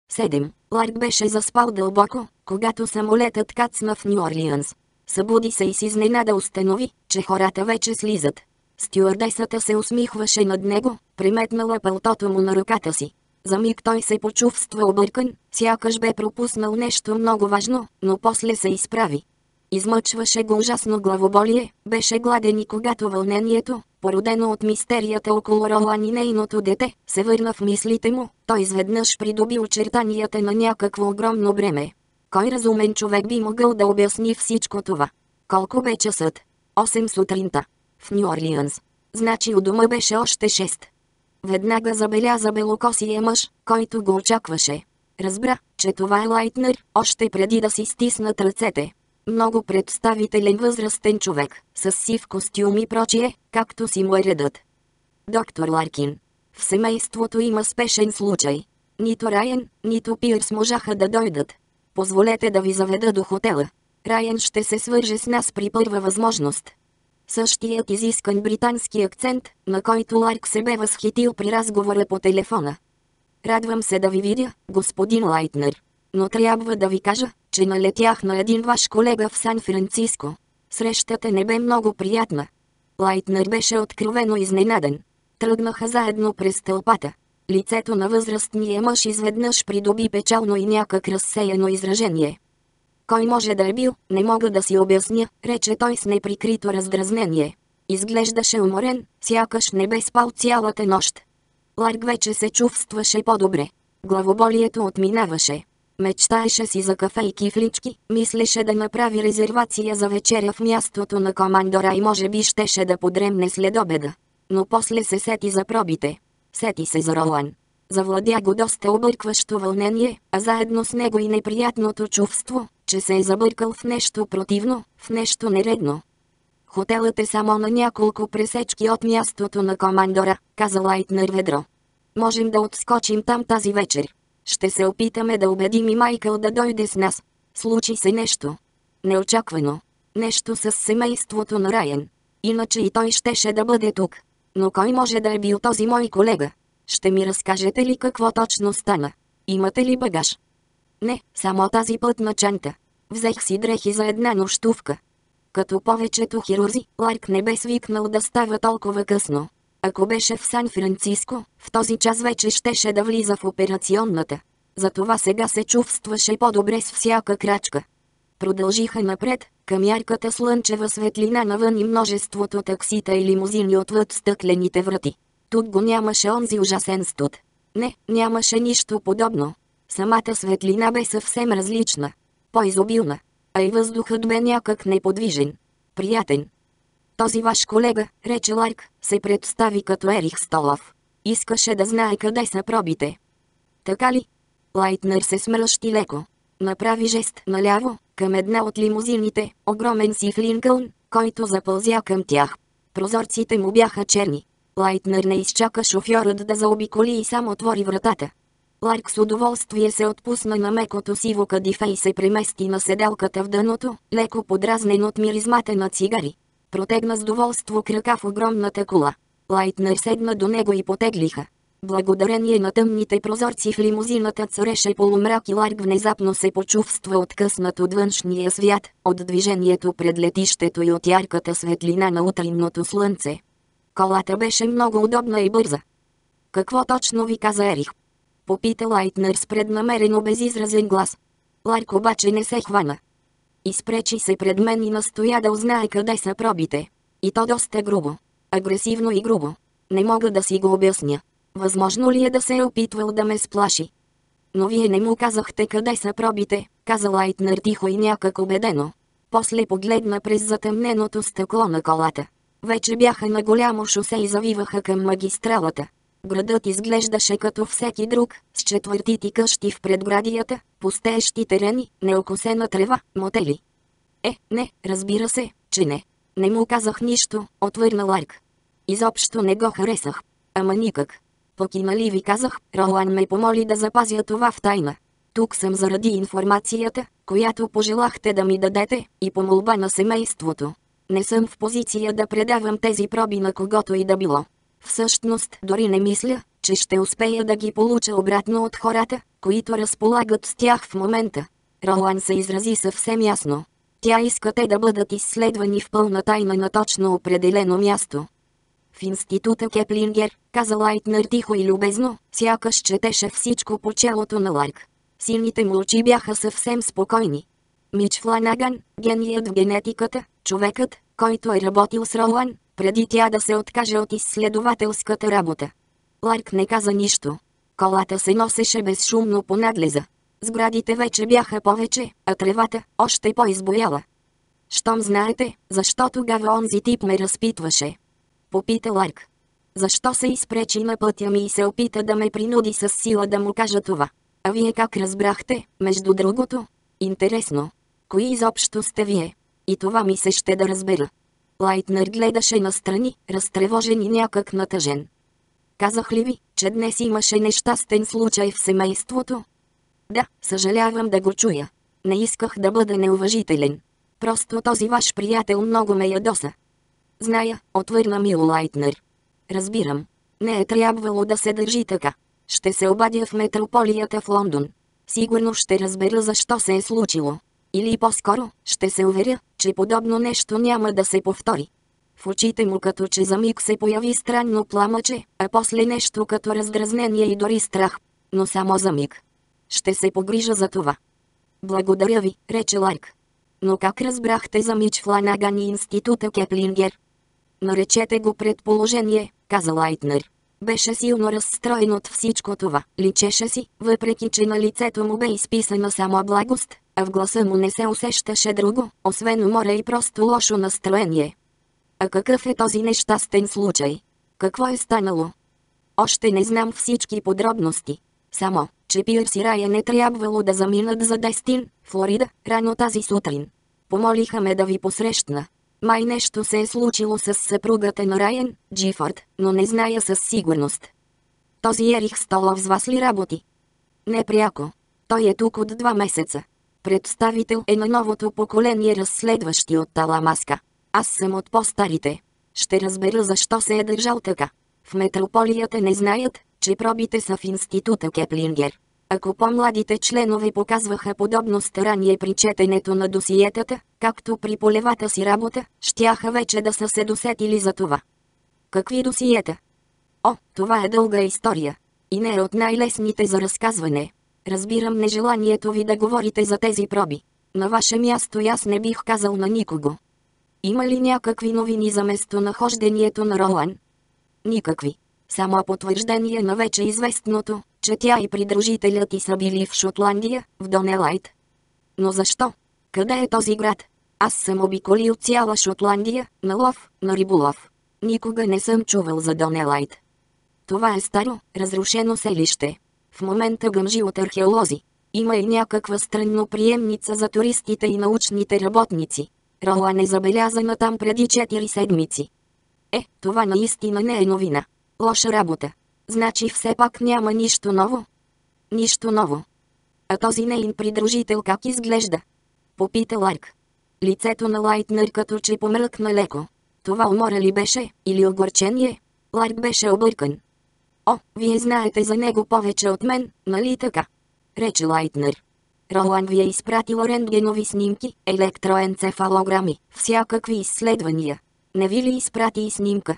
7. Ларк беше заспал дълбоко, когато самолетът кацна в Ню Орлианс. Събуди се и с изненада установи, че хората вече слизат. Стюардесата се усмихваше над него, приметнала пълтото му на ръката си. За миг той се почувства объркан, сякаш бе пропуснал нещо много важно, но после се изправи. Измъчваше го ужасно главоболие, беше гладен и когато вълнението, породено от мистерията около Ролан и нейното дете, се върна в мислите му, той изведнъж придоби очертанията на някакво огромно бреме. Кой разумен човек би могъл да обясни всичко това? Колко бе часът? 8 сутринта. В Ню Орлианс. Значи у дома беше още 6. Веднага забеляза белокосия мъж, който го очакваше. Разбра, че това е Лайтнер, още преди да си стиснат ръцете. Много представителен възрастен човек, с сив костюм и прочие, както си му е редът. Доктор Ларкин. В семейството има спешен случай. Нито Райан, нито Пирс можаха да дойдат. Позволете да ви заведа до хотела. Райан ще се свърже с нас при първа възможност. Същият изискан британски акцент, на който Ларк се бе възхитил при разговора по телефона. Радвам се да ви видя, господин Лайтнер. Но трябва да ви кажа, че налетях на един ваш колега в Сан-Франциско. Срещата не бе много приятна. Лайтнер беше откровено изненадан. Тръгнаха заедно през тълпата. Лицето на възрастния мъж изведнъж придоби печално и някак разсеяно изражение. Кой може да е бил, не мога да си обясня, рече той с неприкрито раздразнение. Изглеждаше уморен, сякаш не бе спал цялата нощ. Ларк вече се чувстваше по-добре. Главоболието отминаваше. Мечтаеше си за кафе и кифлички, мислеше да направи резервация за вечеря в мястото на командора и може би щеше да подремне след обеда. Но после се сети за пробите. Сети се за Ролан. Завладя го доста объркващо вълнение, а заедно с него и неприятното чувство, че се е забъркал в нещо противно, в нещо нередно. Хотелът е само на няколко пресечки от мястото на командора, каза Лайтнер ведро. Можем да отскочим там тази вечер. Ще се опитаме да убедим и Майкъл да дойде с нас. Случи се нещо. Неочаквано. Нещо с семейството на Райан. Иначе и той щеше да бъде тук. Но кой може да е бил този мой колега? Ще ми разкажете ли какво точно стана? Имате ли багаж? Не, само тази пътна чанта. Взех си дрехи за една нощувка. Като повечето хирурзи, Ларк не бе свикнал да става толкова късно. Ако беше в Сан-Франциско, в този час вече щеше да влиза в операционната. Затова сега се чувстваше по-добре с всяка крачка. Продължиха напред, към ярката слънчева светлина навън и множеството таксита и лимузини отвъд стъклените врати. Тук го нямаше онзи ужасен студ. Не, нямаше нищо подобно. Самата светлина бе съвсем различна. По-изобилна. А и въздухът бе някак неподвижен. Приятен. Този ваш колега, рече Ларк, се представи като Ерих Столов. Искаше да знае къде са пробите. Така ли? Лайтнер се смръщи леко. Направи жест наляво, към една от лимузините, огромен сив Линкълн, който запълзя към тях. Прозорците му бяха черни. Лайтнер не изчака шофьорът да заобиколи и сам отвори вратата. Ларк с удоволствие се отпусна на мекото сиво кадифе и се премести на седалката в дъното, леко подразнен от миризмата на цигари. Протегна с доволство крака в огромната кола. Лайтнер седна до него и потеглиха. Благодарение на тъмните прозорци в лимузината цареше полумрак и Ларк внезапно се почувства откъснат от външния свят, от движението пред летището и от ярката светлина на утринното слънце. Колата беше много удобна и бърза. Какво точно ви каза Ерих? Попита Лайтнер с преднамерено безизразен глас. Ларк обаче не се хвана. Изпречи се пред мен и настоя да узнае къде са пробите. И то доста грубо. Агресивно и грубо. Не мога да си го обясня. Възможно ли е да се е опитвал да ме сплаши? Но вие не му казахте къде са пробите, каза Лайтнер тихо и някак убедено. После погледна през затъмненото стъкло на колата. Вече бяха на голямо шосе и завиваха към магистралата. Градът изглеждаше като всеки друг, с четвъртити къщи в предградията, пустеещи терени, неокосена трева, мотели. Не, разбира се, че не. Не му казах нищо, отвърна Ларк. Изобщо не го харесах. Ама никак. Пък и нали ви казах, Ролан ме помоли да запазя това в тайна. Тук съм заради информацията, която пожелахте да ми дадете, и по молба на семейството. Не съм в позиция да предавам тези проби на когото и да било. Всъщност, дори не мисля, че ще успея да ги получа обратно от хората, които разполагат с тях в момента. Ролан се изрази съвсем ясно. Тя иска те да бъдат изследвани в пълна тайна на точно определено място. В института Кеплингер, каза Лайтнер тихо и любезно, сякаш четеше всичко по челото на Ларк. Сините му очи бяха съвсем спокойни. Мич Фланаган, геният в генетиката, човекът, който е работил с Ролан, преди тя да се откаже от изследователската работа. Ларк не каза нищо. Колата се носеше безшумно по надлеза. Сградите вече бяха повече, а тревата още по-избояла. Щом знаете, защо тогава онзи тип ме разпитваше? Попита Ларк. Защо се изпречи на пътя ми и се опита да ме принуди с сила да му кажа това? А вие как разбрахте, между другото? Интересно. Кои изобщо сте вие? И това ми се ще да разбера. Лайтнер гледаше настрани, разтревожен и някак натъжен. Казах ли ви, че днес имаше нещастен случай в семейството? Да, съжалявам да го чуя. Не исках да бъда неуважителен. Просто този ваш приятел много ме ядоса. Зная, отвърна мило Лайтнер. Разбирам. Не е трябвало да се държи така. Ще се обадя в метрополията в Лондон. Сигурно ще разбера защо се е случило. Или по-скоро, ще се уверя, че подобно нещо няма да се повтори. В очите му като че за миг се появи странно пламъче, а после нещо като раздразнение и дори страх. Но само за миг. Ще се погрижа за това. Благодаря ви, рече Ларк. Но как разбрахте за Мич Фланаган и института Кеплингер? Наречете го предположение, каза Лайтнер. Беше силно разстроен от всичко това. Личеше си, въпреки че на лицето му бе изписана само благост, а в гласа му не се усещаше друго, освен умора и просто лошо настроение. А какъв е този нещастен случай? Какво е станало? Още не знам всички подробности. Само, че Пирс и Райан е трябвало да заминат за Дестин, Флорида, рано тази сутрин. Помолиха ме да ви посрещна. Май нещо се е случило с съпругата на Райан, Джифорд, но не зная със сигурност. Този Ерих Столов с вас ли работи? Не пряко. Той е тук от 2 месеца. Представител е на новото поколение разследващи от Таламаска. Аз съм от по-старите. Ще разбера защо се е държал така. В метрополията не знаят, че пробите са в института Кеплингер. Ако по-младите членове показваха подобно старание при четенето на досиетата, както при полевата си работа, щяха вече да са се досетили за това. Какви досиета? О, това е дълга история. И не е от най-лесните за разказване. Разбирам нежеланието ви да говорите за тези проби. На ваше място аз не бих казал на никого. Има ли някакви новини за местонахождението на Ролан? Никакви. Само потвърждение на вече известното, че тя и придружителят й са били в Шотландия, в Донелайт. Но защо? Къде е този град? Аз съм обиколил цяла Шотландия, на лов, на риболов. Никога не съм чувал за Донелайт. Това е старо, разрушено селище. В момента гъмжи от археолози. Има и някаква странноприемница за туристите и научните работници. Ролан е забелязана там преди 4 седмици. Това наистина не е новина. Лоша работа. Значи все пак няма нищо ново? Нищо ново. А този неин придружител как изглежда? Попита Ларк. Лицето на Лайтнер като че помръкна леко. Това умора ли беше, или огорчение? Ларк беше объркан. О, вие знаете за него повече от мен, нали така? Рече Лайтнер. Ролан ви е изпратил рентгенови снимки, електроенцефалограми, всякакви изследвания. Не ви ли изпрати и снимка?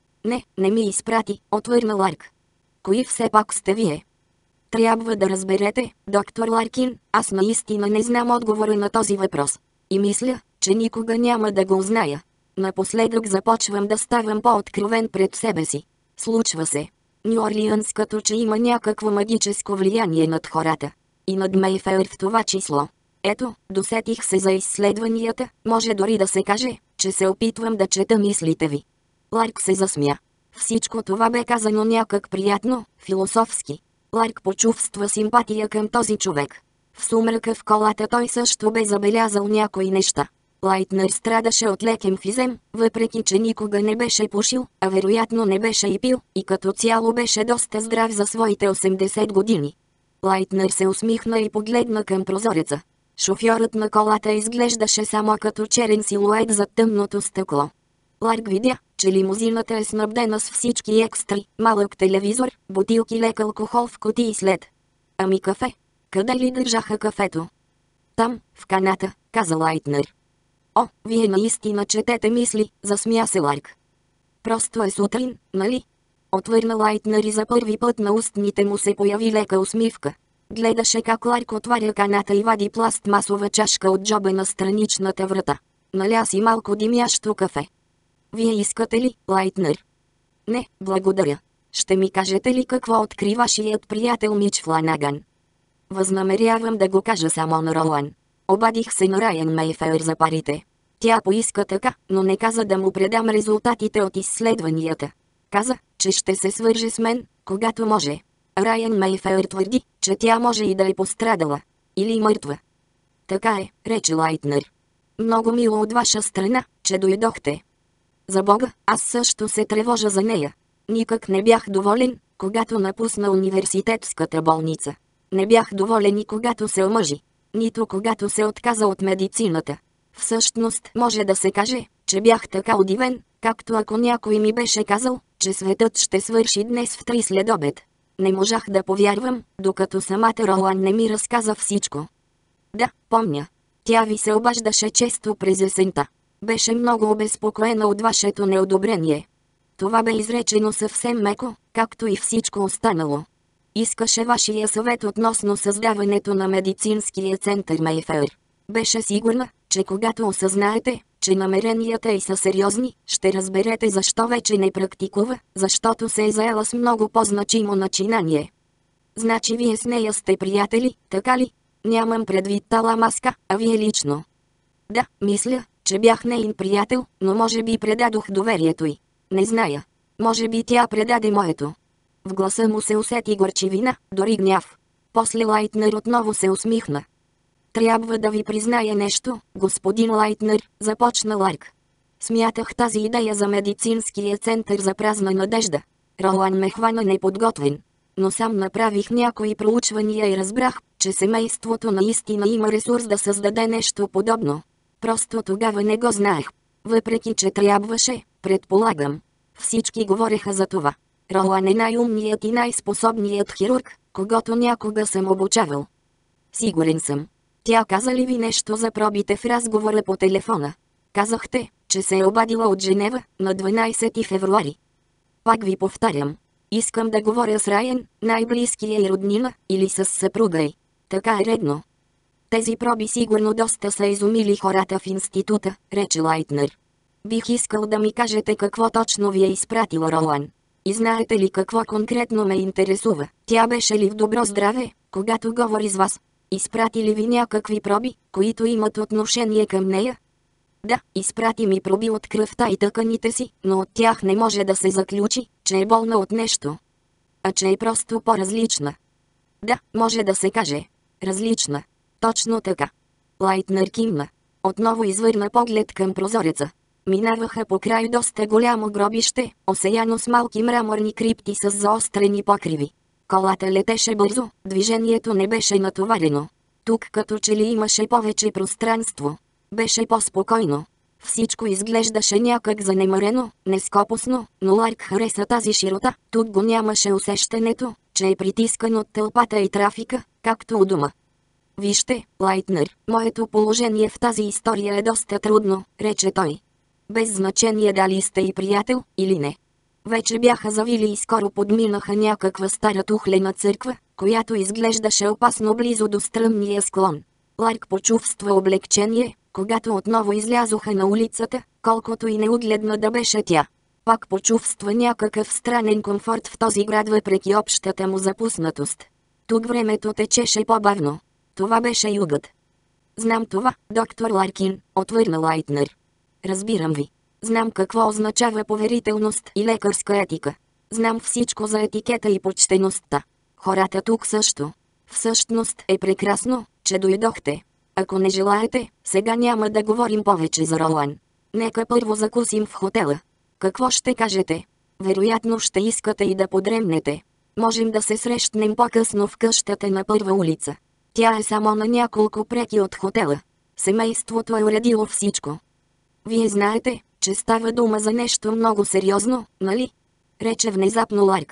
Не ми изпрати, отвърна Ларк. Кои все пак сте вие? Трябва да разберете, доктор Ларкин, аз наистина не знам отговора на този въпрос. И мисля, че никога няма да го узная. Напоследък започвам да ставам по-откровен пред себе си. Случва се. Ню Орлианс като че има някакво магическо влияние над хората. И над Мейфеър в това число. Ето, досетих се за изследванията, може дори да се каже, че се опитвам да чета мислите ви. Ларк се засмя. Всичко това бе казано някак приятно, философски. Ларк почувства симпатия към този човек. В сумрака в колата той също бе забелязал някои неща. Лайтнер страдаше от лек емфизем, въпреки че никога не беше пушил, а вероятно не беше и пил, и като цяло беше доста здрав за своите 80 години. Лайтнер се усмихна и погледна към прозореца. Шофьорът на колата изглеждаше само като черен силует зад тъмното стъкло. Ларк видя, че лимузината е снабдена с всички екстри, малък телевизор, бутилки лек алкохол в кутии след Ами кафе? Къде ли държаха кафето? Там, в каната, каза Лайтнер. О, вие наистина четете мисли, засмя се Ларк. Просто е сутрин, нали? Отвърна Лайтнер и за първи път на устните му се появи лека усмивка. Гледаше как Ларк отваря каната и вади пластмасова чашка от джоба на страничната врата. Наля си малко димящо кафе. Вие искате ли, Лайтнер? Не, благодаря. Ще ми кажете ли какво откри вашият приятел Мич Фланаган? Възнамерявам да го кажа само на Ролан. Обадих се на Райан Мейфер за парите. Тя поиска така, но не каза да му предам резултатите от изследванията. Каза, че ще се свърже с мен, когато може. Райан Мейфер твърди, че тя може и да е пострадала. Или мъртва. Така е, рече Лайтнер. Много мило от ваша страна, че дойдохте. За Бога, аз също се тревожа за нея. Никак не бях доволен, когато напусна университетската болница. Не бях доволен и когато се омъжи. Нито когато се отказа от медицината. Всъщност може да се каже, че бях така удивен, както ако някой ми беше казал, че светът ще свърши днес в 3 следобед. Не можах да повярвам, докато самата Ролан не ми разказа всичко. Да, помня. Тя ви се обаждаше често през есента. Беше много обезпокоена от вашето неодобрение. Това бе изречено съвсем меко, както и всичко останало. Искаше вашия съвет относно създаването на медицинския център Мейфер. Беше сигурна, че когато осъзнаете, че намеренията й са сериозни, ще разберете защо вече не практикува, защото се е заела с много по-значимо начинание. Значи вие с нея сте приятели, така ли? Нямам предвид Тала Маска, а вие лично. Да, мисля, че бях неин приятел, но може би предадох доверието й. Не зная. Може би тя предаде моето. В гласа му се усети горчивина, дори гняв. После Лайтнер отново се усмихна. Трябва да ви призная нещо, господин Лайтнер, започна Ларк. Смятах тази идея за медицинския център за празна надежда. Ролан ме хвана неподготвен. Но сам направих някои проучвания и разбрах, че семейството наистина има ресурс да създаде нещо подобно. Просто тогава не го знаех. Въпреки че трябваше, предполагам. Всички говореха за това. Ролан е най-умният и най-способният хирург, когото някога съм обучавал. Сигурен съм. Тя каза ли ви нещо за пробите в разговора по телефона? Казахте, че се е обадила от Женева на 12 февруари. Пак ви повтарям. Искам да говоря с Райан, най-близкия и роднина, или с съпруга й. Така е редно. Тези проби сигурно доста са изумили хората в института, рече Лайтнер. Бих искал да ми кажете какво точно ви е изпратила Ролан. И знаете ли какво конкретно ме интересува? Тя беше ли в добро здраве, когато говори с вас? Изпрати ли ви някакви проби, които имат отношение към нея? Да, изпрати ми проби от кръвта и тъканите си, но от тях не може да се заключи, че е болна от нещо. А че е просто по-различна. Да, може да се каже. Различна. Точно така. Лайтнер кимна. Отново извърна поглед към прозореца. Минаваха покрай доста голямо гробище, осеяно с малки мраморни крипти с заострени покриви. Колата летеше бързо, движението не беше натоварено. Тук като че ли имаше повече пространство. Беше по-спокойно. Всичко изглеждаше някак занемарено, нескопосно, но Ларк хареса тази широта. Тук го нямаше усещането, че е притискан от тълпата и трафика, както у дома. Вижте, Лайтнер, моето положение в тази история е доста трудно, рече той. Без значение дали сте и приятел, или не. Вече бяха завили и скоро подминаха някаква стара тухлена църква, която изглеждаше опасно близо до стръмния склон. Ларк почувства облегчение, когато отново излязоха на улицата, колкото и неугледна да беше тя. Пак почувства някакъв странен комфорт в този град въпреки общата му запуснатост. Тук времето течеше по-бавно. Това беше югът. Знам това, доктор Ларкин, отвърна Лайтнер. Разбирам ви. Знам какво означава поверителност и лекарска етика. Знам всичко за етикета и почтеността. Хората тук също. Всъщност е прекрасно, че дойдохте. Ако не желаете, сега няма да говорим повече за Ролан. Нека първо закусим в хотела. Какво ще кажете? Вероятно ще искате и да подремнете. Можем да се срещнем по-късно в къщата на Първа улица. Тя е само на няколко преки от хотела. Семейството е уредило всичко. Вие знаете, че става дума за нещо много сериозно, нали? Рече внезапно Ларк.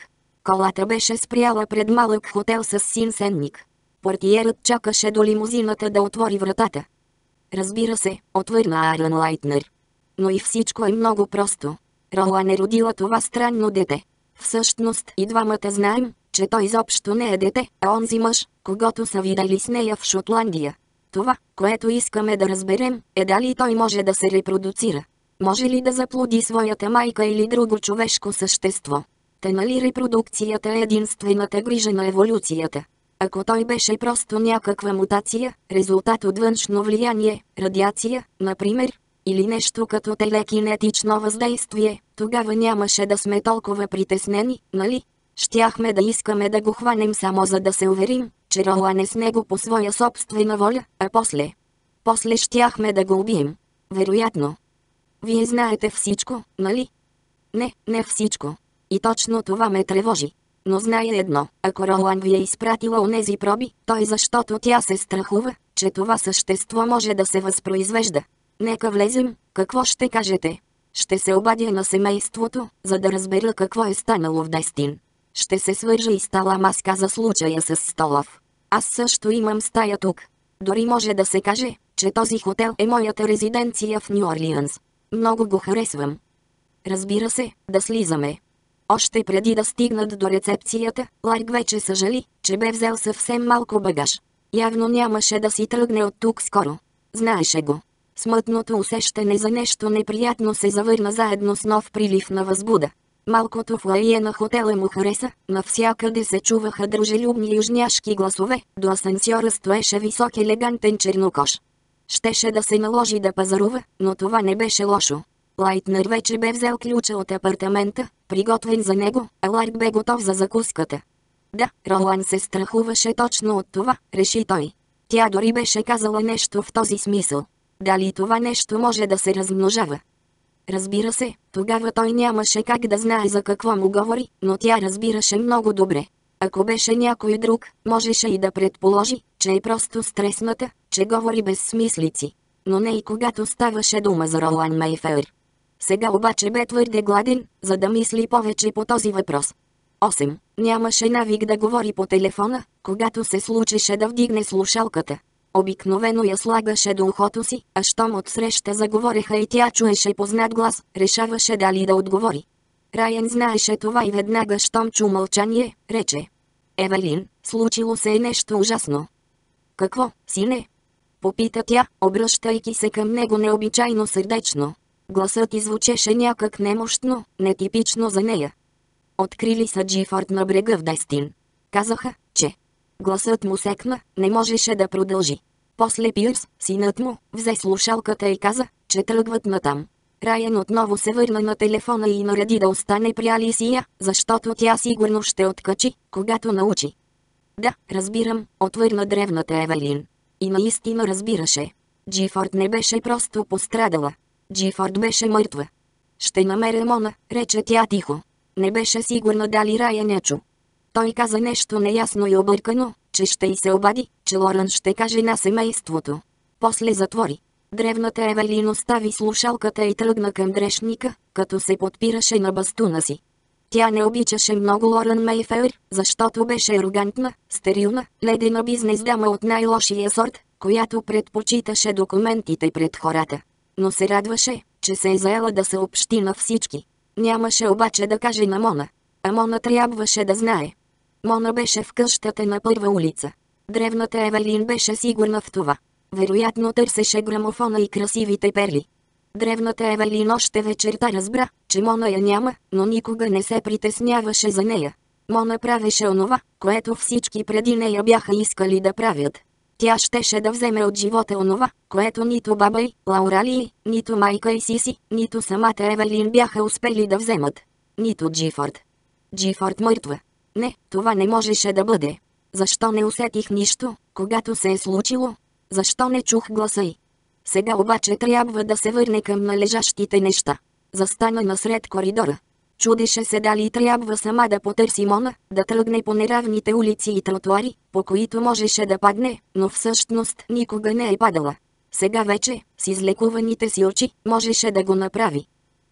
Колата беше спряла пред малък хотел с син сенник. Портиерът чакаше до лимузината да отвори вратата. Разбира се, отвърна Аарон Лайтнер. Но и всичко е много просто. Ролан е родила това странно дете. Всъщност и двамата знаем, че той изобщо не е дете, а онзи мъж, когато са видели с нея в Шотландия. Това, което искаме да разберем, е дали той може да се репродуцира. Може ли да заплоди своята майка или друго човешко същество? Те нали репродукцията е единствената грижа на еволюцията? Ако той беше просто някаква мутация, резултат от външно влияние, радиация, например, или нещо като телекинетично въздействие, тогава нямаше да сме толкова притеснени, нали? Щяхме да искаме да го хванем само за да се уверим, че Ролан е с него по своя собствена воля, а после щяхме да го убием. Вероятно. Вие знаете всичко, нали? Не всичко. И точно това ме тревожи. Но зная едно, ако Ролан ви е изпратила онези проби, то е защото тя се страхува, че това същество може да се възпроизвежда. Нека влезем, какво ще кажете? Ще се обадя на семейството, за да разбера какво е станало в Дестин. Ще се свържа и с Таламаска за случая с Столов. Аз също имам стая тук. Дори може да се каже, че този хотел е моята резиденция в Ню Орлианс. Много го харесвам. Разбира се, да слизаме. Още преди да стигнат до рецепцията, Ларк вече съжали, че бе взел съвсем малко багаж. Явно нямаше да си тръгне от тук скоро. Знаеше го. Смътното усещане за нещо неприятно се завърна заедно с нов прилив на възбуда. Малкото фоайе на хотела му хареса, навсякъде се чуваха дружелюбни южняшки гласове, до асансьора стоеше висок елегантен чернокош. Щеше да се наложи да пазарува, но това не беше лошо. Лайтнер вече бе взел ключа от апартамента, приготвен за него, а Ларк бе готов за закуската. Да, Ролан се страхуваше точно от това, реши той. Тя дори беше казала нещо в този смисъл. Дали това нещо може да се размножава? Разбира се, тогава той нямаше как да знае за какво му говори, но тя разбираше много добре. Ако беше някой друг, можеше и да предположи, че е просто стресната, че говори без смислици. Но не и когато ставаше дума за Ролан Мейфер. Сега обаче бе твърде гладен, за да мисли повече по този въпрос. 8. Нямаше навик да говори по телефона, когато се случеше да вдигне слушалката. Обикновено я слагаше до ухото си, а щом отсреща заговореха и тя чуеше познат глас, решаваше дали да отговори. Райан знаеше това и веднага щом чу мълчание, рече: Евелин, случило се е нещо ужасно. Какво, сине? Попита тя, обръщайки се към него необичайно сърдечно. Гласът й звучеше някак немощно, нетипично за нея. Открили са Джифорд на брега в Дестин. Казаха, че... Гласът му секна, не можеше да продължи. После Пирс, синът му, взе слушалката и каза, че тръгват натам. Райан отново се върна на телефона и нареди да остане при Алисия, защото тя сигурно ще откачи, когато научи. Да, разбирам, отвърна древната Евелин. И наистина разбираше. Джифорд не беше просто пострадала. Джифорд беше мъртва. Ще намеря Мона, рече тя тихо. Не беше сигурна дали Райан я чу. Той каза нещо неясно и объркано, че ще й се обади, че Лоран ще каже на семейството. После затвори. Древната Евелин остави слушалката и тръгна към дрешника, като се подпираше на бастуна си. Тя не обичаше много Лоран Мейфер, защото беше арогантна, стерилна, ледена бизнес дама от най-лошия сорт, която предпочиташе документите пред хората. Но се радваше, че се е заела да съобщи на всички. Нямаше обаче да каже на Мона. А Мона трябваше да знае. Мона беше в къщата на първа улица. Древната Евелин беше сигурна в това. Вероятно търсеше грамофона и красивите перли. Древната Евелин още вечерта разбра, че Мона я няма, но никога не се притесняваше за нея. Мона правеше онова, което всички преди нея бяха искали да правят. Тя щеше да вземе от живота онова, което нито баба й, Лаурали, нито майка й Сиси, нито самата Евелин бяха успели да вземат. Нито Джифорд. Джифорд мъртва. Не, това не можеше да бъде. Защо не усетих нищо, когато се е случило? Защо не чух гласа й? Сега обаче трябва да се върне към належащите неща. Застана насред коридора. Чудеше се дали трябва сама да потърси Мона, да тръгне по неравните улици и тротуари, по които можеше да падне, но всъщност никога не е падала. Сега вече, с излекуваните си очи, можеше да го направи.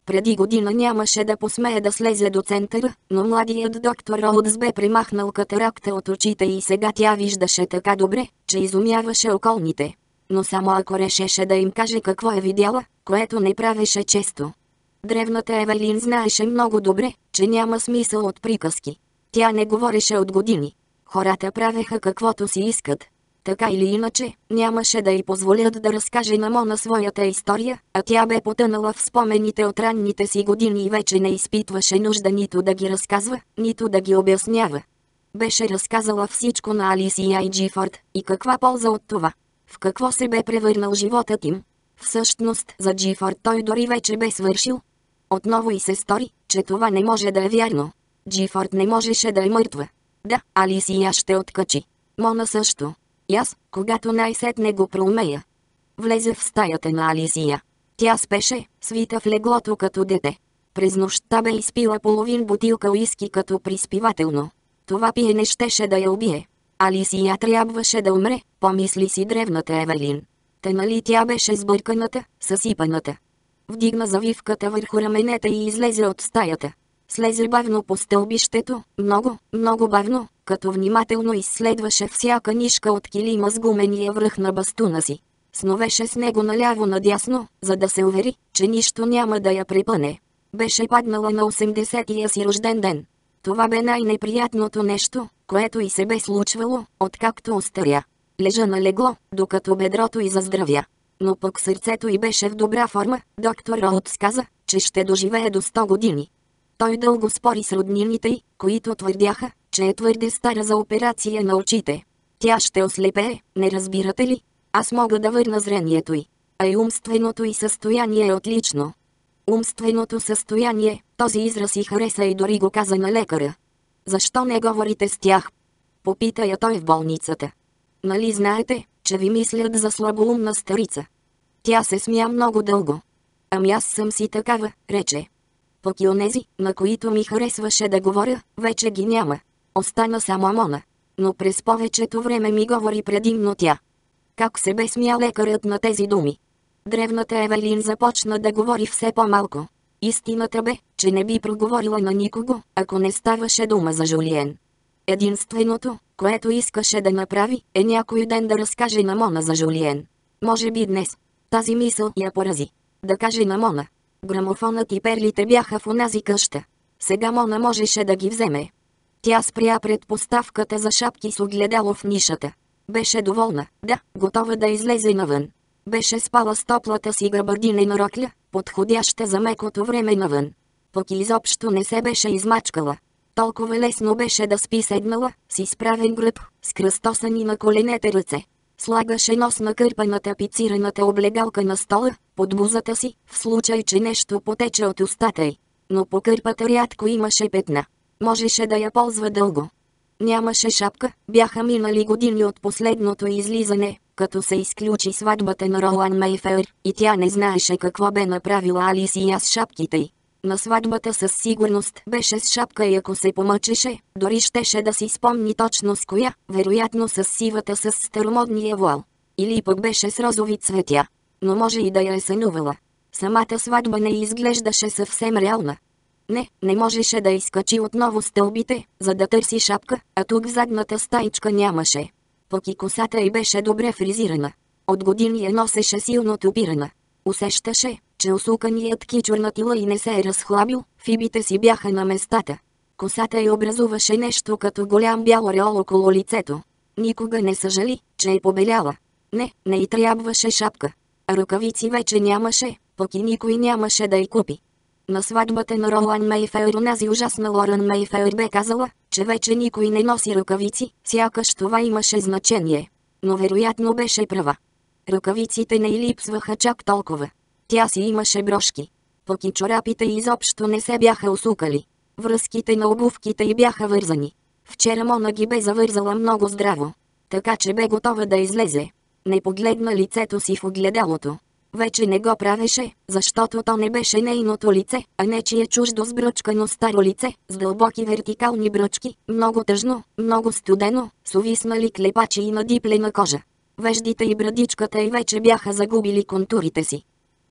Преди година нямаше да посмее да слезе до центъра, но младият доктор Роудс бе премахнал катаракта от очите и сега тя виждаше така добре, че изумяваше околните. Но само ако решеше да им каже какво е видяла, което не правеше често. Древната Евелин знаеше много добре, че няма смисъл от приказки. Тя не говореше от години. Хората правеха каквото си искат. Така или иначе, нямаше да й позволят да разкаже на Мона своята история, а тя бе потънала в спомените от ранните си години и вече не изпитваше нужда нито да ги разказва, нито да ги обяснява. Беше разказала всичко на Алисия и Джифорд, и каква полза от това? В какво се бе превърнал животът им? Всъщност за Джифорд той дори вече бе свършил. Отново й се стори, че това не може да е вярно. Джифорд не можеше да е мъртва. Да, Алисия ще откачи. Мона също. И аз, когато най-сетне го проумея. Влезе в стаята на Алисия. Тя спеше, свита в леглото като дете. През нощта бе изпила половин бутилка уиски като приспивателно. Това пиене щеше да я убие. Алисия трябваше да умре, помисли си древната Евелин. Те нали тя беше сбърканата, съсипаната. Вдигна завивката върху раменете и излезе от стаята. Слезе бавно по стълбището, много, много бавно, като внимателно изследваше всяка нишка от килима с гумения връх на бастуна си. Сновеше с него наляво-надясно, за да се увери, че нищо няма да я препъне. Беше паднала на 80-тия си рожден ден. Това бе най-неприятното нещо, което й се бе случвало, откакто остаря. Лежа на легло, докато бедрото й заздравя. Но пък сърцето й беше в добра форма, доктор Роудс каза, че ще доживее до 100 години. Той дълго спори с роднините й, които твърдяха, че е твърде стара за операция на очите. Тя ще ослепее, не разбирате ли? Аз мога да върна зрението й. А и умственото й състояние е отлично. Умственото състояние, този израз й хареса и дори го каза на лекаря. Защо не говорите с тях? Попита я той в болницата. Нали знаете, че ви мислят за слабоумна старица? Тя се смя много дълго. Ами аз съм си такава, рече. Пък и онези, на които ми харесваше да говоря, вече ги няма. Остана само Мона. Но през повечето време ми говори предимно тя. Как се бе смя лекарят на тези думи? Древната Евелин започна да говори все по-малко. Истината бе, че не би проговорила на никого, ако не ставаше дума за Жулиен. Единственото, което искаше да направи, е някой ден да разкаже на Мона за Жулиен. Може би днес. Тази мисъл я порази. Да каже на Мона. Грамофонът и перлите бяха в онази къща. Сега Мона можеше да ги вземе. Тя спря пред поставката за шапки с огледало в нишата. Беше доволна, да, готова да излезе навън. Беше спала с топлата си габардинена рокля, подходяща за мекото време навън. Пък и изобщо не се беше измачкала. Толкова лесно беше да спи седнала, с изправен гръб, с кръстосани на коленете ръце. Слагаше нос на кърпаната пицираната облегалка на стола, под бузата си, в случай че нещо потече от устата й. Но по кърпата рядко имаше петна. Можеше да я ползва дълго. Нямаше шапка, бяха минали години от последното излизане, като се изключи сватбата на Ролан Мейфер, и тя не знаеше какво бе направила Алисия с шапките й. На сватбата със сигурност беше с шапка и ако се помъчеше, дори щеше да си спомни точно с коя, вероятно с сивата с старомодния вуал. Или пък беше с розови цветя. Но може и да я е сънувала. Самата сватба не изглеждаше съвсем реална. Не можеше да изкачи отново стълбите, за да търси шапка, а тук в задната стаичка нямаше. Пък и косата й беше добре фризирана. От години я носеше силно топирана. Усещаше, че усуканият кичур на тила и не се е разхлабил, фибите си бяха на местата. Косата й образуваше нещо като голям бял ореол около лицето. Никога не съжали, че е побеляла. Не й трябваше шапка. А ръкавици вече нямаше, пък и никой нямаше да й купи. На сватбата на Ролан Мейфер онази ужасна Лоран Мейфер бе казала, че вече никой не носи ръкавици, сякаш това имаше значение. Но вероятно беше права. Ръкавиците не й липсваха чак толкова. Тя си имаше брошки. Пък и чорапите изобщо не се бяха усукали. Връзките на обувките й бяха вързани. Вчера Мона ги бе завързала много здраво. Така че бе готова да излезе. Не погледна лицето си в огледалото. Вече не го правеше, защото то не беше нейното лице, а нечие чуждо сбръчкано старо лице, с дълбоки вертикални бръчки, много тъжно, много студено, с увиснали клепачи и надиплена кожа. Веждите и брадичката й вече бяха загубили контурите си.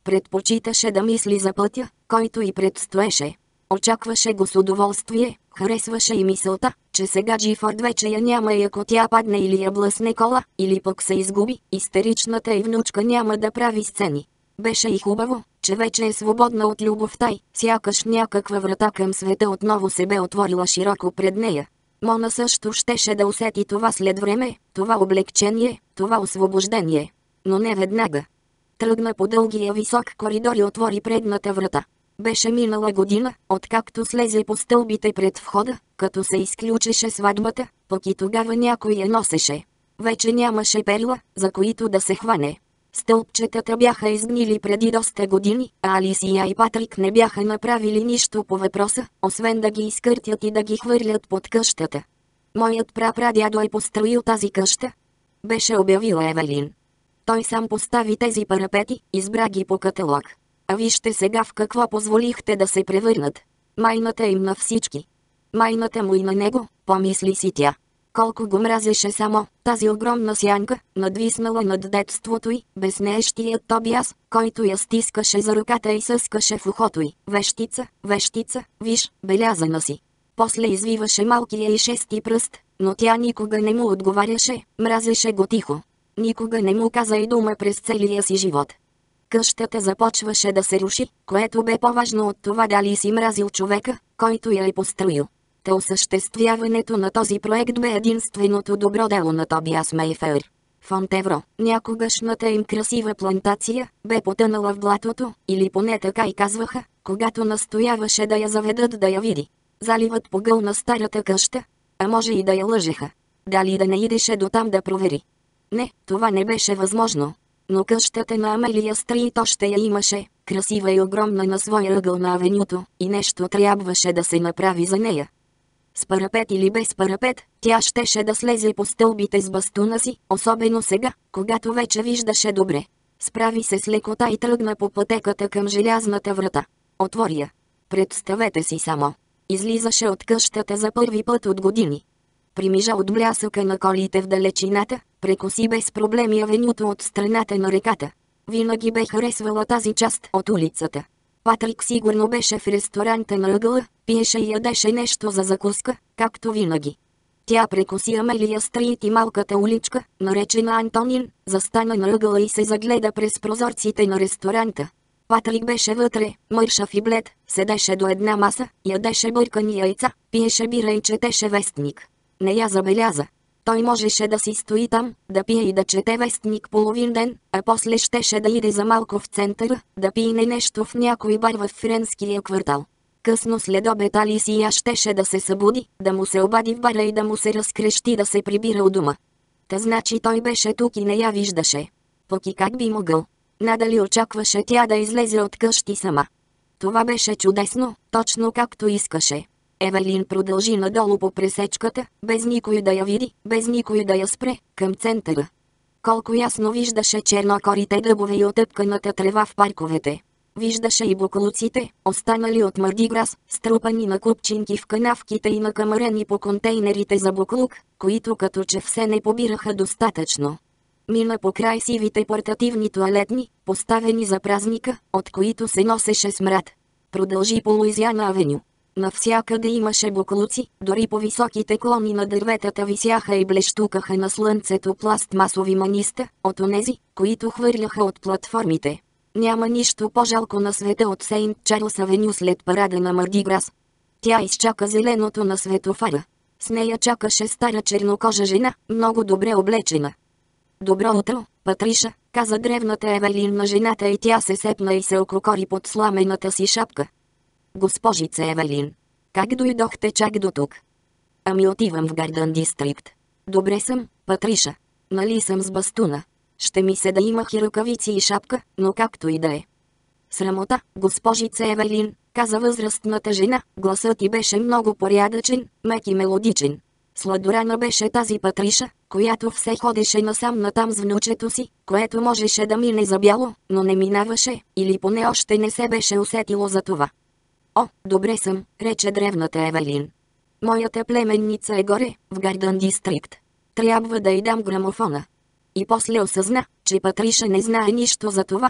Предпочиташе да мисли за пътя, който й предстоеше. Очакваше го с удоволствие, харесваше и мисълта, че сега Джифорд вече я няма и ако тя падне или я блъсне кола, или пък се изгуби, истеричната й внучка няма да прави сцени. Беше и хубаво, че вече е свободна от любовта й, сякаш някаква врата към света отново се бе отворила широко пред нея. Мона също щеше да усети това след време, това облегчение, това освобождение. Но не веднага. Тръгна по дългия висок коридор и отвори предната врата. Беше минала година, откакто слезе по стълбите пред входа, като се изключеше сватбата, пък и тогава някой я носеше. Вече нямаше перила, за които да се хване. Стълбчетата бяха изгнили преди доста години, а Алисия и Патрик не бяха направили нищо по въпроса, освен да ги изкъртят и да ги хвърлят под къщата. Моят прапрадядо е построил тази къща, беше обявила Евелин. Той сам постави тези парапети, избра ги по каталог. А вижте сега в какво позволихте да се превърнат. Майната им на всички. Майната му и на него, помисли си тя. Колко го мразеше само тази огромна сянка, надвиснала над детството й, безнеещият Тобиас, който я стискаше за ръката и съскаше в ухото й. Вещица, вещица, виж, белязана си. После извиваше малкия и шести пръст, но тя никога не му отговаряше, мразеше го тихо. Никога не му каза и дума през целия си живот. Къщата започваше да се руши, което бе по-важно от това дали си мразил човека, който я е построил. Та осъществяването на този проект бе единственото добро дело на Тобиас Мейфер. Фонтевро, някогашната им красива плантация, бе потънала в блатото, или поне така и казваха, когато настояваше да я заведат да я види. Заливът погълна старата къща, а може и да я лъжеха. Дали да не идеше до там да провери. Не, това не беше възможно. Но къщата на Амелия Стрит още я имаше, красива и огромна на своя ъгъл на авенюто, и нещо трябваше да се направи за нея. С парапет или без парапет, тя щеше да слезе по стълбите с бастуна си, особено сега, когато вече виждаше добре. Справи се с лекота и тръгна по пътеката към желязната врата. Отвори я. Представете си само. Излизаше от къщата за първи път от години. Примижа от блясъка на колите в далечината, прекоси без проблеми авенюто от страната на реката. Винаги бе харесвала тази част от улицата. Патрик сигурно беше в ресторанта на ъгъла, пиеше и ядеше нещо за закуска, както винаги. Тя прекоси Амелия Стрит и малката уличка, наречена Антонин, застана на ъгъла и се загледа през прозорците на ресторанта. Патрик беше вътре, мършав и блед, седеше до една маса, ядеше бъркани яйца, пиеше бира и четеше вестник. Не я забеляза. Той можеше да си стои там, да пие и да чете вестник половин ден, а после щеше да иде за малко в центъра, да пине нещо в някой бар в френския квартал. Късно след обед Алисия щеше да се събуди, да му се обади в бара и да му се разкрещи да се прибира у дома. Та значи той беше тук и не я виждаше. Пък и как би могъл? Надали очакваше тя да излезе от къщи сама. Това беше чудесно, точно както искаше. Евелин продължи надолу по пресечката, без никой да я види, без никой да я спре, към центъра. Колко ясно виждаше чернокорите дъбове и отъпканата трева в парковете. Виждаше и буклуците, останали от Мардиграс, струпани на купчинки в канавките и накамарени по контейнерите за буклук, които като че все не побираха достатъчно. Мина покрай сивите портативни тоалетни, поставени за празника, от които се носеше смрад. Продължи по Луизиана авеню. Навсякъде имаше буклуци, дори по високите клони на дърветата висяха и блещукаха на слънцето пластмасови маниста, от онези, които хвърляха от платформите. Няма нищо по-жалко на света от Сейнт Чарлз авеню след парада на Мардиграс. Тя изчака зеленото на светофара. С нея чакаше стара чернокожа жена, много добре облечена. «Добро утро, Патриша», каза древната Евелин на жената и тя се сепна и се ококори под сламената си шапка. «Госпожице Евелин, как дойдохте чак до тук?» «Ами отивам в Гардън Дистрикт». «Добре съм, Патриша. Нали съм с бастуна. Ще ми се да имах и ръкавици и шапка, но както и да е». «Срамота, госпожице Евелин», каза възрастната жена, гласът й беше много порядъчен, мек и мелодичен. Сладорана беше тази Патриша, която все ходеше насам-натам с внучето си, което можеше да мине за бяло, но не минаваше, или поне още не се беше усетило за това. «О, добре съм», рече древната Евелин. «Моята племенница е горе, в Гардън Дистрикт. Трябва да й дам грамофона». И после осъзна, че Патриша не знае нищо за това.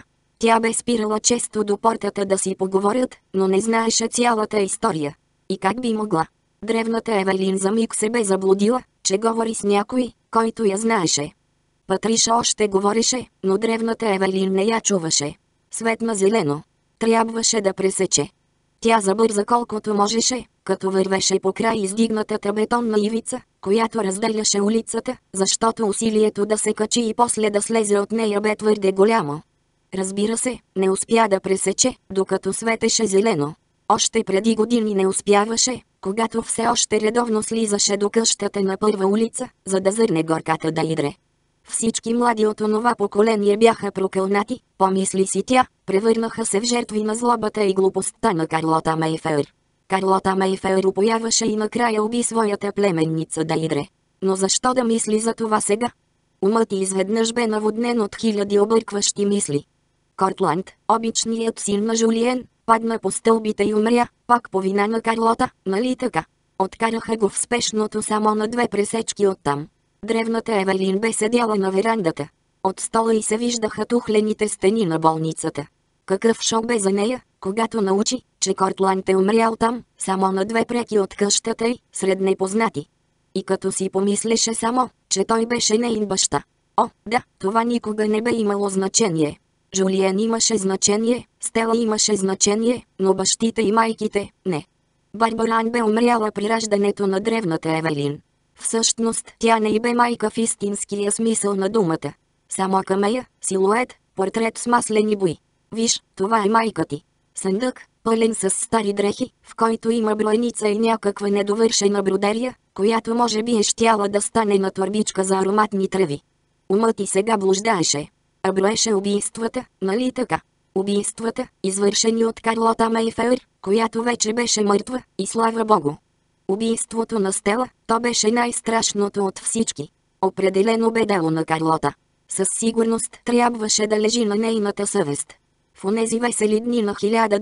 Тя бе спирала често до портата да си поговорят, но не знаеше цялата история. И как би могла? Древната Евелин за миг се бе заблудила, че говори с някой, който я знаеше. Патриша още говореше, но древната Евелин не я чуваше. Светна зелено. Трябваше да пресече. Тя забърза колкото можеше, като вървеше по край издигнатата бетонна ивица, която разделяше улицата, защото усилието да се качи и после да слезе от нея бе твърде голямо. Разбира се, не успя да пресече, докато светеше зелено. Още преди години не успяваше, когато все още редовно слизаше до къщата на първа улица, за да зърне горката да идре. Всички млади от онова поколение бяха прокълнати, помисли си тя, превърнаха се в жертви на злобата и глупостта на Карлота Мейфер. Карлота Мейфер упояваше и накрая уби своята племенница Дейдре. Но защо да мисли за това сега? Умът й изведнъж бе наводнен от хиляди объркващи мисли. Кортланд, обичният син на Жулиен, падна по стълбите и умря, пак по вина на Карлота, нали така? Откараха го в спешното само на 2 пресечки оттам. Древната Евелин бе седяла на верандата. От стола й се виждаха тухлените стени на болницата. Какъв шок бе за нея, когато научи, че Кортланд е умрял там, само на 2 преки от къщата й, сред непознати. И като си помислеше само, че той беше неин баща. О, да, това никога не бе имало значение. Жулиен имаше значение, Стела имаше значение, но бащите и майките – не. Барбара бе умряла при раждането на древната Евелин. Всъщност тя не й бе майка в истинския смисъл на думата. Само камея, силует, портрет с маслени бои. Виж, това е майка ти. Съндък, пълен с стари дрехи, в който има бройница и някаква недовършена бродерия, която може би е щяла да стане на торбичка за ароматни тръви. Умът ти сега блуждаеше. А броеше убийствата, нали така? Убийствата, извършени от Карлота Мейфер, която вече беше мъртва, и слава Богу. Убийството на Стела, то беше най-страшното от всички. Определено бе дело на Карлота. Със сигурност трябваше да лежи на нейната съвест. В онези весели дни на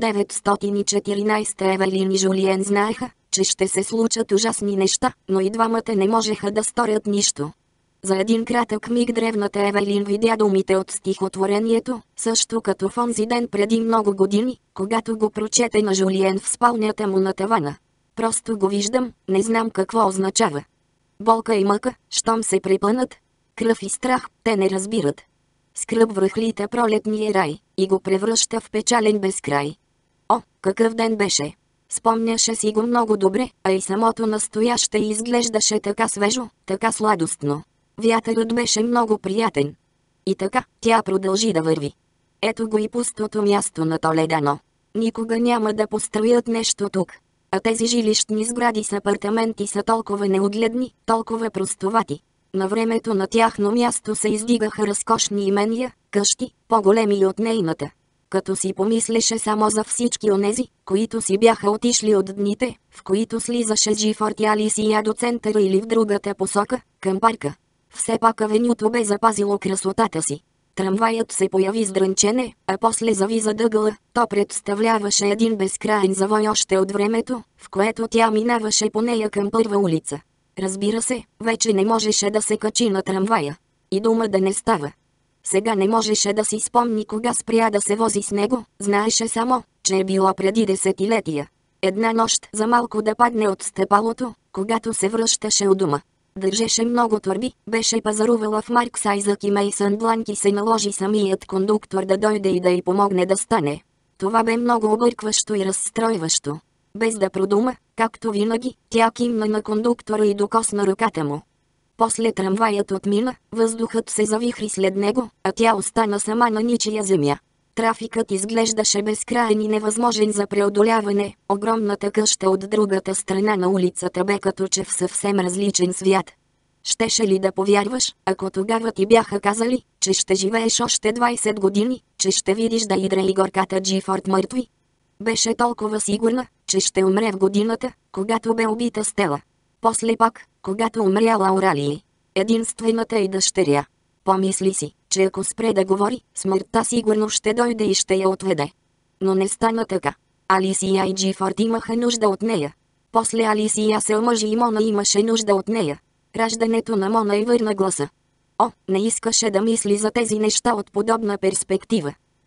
1914 Евелин и Жулиен знаеха, че ще се случат ужасни неща, но и двамата не можеха да сторят нищо. За един кратък миг древната Евелин видя думите от стихотворението, също като в онзи ден преди много години, когато го прочете на Жулиен в спалнята му на тавана. Просто го виждам, не знам какво означава. Болка и мъка, щом се препънат. Кръв и страх, те не разбират. Скръб връхлита пролетния рай и го превръща в печален безкрай. О, какъв ден беше! Спомняше си го много добре, а и самото настояще изглеждаше така свежо, така сладостно. Вятърът беше много приятен. И така, тя продължи да върви. Ето го и пустото място на Толедано. Никога няма да построят нещо тук. А тези жилищни сгради с апартаменти са толкова неогледни, толкова простовати. На времето на тяхно място се издигаха разкошни имения, къщи, по-големи и от нейната. Като си помислеше само за всички онези, които си бяха отишли от дните, в които слизаше Джифорд и Алисия до центъра или в другата посока, към парка. Все пак авенюто бе запазило красотата си. Трамваят се появи с дрънчене, а после зави зад ъгъла. То представляваше един безкрайен завой още от времето, в което тя минаваше по нея към първа улица. Разбира се, вече не можеше да се качи на трамвая. И дума да не става. Сега не можеше да си спомни кога спря да се вози с него, знаеше само, че е било преди десетилетия. Една нощ за малко да падне от стъпалото, когато се връщаше у дома. Държеше много торби, беше пазарувала в Маркс Айзък и Мейсън Бланк и се наложи самият кондуктор да дойде и да й помогне да стане. Това бе много объркващо и разстройващо. Без да продума, както винаги, тя кимна на кондуктора и докосна ръката му. После трамваят отмина, въздухът се завихри след него, а тя остана сама на ничия земя. Трафикът изглеждаше безкрайен и невъзможен за преодоляване, огромната къща от другата страна на улицата бе като че в съвсем различен свят. Щеше ли да повярваш, ако тогава ти бяха казали, че ще живееш още 20 години, че ще видиш Дейдре и горката Джифорд мъртви? Беше толкова сигурна, че ще умре в годината, когато бе убита Стела. После пак, когато умряла Ауралии, единствената й дъщеря. Помисли си, че ако спре да говори, смъртта сигурно ще дойде и ще я отведе. Но не стана така. Алисия и Джифорд имаха нужда от нея. После Алисия се омъжи и Мона имаше нужда от нея. Раждането на Мона й върна гласа. О, не искаше да мисли за тези неща от подобна перспектива.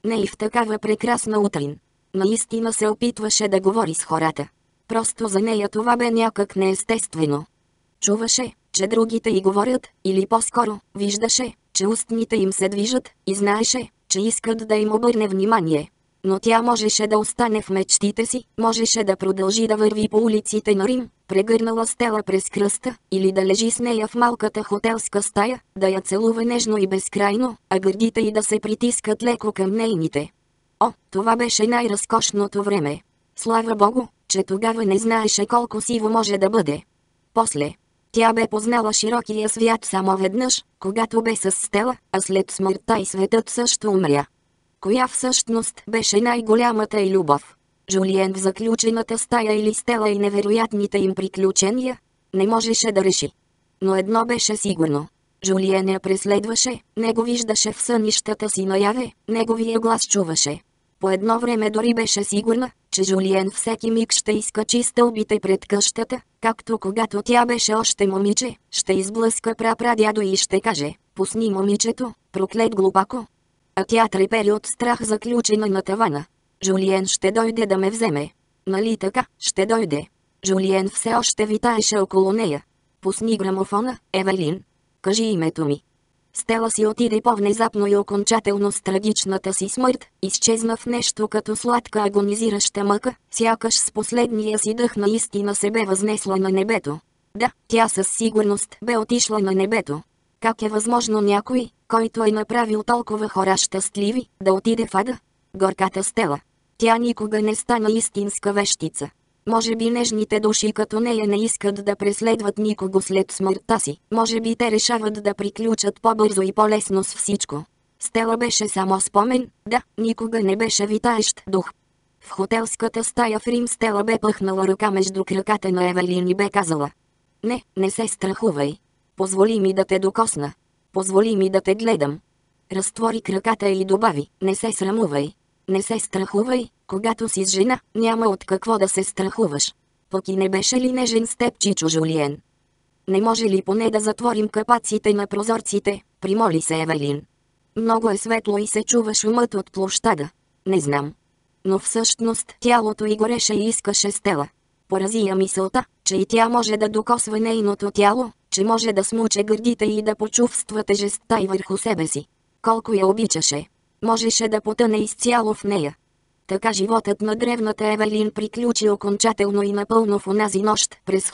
Не и в такава прекрасна утрин. Наистина се опитваше да говори с хората. Просто за нея това бе някак неестествено. Чуваше, че другите й говорят, или по-скоро, виждаше, че устните им се движат, и знаеше, че искат да им обърне внимание. Но тя можеше да остане в мечтите си, можеше да продължи да върви по улиците на Рим, прегърнала Стела през кръста, или да лежи с нея в малката хотелска стая, да я целува нежно и безкрайно, а гърдите й да се притискат леко към нейните. О, това беше най-разкошното време. Слава Богу, че тогава не знаеше колко сиво може да бъде. После, тя бе познала широкия свят само веднъж, когато бе с Стела, а след смъртта и светът също умря. Коя всъщност беше най-голямата й любов? Жулиен в заключената стая или Стела и невероятните им приключения? Не можеше да реши. Но едно беше сигурно. Жулиен я преследваше, не го виждаше в сънищата си наяве, неговия глас чуваше. По едно време дори беше сигурна, че Жулиен всеки миг ще изкачи стълбите пред къщата, както когато тя беше още момиче, ще изблъска прапрадядо и ще каже: "Пусни момичето, проклет глупако." А тя трепери от страх, заключена на тавана. Жулиен ще дойде да ме вземе. Нали така, ще дойде. Жулиен все още витаеше около нея. "Пусни грамофона, Евелин. Кажи името ми." Стела си отиде по-внезапно и окончателно с трагичната си смърт, изчезна в нещо като сладка агонизираща мъка, сякаш с последния си дъх наистина се бе възнесла на небето. Да, тя със сигурност бе отишла на небето. Как е възможно някой, който е направил толкова хора щастливи, да отиде в ада? Горката Стела. Тя никога не стана истинска вещица. Може би нежните души като нея не искат да преследват никого след смъртта си. Може би те решават да приключат по-бързо и по-лесно с всичко. Стела беше само спомен, да, никога не беше витаещ дух. В хотелската стая в Рим Стела бе пъхнала ръка между краката на Евелин и бе казала: "Не, не се страхувай. Позволи ми да те докосна. Позволи ми да те гледам." Разтвори краката и добави: "Не се срамувай. Не се страхувай, когато си с жена, няма от какво да се страхуваш." Пък и не беше ли нежен с теб, чичо Жулиен? "Не може ли поне да затворим капаците на прозорците?" примоли се Евелин. "Много е светло и се чува шумът от площада." "Не знам." Но всъщност тялото й гореше и искаше Стела. Порази я мисълта, че и тя може да докосва нейното тяло, че може да смуче гърдите и да почувства тежестта й върху себе си. Колко я обичаше! Можеше да потъне изцяло в нея. Така животът на древната Евелин приключи окончателно и напълно в онази нощ през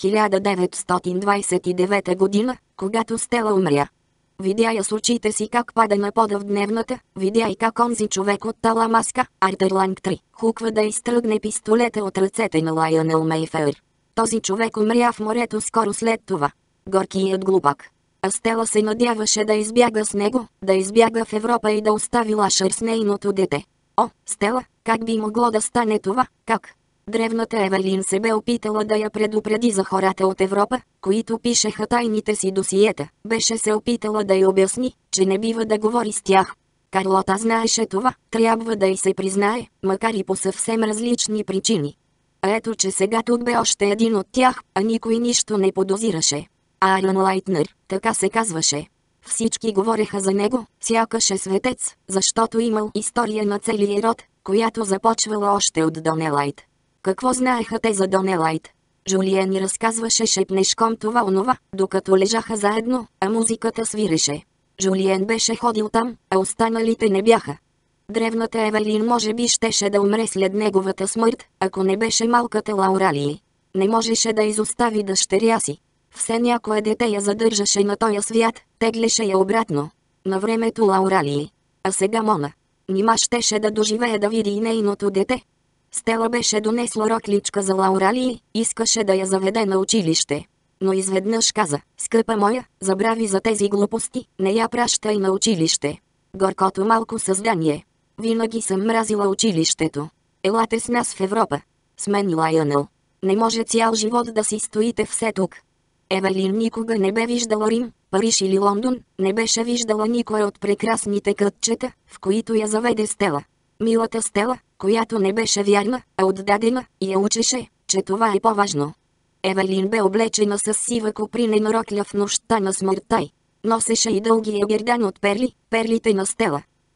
1929 година, когато Стела умря. Видя я с очите си как пада на пода в дневната, видя и как онзи човек от Таламаска, Артър Лангтри, хуква да изтръгне пистолета от ръцете на Лайонел Мейфер. Този човек умря в морето скоро след това. Горкият глупак. А Стела се надяваше да избяга с него, да избяга в Европа и да остави Лашър с нейното дете. О, Стела, как би могло да стане това, как? Древната Евелин се бе опитала да я предупреди за хората от Европа, които пишеха тайните си досиета. Беше се опитала да й обясни, че не бива да говори с тях. Карлота знаеше това, трябва да й се признае, макар и по съвсем различни причини. А ето, че сега тук бе още един от тях, а никой нищо не подозираше. Аарон Лайтнер, така се казваше. Всички говореха за него, сякаш е светец, защото имал история на целия род, която започвала още от Донелайт. Какво знаеха те за Донелайт? Жулиен ни разказваше шепнешком това-онова, докато лежаха заедно, а музиката свиреше. Жулиен беше ходил там, а останалите не бяха. Древната Евелин може би щеше да умре след неговата смърт, ако не беше малката Лауралии. Не можеше да изостави дъщеря си. Все някое дете я задържаше на този свят, теглеше я обратно. На времето Лауралии. А сега Мона. Нима щеше да доживее да види и нейното дете. Стела беше донесла рокличка за Лауралии, искаше да я заведе на училище. Но изведнъж каза: "Скъпа моя, забрави за тези глупости, не я пращай на училище." Горкото малко създание. "Винаги съм мразила училището. Елате с нас в Европа." Смени Лайонел. "Не може цял живот да си стоите все тук." Евелин никога не бе виждала Рим, Париж или Лондон, не беше виждала никое от прекрасните кътчета, в които я заведе Стела. Милата Стела, която не беше вярна, а отдадена, и я учеше, че това е по-важно. Евелин бе облечена с сива копринена рокля в нощта на смъртта й. Носеше и дългия гердан от перли, перлите на Стела.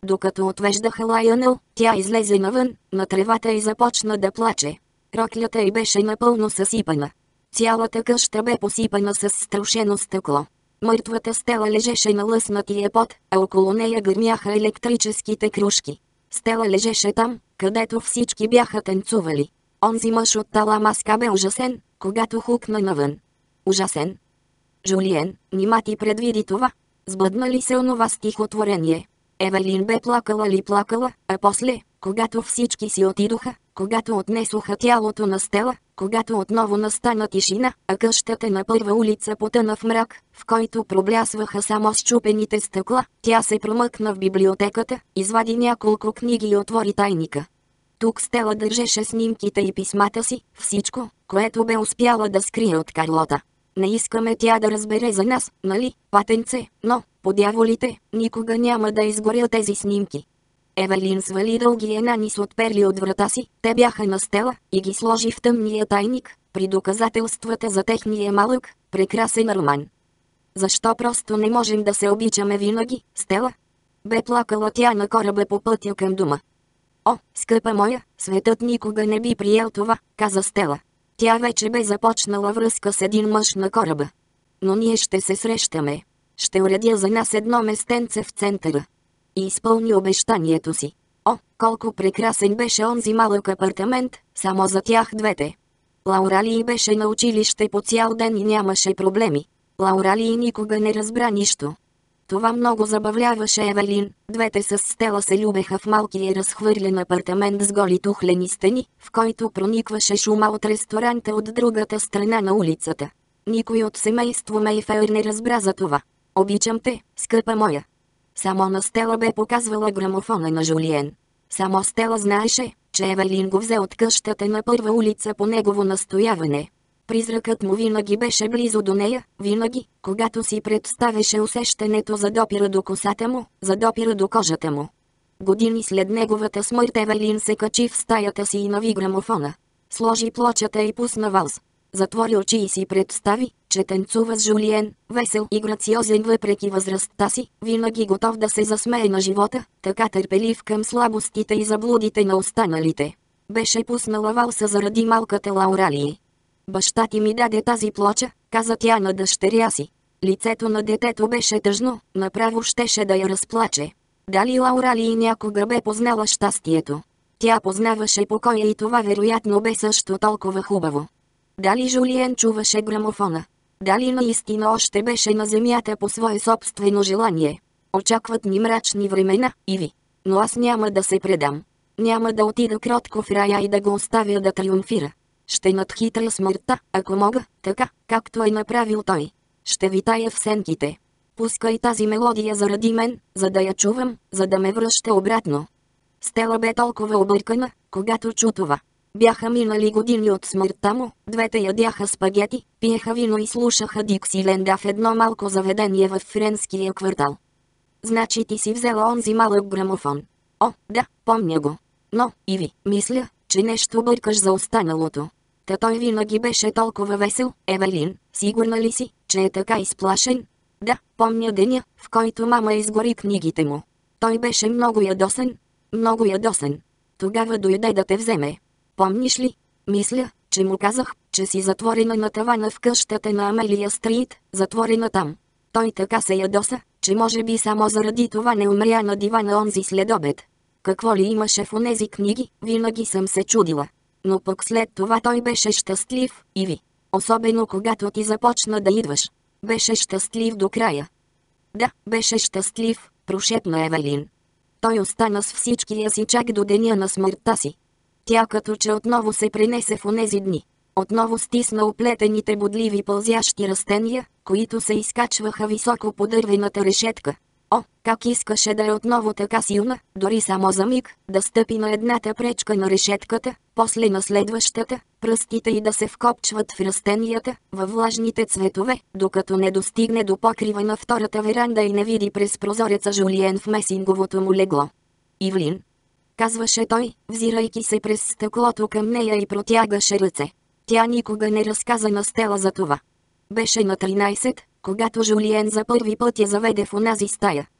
Докато отвеждаха Лайънъл, тя излезе навън, на тревата и започна да плаче. Роклята й беше напълно съсипана. Цялата къща бе посипана с строшено стъкло. Мъртвата Стела лежеше на лъснатия пот, а около нея гърмяха електрическите крушки. Стела лежеше там, където всички бяха танцували. Онзи мъж от Таламаска бе ужасен, когато хукна навън. Ужасен. Жулиен, нима ти предвиди това? Сбъдна ли се онова стихотворение? Евелин бе плакала, а после, когато всички си отидоха, когато отнесоха тялото на Стела, когато отново настана тишина, а къщата на Първа улица потъна в мрак, в който проблясваха само счупените стъкла, тя се промъкна в библиотеката, извади няколко книги и отвори тайника. Тук Стела държеше снимките и писмата си, всичко, което бе успяла да скрие от Карлота. Не искаме тя да разбере за нас, нали, патенце, но, по дяволите, никога няма да изгоря тези снимки. Евелин свали дългия нанис от перли от врата си, те бяха на Стела, и ги сложи в тъмния тайник, при доказателствата за техния малък, прекрасен роман. Защо просто не можем да се обичаме винаги, Стела? Бе плакала тя на кораба по пътя към дома. О, скъпа моя, светът никога не би приел това, каза Стела. Тя вече бе започнала връзка с един мъж на кораба. Но ние ще се срещаме. Ще уредя за нас едно местенце в центъра. И изпълни обещанието си. О, колко прекрасен беше онзи малък апартамент, само за тях двете. Лауралий беше на училище по цял ден и нямаше проблеми. Лауралий никога не разбра нищо. Това много забавляваше Евелин, двете с Стела се любеха в малкия разхвърлен апартамент с голи тухлени стени, в който проникваше шума от ресторанта от другата страна на улицата. Никой от семейство Мейфер не разбра за това. Обичам те, скъпа моя. Само на Стела бе показвала грамофона на Жулиен. Само Стела знаеше, че Евелин го взе от къщата на Първа улица по негово настояване. Призракът му винаги беше близо до нея, винаги, когато си представеше усещането за допира до косата му, за допира до кожата му. Години след неговата смърт Евелин се качи в стаята си и нави грамофона. Сложи плочата и пусна валс. Затвори очи и си представи, че танцува с Жулиен, весел и грациозен въпреки възрастта си, винаги готов да се засмее на живота, така търпелив към слабостите и заблудите на останалите. Беше пуснала валса заради малката Лауралий. Баща ти ми даде тази плоча, каза тя на дъщеря си. Лицето на детето беше тъжно, направо щеше да я разплаче. Дали Лауралий някога бе познала щастието? Тя познаваше покоя и това вероятно бе също толкова хубаво. Дали Жулиен чуваше грамофона? Дали наистина още беше на земята по свое собствено желание? Очакват ни мрачни времена, Иви. Но аз няма да се предам. Няма да отида кротко в рая и да го оставя да триумфира. Ще надхитря смъртта, ако мога, така, както е направил той. Ще витая в сенките. Пускай тази мелодия заради мен, за да я чувам, за да ме връща обратно. Стела бе толкова объркана, когато чу това. Бяха минали години от смъртта му, двете ядяха спагети, пиеха вино и слушаха Диксиленда в едно малко заведение в френския квартал. Значи ти си взела онзи малък грамофон. О, да, помня го. Но, Иви, мисля, че нещо бъркаш за останалото. Та той винаги беше толкова весел, Евелин, сигурна ли си, че е така изплашен? Да, помня деня, в който мама изгори книгите му. Той беше много ядосен. Много ядосен. Тогава дойде да те вземе. Помниш ли? Мисля, че му казах, че си затворена на тавана в къщата на Амелия Стрит, затворена там. Той така се ядоса, че може би само заради това не умря на дивана онзи следобед. Какво ли имаше в онези книги, винаги съм се чудила. Но пък след това той беше щастлив, Иви. Особено когато ти започна да идваш. Беше щастлив до края. Да, беше щастлив, прошепна Евелин. Той остана с всичкия си чак до деня на смъртта си. Тя като че отново се пренесе в онези дни. Отново стисна оплетените бодливи пълзящи растения, които се изкачваха високо по дървената решетка. О, как искаше да е отново така силна, дори само за миг, да стъпи на едната пречка на решетката, после на следващата, пръстите й да се вкопчват в растенията, във влажните цветове, докато не достигне до покрива на втората веранда и не види през прозореца Жулиен в месинговото му легло. Ивлин, казваше той, взирайки се през стъклото към нея и протягаше ръце. Тя никога не разказа на Стела за това. Беше на 13, когато Жулиен за първи път я заведе в онази стая.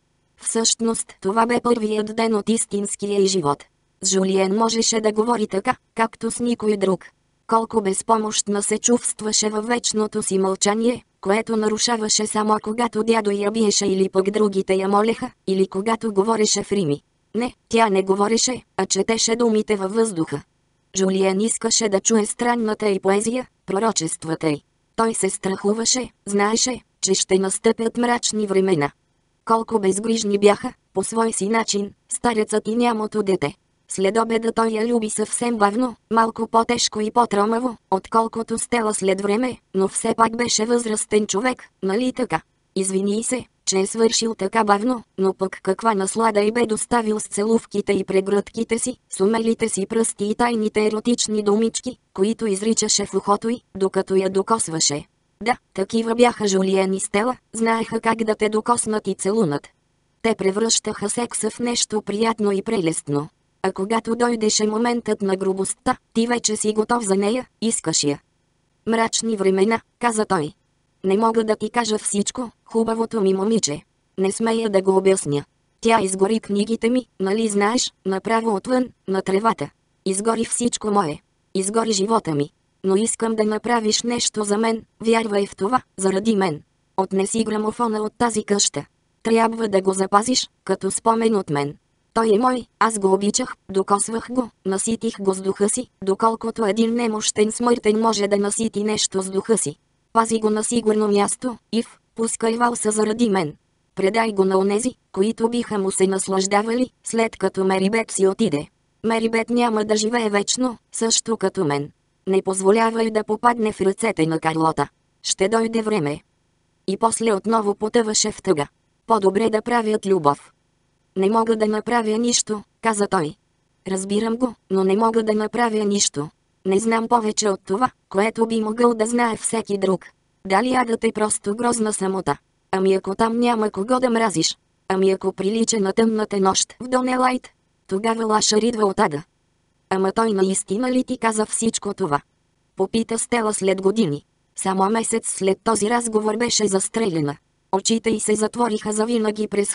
Всъщност това бе първият ден от истинския й живот. С Жулиен можеше да говори така, както с никой друг. Колко безпомощна се чувстваше във вечното си мълчание, което нарушаваше само когато дядо я биеше или пък другите я молеха, или когато говореше в рими. Не, тя не говореше, а четеше думите във въздуха. Жулиен искаше да чуе странната й поезия, пророчествата й. Той се страхуваше, знаеше, че ще настъпят мрачни времена. Колко безгрижни бяха, по свой си начин, старецът и нямото дете. След обеда той я люби съвсем бавно, малко по-тежко и по-тромаво, отколкото Стела след време, но все пак беше възрастен човек, нали така? Извини се, че е свършил така бавно, но пък каква наслада й бе доставил с целувките и прегръдките си, с умелите си пръсти и тайните еротични думички, които изричаше в ухото й, докато я докосваше. Да, такива бяха Жулиен и Стела, знаеха как да те докоснат и целунат. Те превръщаха секса в нещо приятно и прелестно. А когато дойдеше моментът на грубостта, ти вече си готов за нея, искаш я. Мрачни времена, каза той. Не мога да ти кажа всичко, хубавото ми момиче. Не смея да го обясня. Тя изгори книгите ми, нали знаеш, направо отвън, на тревата. Изгори всичко мое. Изгори живота ми. Но искам да направиш нещо за мен, вярвай в това, заради мен. Отнеси грамофона от тази къща. Трябва да го запазиш, като спомен от мен. Той е мой, аз го обичах, докосвах го, наситих го с духа си, доколкото един немощен смъртен може да насити нещо с духа си. Пази го на сигурно място, Ив, пускай валса заради мен. Предай го на онези, които биха му се наслаждавали, след като Мерибет си отиде. Мерибет няма да живее вечно, също като мен. Не позволявай да попадне в ръцете на Карлота. Ще дойде време. И после отново потъваше в тъга. По-добре да правят любов. Не мога да направя нищо, каза той. Разбирам го, но не мога да направя нищо. Не знам повече от това, което би могъл да знае всеки друг. Дали адът е просто грозна самота? Ами ако там няма кого да мразиш? Ами ако прилича на тъмната нощ в Донелайт? Тогава Лашър идва от ада. Ама той наистина ли ти каза всичко това? Попита Стела след години. Само месец след този разговор беше застрелена. Очите й се затвориха завинаги през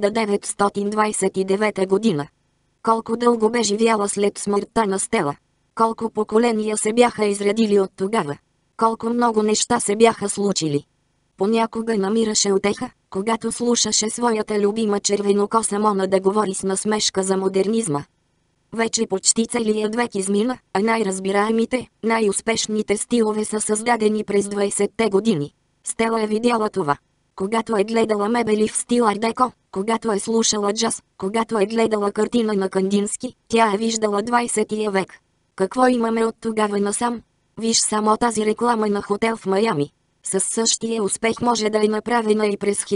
1929 година. Колко дълго бе живяла след смъртта на Стела. Колко поколения се бяха изредили от тогава. Колко много неща се бяха случили. Понякога намираше утеха, когато слушаше своята любима червенокоса Мона да говори с насмешка за модернизма. Вече почти целият век измина, а най-разбираемите, най-успешните стилове са създадени през 20-те години. Стела е видяла това. Когато е гледала мебели в стил ар-деко, когато е слушала джаз, когато е гледала картина на Кандински, тя е виждала 20 век. Какво имаме от тогава насам? Виж само тази реклама на хотел в Майами. Със същия успех може да е направена и през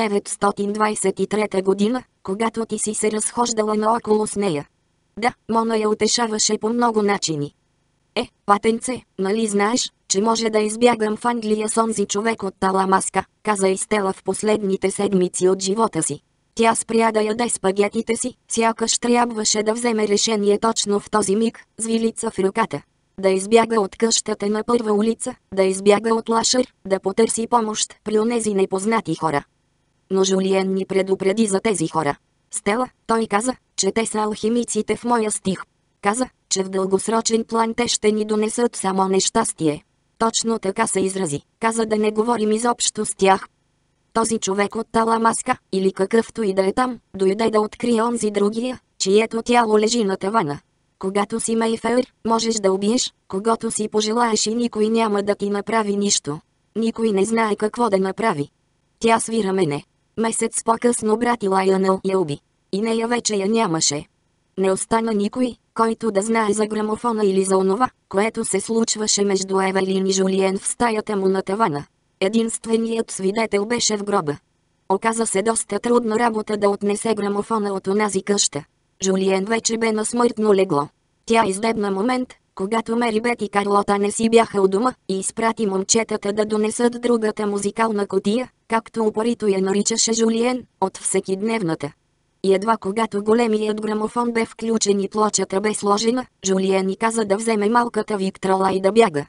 1923 година, когато ти си се разхождала наоколо с нея. Да, Мона я утешаваше по много начини. Патенце, нали знаеш, че може да избягам в Англия с онзи човек от Таламаска, каза и Стела в последните седмици от живота си. Тя спря да яде спагетите си, сякаш трябваше да вземе решение точно в този миг, с вилица в ръката. Да избяга от къщата на Първа улица, да избяга от Лашър, да потърси помощ при онези непознати хора. Но Жулиен ни предупреди за тези хора. Стела, той каза, че те са алхимиците в моя стих. Каза, че в дългосрочен план те ще ни донесат само нещастие. Точно така се изрази. Каза да не говорим изобщо с тях. Този човек от Таламаска, или какъвто и да е там, дойде да открие онзи другия, чието тяло лежи на тавана. Когато си Мейфер, можеш да убиеш, когото си пожелаеш и никой няма да ти направи нищо. Никой не знае какво да направи. Тя свира мене. Месец по-късно брат Лайонел я уби. И нея вече я нямаше. Не остана никой, който да знае за грамофона или за онова, което се случваше между Евелин и Жулиен в стаята му на тавана. Единственият свидетел беше в гроба. Оказа се доста трудна работа да отнесе грамофона от онази къща. Жулиен вече бе на смъртно легло. Тя издебна момент, когато Мерибет и Карлота не си бяха у дома, и изпрати момчетата да донесат другата музикална кутия, както упорито я наричаше Жулиен, от всекидневната. И едва когато големият грамофон бе включен и плочата бе сложена, Жулиен ни каза да вземе малката Виктрола и да бяга.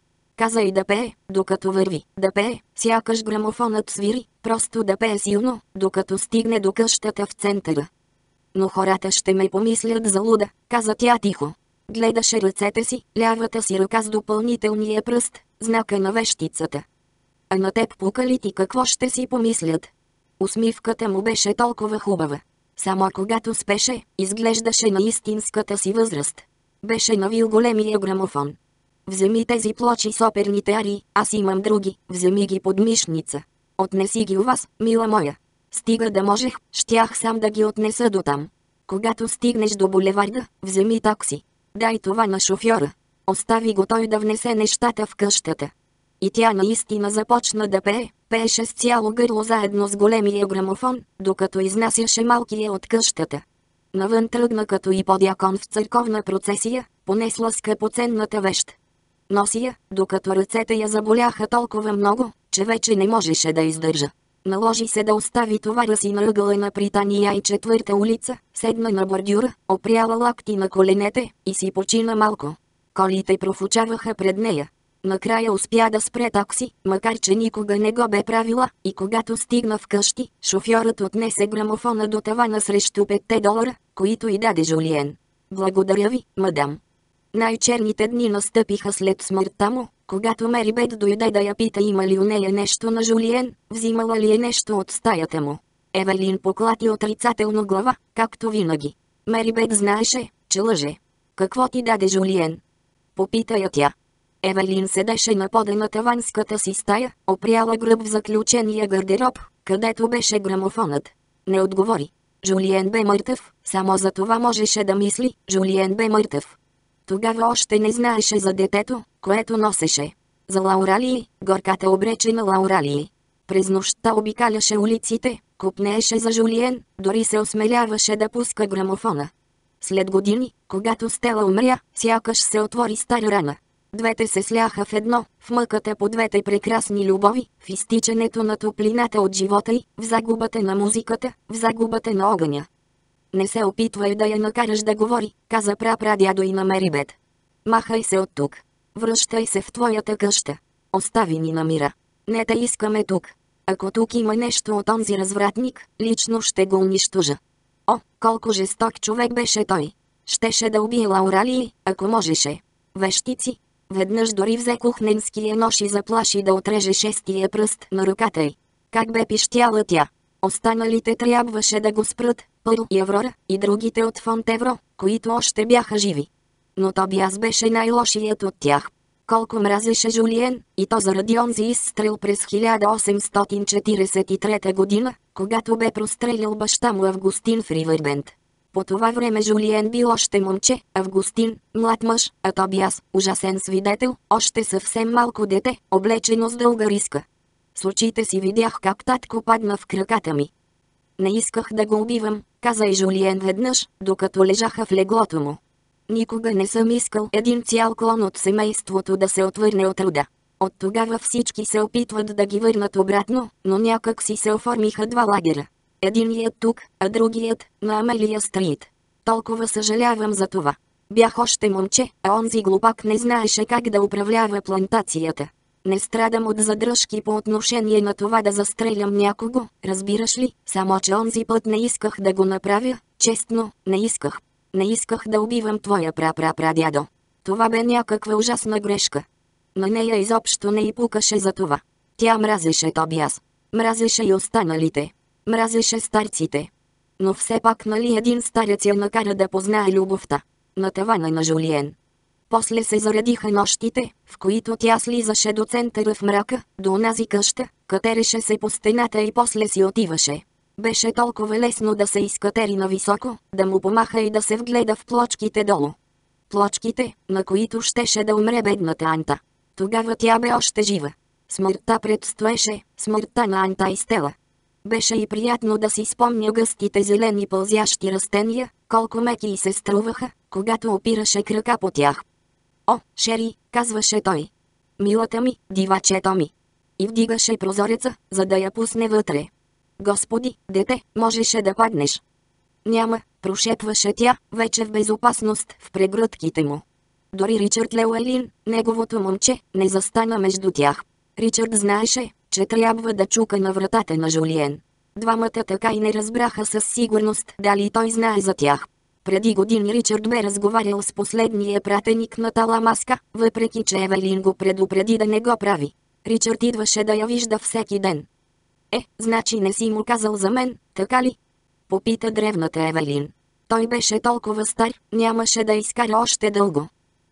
каза и да пее, докато върви, да пее, сякаш грамофонът свири, просто да пее силно, докато стигне до къщата в центъра. Но хората ще ме помислят за луда, каза тя тихо. Гледаше ръцете си, лявата си ръка с допълнителния пръст, знака на вещицата. А на теб пука ли ти какво ще си помислят? Усмивката му беше толкова хубава. Само когато спеше, изглеждаше на истинската си възраст. Беше навил големия грамофон. Вземи тези плочи с оперните арии, аз имам други, вземи ги под мишница. Отнеси ги у вас, мила моя. Стига да можех, щях сам да ги отнеса дотам. Когато стигнеш до булеварда, вземи такси. Дай това на шофьора. Остави го той да внесе нещата в къщата. И тя наистина започна да пее, пееше с цяло гърло заедно с големия грамофон, докато изнасяше малкия от къщата. Навън тръгна като и подякон в църковна процесия, понесла скъпоценната вещ. Носи я, докато ръцете я заболяха толкова много, че вече не можеше да издържа. Наложи се да остави товара си на ъгъла на Притания и 4-та улица, седна на бордюра, опряла лакти на коленете и си почина малко. Колите профучаваха пред нея. Накрая успя да спре такси, макар че никога не го бе правила, и когато стигна вкъщи, шофьорът отнесе грамофона до тавана срещу $5, които й даде Жулиен. Благодаря ви, мадам. Най-черните дни настъпиха след смъртта му, когато Мерибет дойде да я пита има ли у нея нещо на Жулиен, взимала ли е нещо от стаята му. Евелин поклати отрицателно глава, както винаги. Мерибет знаеше, че лъже. Какво ти даде Жулиен? Попита я тя. Евелин седеше на пода на таванската си стая, опряла гръб в заключения гардероб, където беше грамофонът. Не отговори. Жулиен бе мъртъв, само за това можеше да мисли, Жулиен бе мъртъв. Тогава още не знаеше за детето, което носеше. За Лауралии, горката обречена Лауралии. През нощта обикаляше улиците, купнееше за Жулиен, дори се осмеляваше да пуска грамофона. След години, когато Стела умря, сякаш се отвори стара рана. Двете се сляха в едно, в мъката по двете прекрасни любови, в изтичането на топлината от живота й, в загубата на музиката, в загубата на огъня. Не се опитвай да я накараш да говори, каза прапрадядо и на Мерибет. Махай се от тук. Връщай се в твоята къща. Остави ни на мира. Не те искаме тук. Ако тук има нещо от онзи развратник, лично ще го унищожа. О, колко жесток човек беше той. Щеше да убие Лауралии, ако можеше. Вещици. Веднъж дори взе кухненския нож и заплаши да отреже шестия пръст на ръката й. Как бе пищяла тя. Останалите трябваше да го спрат, Пърл и Аврора, и другите от Фонтевро, които още бяха живи. Но Тобиас беше най-лошият от тях. Колко мразеше Жулиен, и то заради онзи изстрел през 1843 година, когато бе прострелил баща му Августин в Ривърбенд. По това време Жулиен бил още момче, Августин, млад мъж, а Тобиас, ужасен свидетел, още съвсем малко дете, облечено с дълга риска. С очите си видях как татко падна в краката ми. Не исках да го убивам, каза и Жулиен веднъж, докато лежаха в леглото му. Никога не съм искал един цял клон от семейството да се отвърне от рода. От тогава всички се опитват да ги върнат обратно, но някак си се оформиха два лагера. Единият тук, а другият на Амелия Стрит. Толкова съжалявам за това. Бях още момче, а онзи глупак не знаеше как да управлява плантацията. Не страдам от задръжки по отношение на това да застрелям някого, разбираш ли, само че онзи път не исках да го направя, честно, не исках. Не исках да убивам твоя прапрапрадядо. Това бе някаква ужасна грешка. На нея изобщо не й пукаше за това. Тя мразеше Тобиас. Мразеше и останалите. Мразеше старците. Но все пак нали един старец я накара да познае любовта. На тавана на Жулиен. После се заредиха нощите, в които тя слизаше до центъра в мрака, до онази къща, катереше се по стената и после си отиваше. Беше толкова лесно да се изкатери нависоко, да му помаха и да се вгледа в плочките долу. Плочките, на които щеше да умре бедната Анта. Тогава тя бе още жива. Смъртта предстоеше, смъртта на Анта и Стела. Беше и приятно да си спомня гъстите зелени пълзящи растения, колко меки й се струваха, когато опираше крака по тях. О, Шери, казваше той. Милата ми, дивачето ми. И вдигаше прозореца, за да я пусне вътре. Господи, дете, можеше да паднеш. Няма, прошепваше тя, вече в безопасност в прегръдките му. Дори Ричард Леуелин, неговото момче, не застана между тях. Ричард знаеше, че трябва да чука на вратата на Жулиен. Двамата така и не разбраха със сигурност дали той знае за тях. Преди години Ричард бе разговарял с последния пратеник на Таламаска, въпреки че Евелин го предупреди да не го прави. Ричард идваше да я вижда всеки ден. Значи не си му казал за мен, така ли? Попита древната Евелин. Той беше толкова стар, нямаше да изкара още дълго.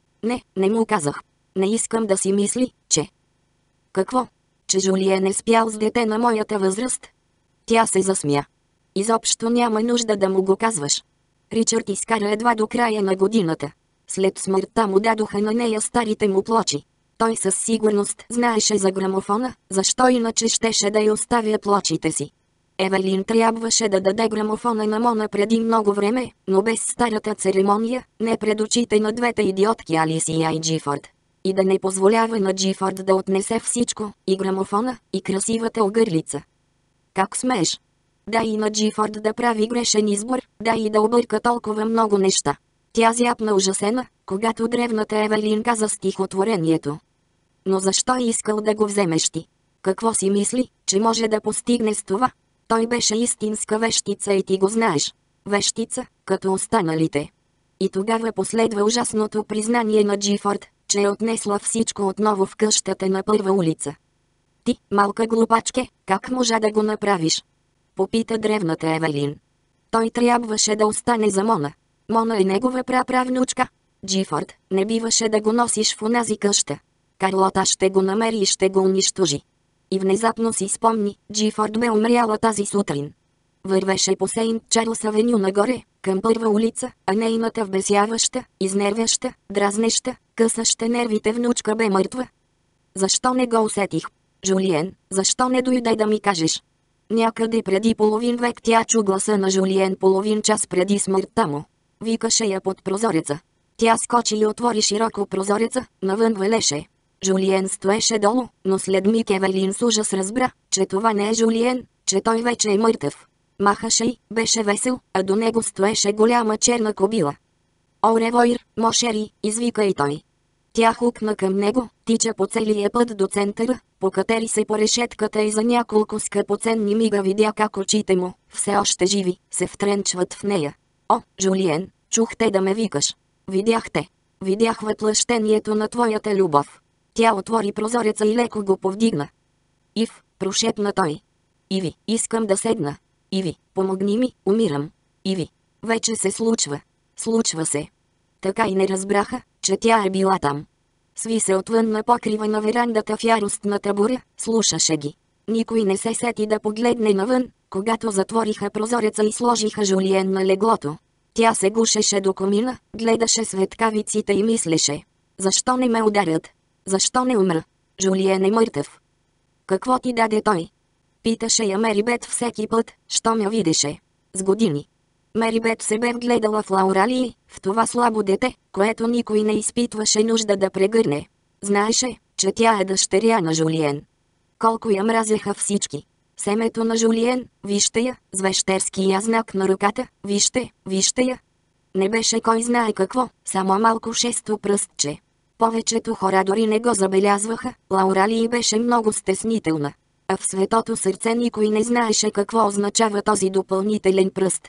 Не му казах. Не искам да си мисли, че... Какво? Че Жулиен е спял с дете на моята възраст? Тя се засмя. Изобщо няма нужда да му го казваш. Ричард изкара едва до края на годината. След смъртта му дадоха на нея старите му плочи. Той със сигурност знаеше за грамофона, защо иначе щеше да й оставя плочите си. Евелин трябваше да даде грамофона на Мона преди много време, но без старата церемония, не пред очите на двете идиотки Алисия и Джифорд. И да не позволява на Джифорд да отнесе всичко, и грамофона, и красивата огърлица. Как смееш? Да и на Джифорд да прави грешен избор, да и да обърка толкова много неща. Тя зяпна ужасена, когато древната Евелин каза стихотворението. Но защо е искал да го вземеш ти? Какво си мисли, че може да постигне с това? Той беше истинска вещица и ти го знаеш. Вещица, като останалите. И тогава последва ужасното признание на Джифорд, че е отнесла всичко отново в къщата на Първа улица. Ти, малка глупачке, как можа да го направиш? Попита древната Евелин. Той трябваше да остане за Мона. Мона е негова праправнучка. Джифорд, не биваше да го носиш в онази къща. Карлота ще го намери и ще го унищожи. И внезапно си спомни, Джифорд бе умряла тази сутрин. Вървеше по Сейнт Чарлс авеню нагоре, към Първа улица, а нейната вбесяваща, изнервяща, дразнеща, късаща нервите внучка бе мъртва. Защо не го усетих? Жулиен, защо не дойде да ми кажеш? Някъде преди половин век тя чу гласа на Жулиен половин час преди смъртта му. Викаше я под прозореца. Тя скочи и отвори широко прозореца, навън валеше. Жулиен стоеше долу, но след миг Евелин с ужас разбра, че това не е Жулиен, че той вече е мъртъв. Махаше и беше весел, а до него стоеше голяма черна кобила. О, Ревойр, мошери, извика и той. Тя хукна към него, тича по целия път до центъра, покатери се по решетката и за няколко скъпоценни мига видя как очите му, все още живи, се втренчват в нея. О, Жулиен, чух те да ме викаш. Видяхте. Видях въплъщението на твоята любов. Тя отвори прозореца и леко го повдигна. Ив, прошепна той. Иви, искам да седна. Иви, помогни ми, умирам. Иви, вече се случва. Случва се. Така и не разбраха, че тя е била там. Сви се отвън на покрива на верандата в яростната буря, слушаше ги. Никой не се сети да погледне навън, когато затвориха прозореца и сложиха Жулиен на леглото. Тя се гушеше до комина, гледаше светкавиците и мислеше. Защо не ме ударят? Защо не умра? Жулиен е мъртъв. Какво ти даде той? Питаше я Мерибет всеки път, що ме видеше. С години. Мерибет се бе вгледала в Лауралии, в това слабо дете, което никой не изпитваше нужда да прегърне. Знаеше, че тя е дъщеря на Жулиен. Колко я мразеха всички. Семето на Жулиен, вижте я, с вещерския знак на ръката, вижте я. Не беше кой знае какво, само малко шесто пръстче. Повечето хора дори не го забелязваха, Лауралии беше много стеснителна. А в светото сърце никой не знаеше какво означава този допълнителен пръст.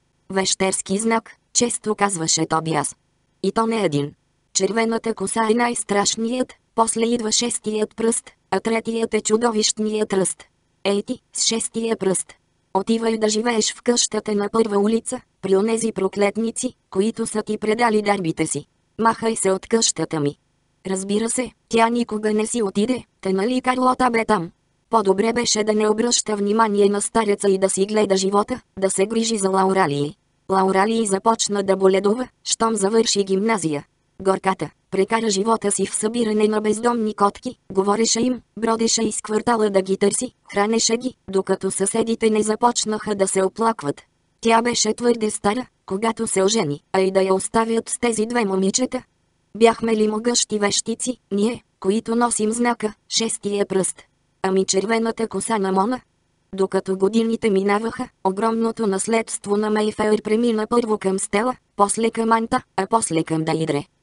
Вещерски знак, често казваше Тобиас. И то не един. Червената коса е най-страшният, после идва шестият пръст, а третият е чудовищният ръст. Ей ти, с шестия пръст. Отивай да живееш в къщата на Първа улица, при онези проклетници, които са ти предали дарбите си. Махай се от къщата ми. Разбира се, тя никога не си отиде, те нали Карлота бе там. По-добре беше да не обръща внимание на стареца и да си гледа живота, да се грижи за Лауралии. Лауралии започна да боледува, щом завърши гимназия. Горката прекара живота си в събиране на бездомни котки, говореше им, бродеше из квартала да ги търси, хранеше ги, докато съседите не започнаха да се оплакват. Тя беше твърде стара, когато се ожени, а и да я оставят с тези две момичета. Бяхме ли могъщи вещици, ние, които носим знака, шестия пръст? Ами червената коса на Мона? Докато годините минаваха, огромното наследство на Мейфеър премина първо към Стела, после към Анта, а после към Дейдре.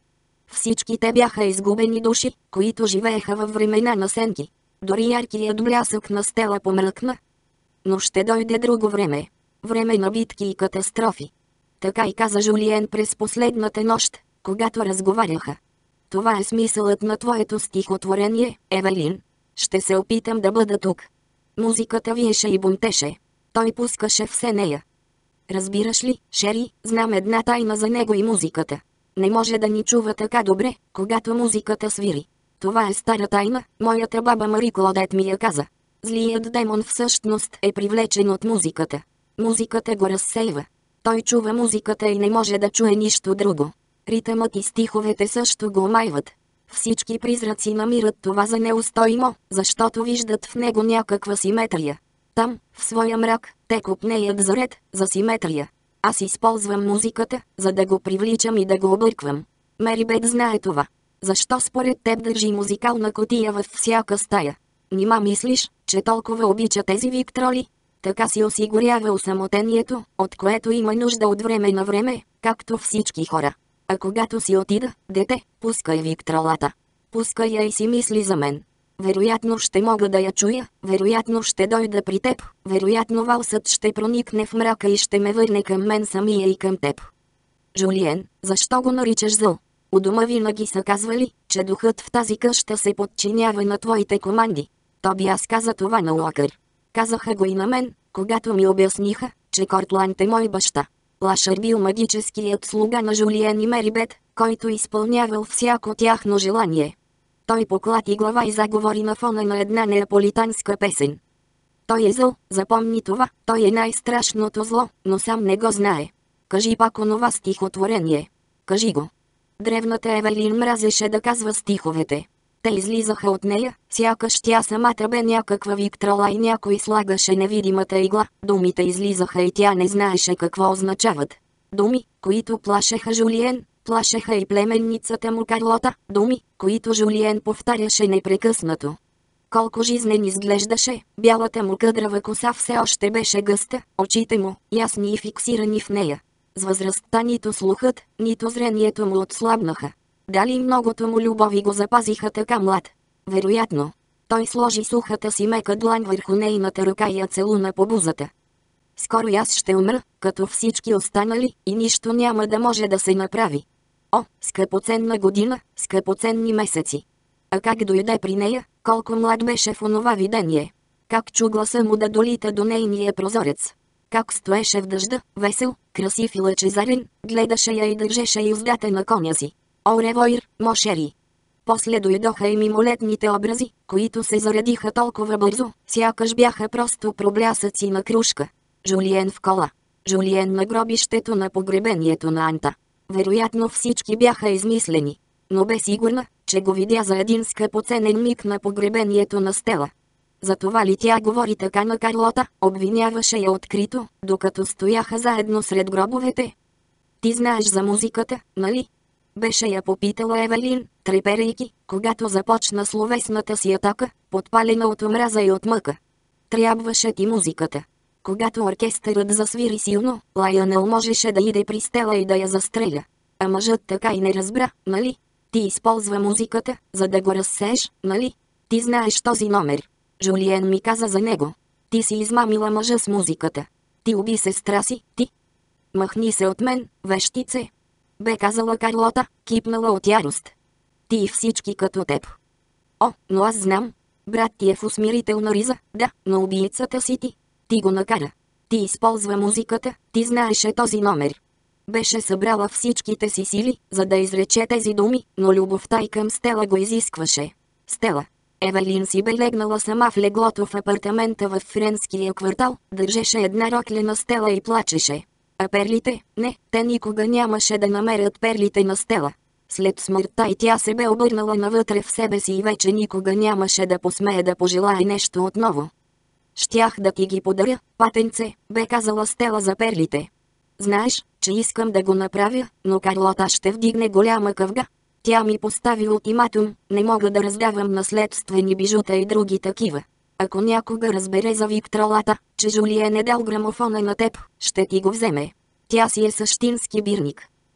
Всички те бяха изгубени души, които живееха във времена на сенки. Дори яркият блясък на Стела помръкна. Но ще дойде друго време. Време на битки и катастрофи. Така и каза Жулиен през последната нощ, когато разговаряха. Това е смисълът на твоето стихотворение, Евелин. Ще се опитам да бъда тук. Музиката виеше и бунтеше. Той пускаше все нея. Разбираш ли, Шери, знам една тайна за него и музиката. Не може да ни чува така добре, когато музиката свири. Това е стара тайна, моята баба Мари Клодет ми я каза. Злият демон всъщност е привлечен от музиката. Музиката го разсейва. Той чува музиката и не може да чуе нищо друго. Ритъмът и стиховете също го омайват. Всички призраци намират това за неустоимо, защото виждат в него някаква симетрия. Там, в своя мрак, те копнеят заред за симетрия. Аз използвам музиката, за да го привличам и да го обърквам. Мери Бет знае това. Защо според теб държи музикална кутия във всяка стая? Нима мислиш, че толкова обича тези виктроли? Така си осигурява осамотението, от което има нужда от време на време, както всички хора. А когато си отида, дете, пускай виктролата. Пускай я и си мисли за мен. Вероятно ще мога да я чуя, вероятно ще дойда при теб, вероятно валсът ще проникне в мрака и ще ме върне към мен самия и към теб. Жулиен, защо го наричаш зъл? У дома винаги са казвали, че духът в тази къща се подчинява на твоите команди. Тобиас каза това на Уокър. Казаха го и на мен, когато ми обясниха, че Кортланд е мой баща. Лашър бил магическият слуга на Жулиен и Мери Бет, който изпълнявал всяко тяхно желание. Той поклати глава и заговори на фона на една неаполитанска песен. Той е зъл, запомни това, той е най-страшното зло, но сам не го знае. Кажи пак онова стихотворение. Кажи го. Древната Евелин мразеше да казва стиховете. Те излизаха от нея, сякаш тя самата бе някаква виктрола и някой слагаше невидимата игла. Думите излизаха и тя не знаеше какво означават. Думи, които плашеха Жулиен, плашеха и племенницата му Карлота, думи, които Жулиен повтаряше непрекъснато. Колко жизнен изглеждаше, бялата му къдрава коса все още беше гъста, очите му, ясни и фиксирани в нея. С възрастта нито слухът, нито зрението му отслабнаха. Дали многото му любови го запазиха така млад? Вероятно. Той сложи сухата си мека длан върху нейната ръка и я целуна по бузата. Скоро и аз ще умра, като всички останали, и нищо няма да може да се направи. О, скъпоценна година, скъпоценни месеци. А как дойде при нея, колко млад беше в онова видение. Как чу гласа му да долита до нейния прозорец. Как стоеше в дъжда, весел, красив и лъчезарен, гледаше я и държеше юздата на коня си. О, Ревойр, Мошери! После дойдоха и мимолетните образи, които се заредиха толкова бързо, сякаш бяха просто проблясъци на крушка. Жулиен в кола. Жулиен на гробището на погребението на Анта. Вероятно всички бяха измислени. Но бе сигурна, че го видя за един скъпоценен миг на погребението на Стела. Затова ли тя говори така на Карлота, обвиняваше я открито, докато стояха заедно сред гробовете? Ти знаеш за музиката, нали? Беше я попитала Евелин, треперейки, когато започна словесната си атака, подпалена от омраза и от мъка. Трябваше ти музиката. Когато оркестърът засвири силно, Лайонел можеше да иде при Стела и да я застреля. А мъжът така и не разбра, нали? Ти използва музиката, за да го разсееш, нали? Ти знаеш този номер. Жулиен ми каза за него. Ти си измамила мъжа с музиката. Ти уби сестра си, ти. Махни се от мен, вещице. Бе казала Карлота, кипнала от ярост. Ти и всички като теб. О, но аз знам. Брат ти е в усмирителна риза, да, но убийцата си ти. Ти го накара. Ти използва музиката, ти знаеше този номер. Беше събрала всичките си сили, за да изрече тези думи, но любовта й към Стела го изискваше. Стела. Евелин си бе легнала сама в леглото в апартамента в френския квартал, държеше една роклена Стела и плачеше. А перлите, не, те никога нямаше да намерят перлите на Стела. След смъртта и тя се бе обърнала навътре в себе си и вече никога нямаше да посмее да пожелае нещо отново. Щях да ти ги подаря, патенце, бе казала Стела за перлите. Знаеш, че искам да го направя, но Карлота ще вдигне голяма къвга. Тя ми постави ултиматум, не мога да раздавам наследствени бижута и други такива. Ако някога разбере за виктролата, че Жулиен е дал грамофона на теб, ще ти го вземе. Тя си е същински бирник.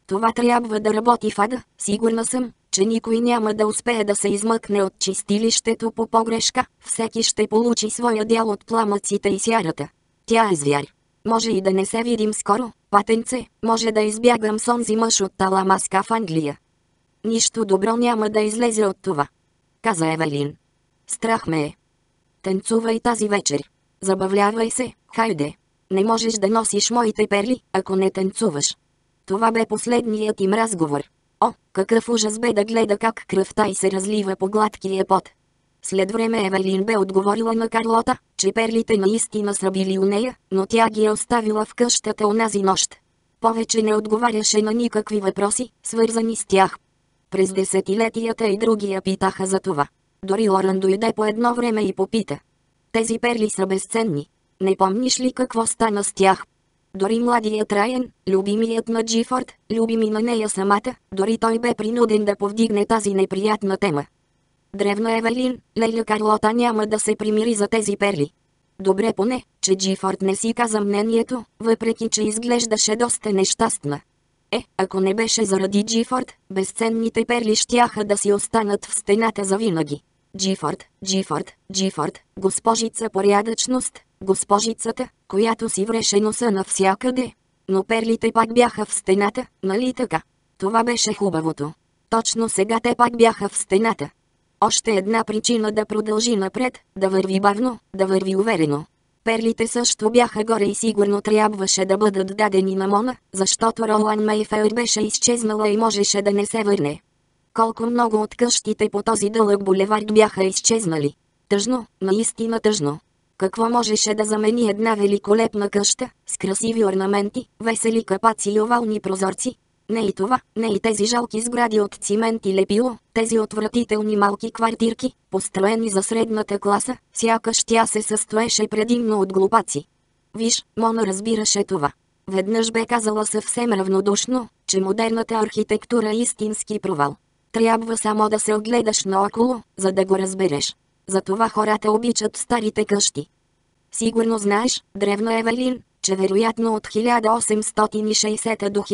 Това трябва да работи в ада. Сигурна съм, че никой няма да успее да се измъкне от чистилището по погрешка. Всеки ще получи своя дял от пламъците и сярата. Тя е звяр. Може и да не се видим скоро, патенце, може да избягам с онзи мъж от Таламаска в Англия. Нищо добро няма да излезе от това, каза Евелин. Страх ме е. Танцувай тази вечер. Забавлявай се, хайде. Не можеш да носиш моите перли, ако не танцуваш. Това бе последният им разговор. О, какъв ужас бе да гледа как кръвта й се разлива по гладкия пот. След време Евелин бе отговорила на Карлота, че перлите наистина са били у нея, но тя ги е оставила в къщата онази нощ. Повече не отговаряше на никакви въпроси, свързани с тях. През десетилетията и други я питаха за това. Дори Лоран дойде по едно време и попита. Тези перли са безценни. Не помниш ли какво стана с тях? Дори младият Райан, любимият на Джифорд, любими на нея самата, дори той бе принуден да повдигне тази неприятна тема. Древна Евелин, леля Карлота няма да се примири за тези перли. Добре поне, че Джифорд не си каза мнението, въпреки че изглеждаше доста нещастна. Ако не беше заради Джифорд, безценните перли щяха да си останат в стената завинаги. Джифорд, Джифорд, Джифорд, госпожица порядъчност, госпожицата, която си вреше носа навсякъде. Но перлите пак бяха в стената, нали така? Това беше хубавото. Точно сега те пак бяха в стената. Още една причина да продължи напред, да върви бавно, да върви уверено. Перлите също бяха горе и сигурно трябваше да бъдат дадени на Мона, защото Ролан Мейфелд беше изчезнала и можеше да не се върне. Колко много от къщите по този дълъг булевард бяха изчезнали. Тъжно, наистина тъжно. Какво можеше да замени една великолепна къща, с красиви орнаменти, весели капаци и овални прозорци? Не и това, не и тези жалки сгради от цимент и лепило, тези отвратителни малки квартирки, построени за средната класа, сякаш тя се състоеше предимно от глупаци. Виж, Мона разбираше това. Веднъж бе казала съвсем равнодушно, че модерната архитектура е истински провал. Трябва само да се огледаш наоколо, за да го разбереш. Затова хората обичат старите къщи. Сигурно знаеш, древна Евелин, че вероятно от 1860 до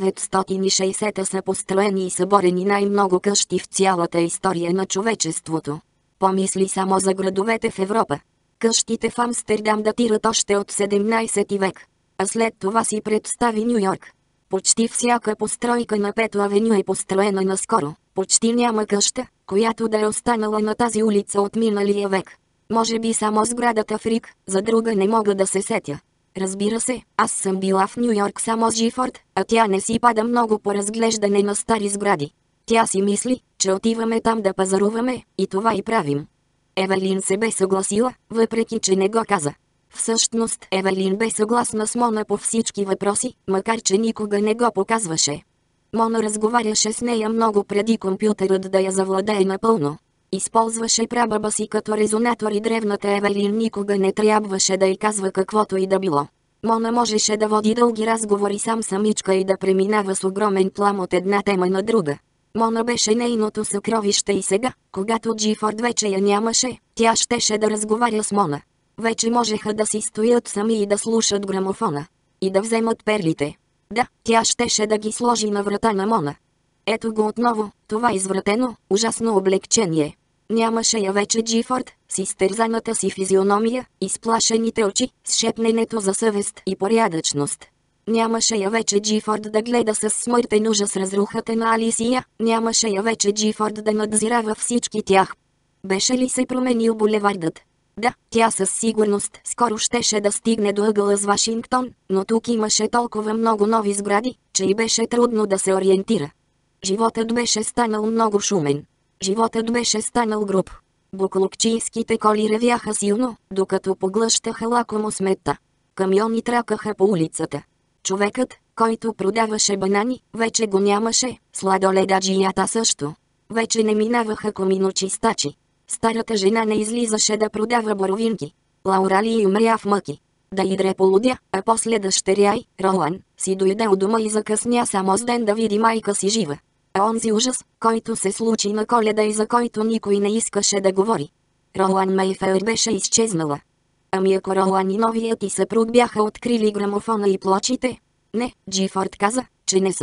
1960 са построени и съборени най-много къщи в цялата история на човечеството. Помисли само за градовете в Европа. Къщите в Амстердам датират още от 17 век. А след това си представи Ню Йорк. Почти всяка постройка на Пето авеню е построена наскоро. Почти няма къща, която да е останала на тази улица от миналия век. Може би само сградата в Рик, за друга не мога да се сетя. Разбира се, аз съм била в Ню Йорк само с Джифорд, а тя не си пада много по разглеждане на стари сгради. Тя си мисли, че отиваме там да пазаруваме, и това и правим. Евелин се бе съгласила, въпреки че не го каза. Всъщност Евелин бе съгласна с Мона по всички въпроси, макар че никога не го показваше. Мона разговаряше с нея много преди компютърът да я завладее напълно. Използваше прабаба си като резонатор и древната Евелин никога не трябваше да й казва каквото и да било. Мона можеше да води дълги разговори самичка и да преминава с огромен плам от една тема на друга. Мона беше нейното съкровище и сега, когато Джифорд вече я нямаше, тя щеше да разговаря с Мона. Вече можеха да си стоят сами и да слушат грамофона. И да вземат перлите. Да, тя щеше да ги сложи на врата на Мона. Ето го отново, това извратено, ужасно облегчение. Нямаше я вече Джифорд, с изтерзаната си физиономия, изплашените очи, с шепненето за съвест и порядъчност. Нямаше я вече Джифорд да гледа с смъртен ужас разрухата на Алисия, нямаше я вече Джифорд да надзирава всички тях. Беше ли се променил булевардът? Да, тя със сигурност скоро щеше да стигне до ъгъла с Вашингтон, но тук имаше толкова много нови сгради, че й беше трудно да се ориентира. Животът беше станал много шумен. Животът беше станал груб. Буклукчийските коли ревяха силно, докато поглъщаха лакомо сметта. Камиони тракаха по улицата. Човекът, който продаваше банани, вече го нямаше, сладоледаджията също. Вече не минаваха коминочистачи. Старата жена не излизаше да продава боровинки. Лаурали умря в мъки. Да идре полудя, а после дъщеря й, Ролан, си дойде от дома и закъсня само с ден да види майка си жива. А онзи ужас, който се случи на Коледа и за който никой не искаше да говори. Ролан Мейфелд беше изчезнала. Ами ако Ролан и новият и съпруг бяха открили грамофона и плочите? Не, Джифорд каза, че не са.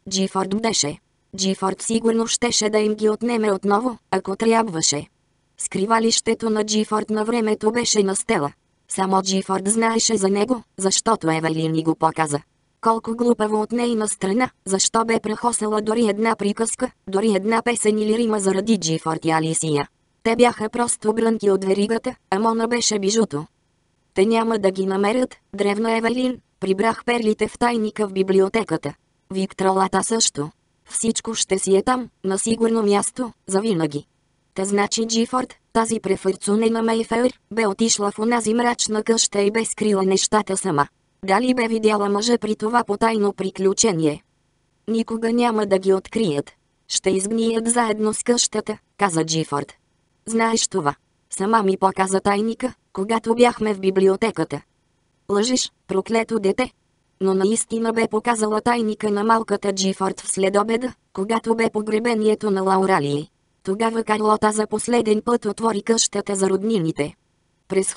Джифорд бдеше. Джифорд сигурно щеше да им ги отнеме отново, ако трябваше. Скривалището на Джифорд на времето беше на Стела. Само Джифорд знаеше за него, защото Евелин ни го показа. Колко глупаво от нейна страна, защо бе прехосала дори една приказка, дори една песен или рима заради Джифорд и Алисия. Те бяха просто брънки от веригата, а Мона беше бижуто. Те няма да ги намерят, древна Евелин, прибрах перлите в тайника в библиотеката. Виктролата също. Всичко ще си е там, на сигурно място, завинаги. Та значи Джифорд, тази префърцунена Мейфер, бе отишла в онази мрачна къща и бе скрила нещата сама. Дали бе видяла мъжа при това потайно приключение? Никога няма да ги открият. Ще изгният заедно с къщата, каза Джифорд. Знаеш това. Сама ми показа тайника, когато бяхме в библиотеката. Лъжиш, проклето дете. Но наистина бе показала тайника на малката Джифорд в следобеда, когато бе погребението на Лауралии. Тогава Карлота за последен път отвори къщата за роднините. През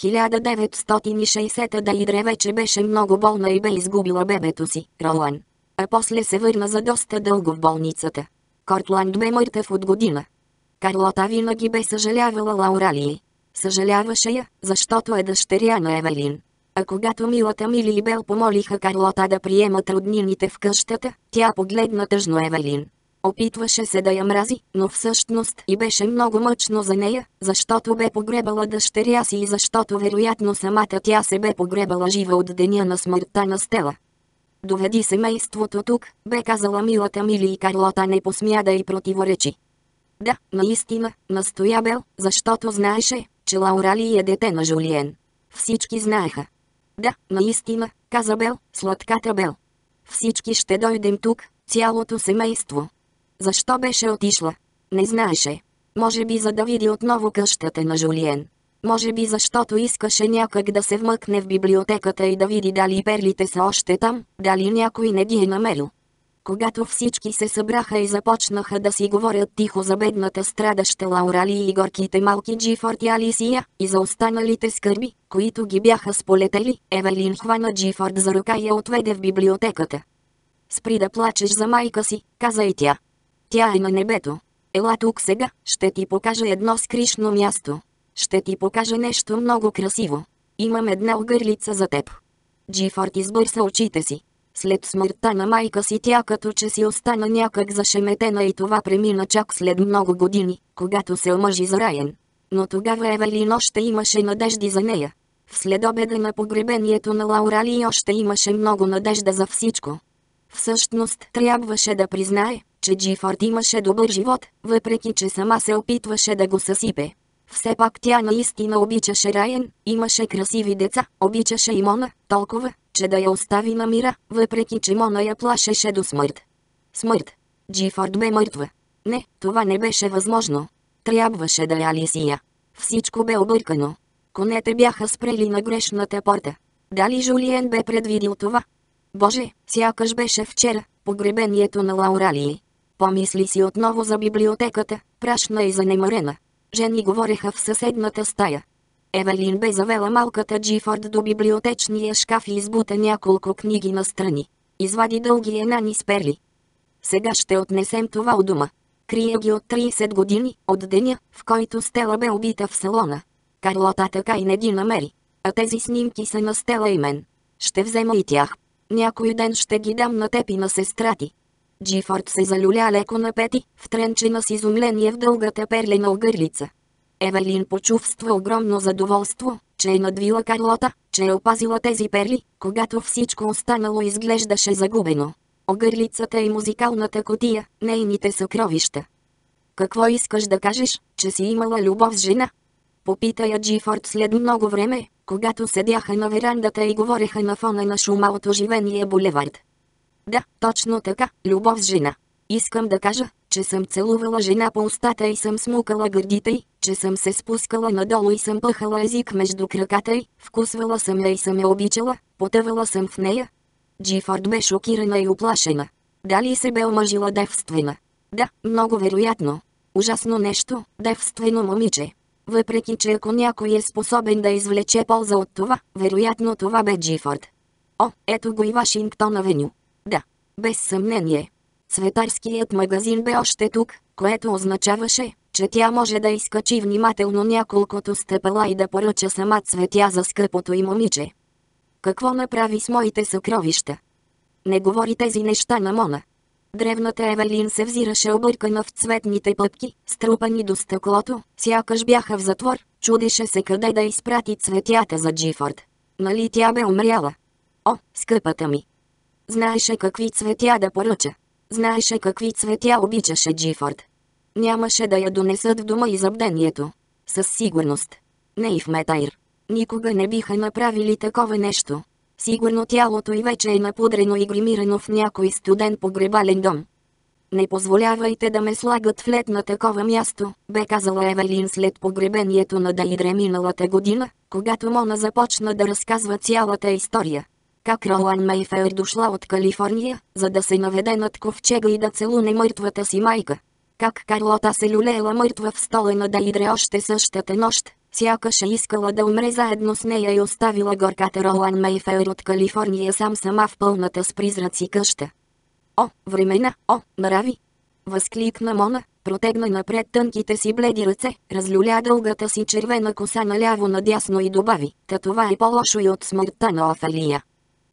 1960 Дейдре вече беше много болна и бе изгубила бебето си, Ролан. А после се върна за доста дълго в болницата. Кортланд бе мъртъв от година. Карлота винаги бе съжалявала Лауралии. Съжаляваше я, защото е дъщеря на Евелин. А когато милата Мили и Бел помолиха Карлота да приемат роднините в къщата, тя погледна тъжно Евелин. Опитваше се да я мрази, но всъщност и беше много мъчно за нея, защото бе погребала дъщеря си и защото вероятно самата тя се бе погребала жива от деня на смъртта на Стела. Доведи семейството тук, бе казала милата Мили и Карлота не посмя да й противоречи. Да, наистина, настоя Бел, защото знаеше, че Лаурали е дете на Жулиен. Всички знаеха. Да, наистина, каза Бел, сладката Бел. Всички ще дойдем тук, цялото семейство. Защо беше отишла? Не знаеше. Може би за да види отново къщата на Жулиен. Може би защото искаше някак да се вмъкне в библиотеката и да види дали перлите са още там, дали някой не ги е намерил. Когато всички се събраха и започнаха да си говорят тихо за бедната страдаща Лаурали и горките малки Джифорд и Алисия, и за останалите скърби, които ги бяха сполетели, Евелин хвана Джифорд за ръка и я отведе в библиотеката. Спри да плачеш за майка си, каза и тя. Тя е на небето. Ела тук сега, ще ти покажа едно скришно място. Ще ти покажа нещо много красиво. Имам една огърлица за теб. Джифорд избърса очите си. След смъртта на майка си тя като че си остана някак зашеметена и това премина чак след много години, когато се омъжи за Райан. Но тогава Евелин още имаше надежди за нея. В следобеда на погребението на Лаурали още имаше много надежда за всичко. Всъщност трябваше да признае, че Джифорд имаше добър живот, въпреки че сама се опитваше да го съсипе. Все пак тя наистина обичаше Райан, имаше красиви деца, обичаше и Мона, толкова, че да я остави на мира, въпреки че Мона я плашеше до смърт. Смърт. Джифорд бе мъртва. Не, това не беше възможно. Трябваше да е Алисия. Всичко бе объркано. Конете бяха спрели на грешната порта. Дали Жулиен бе предвидил това? Боже, сякаш беше вчера, погребението на Лауралии. Помисли си отново за библиотеката, прашна и занемарена. Жени говореха в съседната стая. Евелин бе завела малката Джифорд до библиотечния шкаф и избута няколко книги настрани. Извади дълги енани с перли. Сега ще отнесем това у дома. Крия ги от 30 години, от деня, в който Стела бе убита в салона. Карлота така и не ги намери. А тези снимки са на Стела и мен. Ще взема и тях. Някой ден ще ги дам на теб и на сестра ти. Джифорд се залюля леко напети, втренчена с изумление в дългата перлена огърлица. Евелин почувства огромно задоволство, че е надвила Карлота, че е опазила тези перли, когато всичко останало изглеждаше загубено. Огърлицата и музикалната кутия, нейните съкровища. Какво искаш да кажеш, че си имала любов с жена? Попита я Джифорд след много време, когато седяха на верандата и говореха на фона на шума от оживения булевард. Да, точно така, любов с жена. Искам да кажа, че съм целувала жена по устата и съм смукала гърдите й, че съм се спускала надолу и съм пъхала език между краката й, вкусвала съм я и съм я обичала, потъвала съм в нея. Джифорд бе шокирана и уплашена. Дали се бе омъжила девствена? Да, много вероятно. Ужасно нещо, девствено момиче. Въпреки че ако някой е способен да извлече полза от това, вероятно това бе Джифорд. О, ето го и Вашингтон авеню. Да, без съмнение. Цветарският магазин бе още тук, което означаваше, че тя може да изкачи внимателно няколкото стъпала и да поръча сама цветя за скъпото й момиче. Какво направи с моите съкровища? Не говори тези неща на Мона. Древната Евелин се взираше объркана в цветните пъпки, струпани до стъклото, сякаш бяха в затвор, чудеше се къде да изпрати цветята за Джифорд. Нали тя бе умряла? О, скъпата ми! Знаеше какви цветя да поръча. Знаеше какви цветя обичаше Джифорд. Нямаше да я донесат в дома и забдението. Със сигурност. Не и в Метайр. Никога не биха направили такова нещо. Сигурно тялото й вече е напудрено и гримирано в някой студен погребален дом. Не позволявайте да ме слагат в лед на такова място, бе казала Евелин след погребението на Дейдре миналата година, когато Мона започна да разказва цялата история. Как Ролан Мейфер дошла от Калифорния, за да се наведе над ковчега и да целуне мъртвата си майка. Как Карлота се люлеела мъртва в стола на Дейдре още същата нощ, сякаш е искала да умре заедно с нея и оставила горката Ролан Мейфер от Калифорния сама в пълната с призраци къща. О, времена, о, нрави! Възкликна Мона, протегна напред тънките си бледи ръце, разлюля дългата си червена коса наляво надясно и добави, та това е по-лошо и от смъртта на Офелия.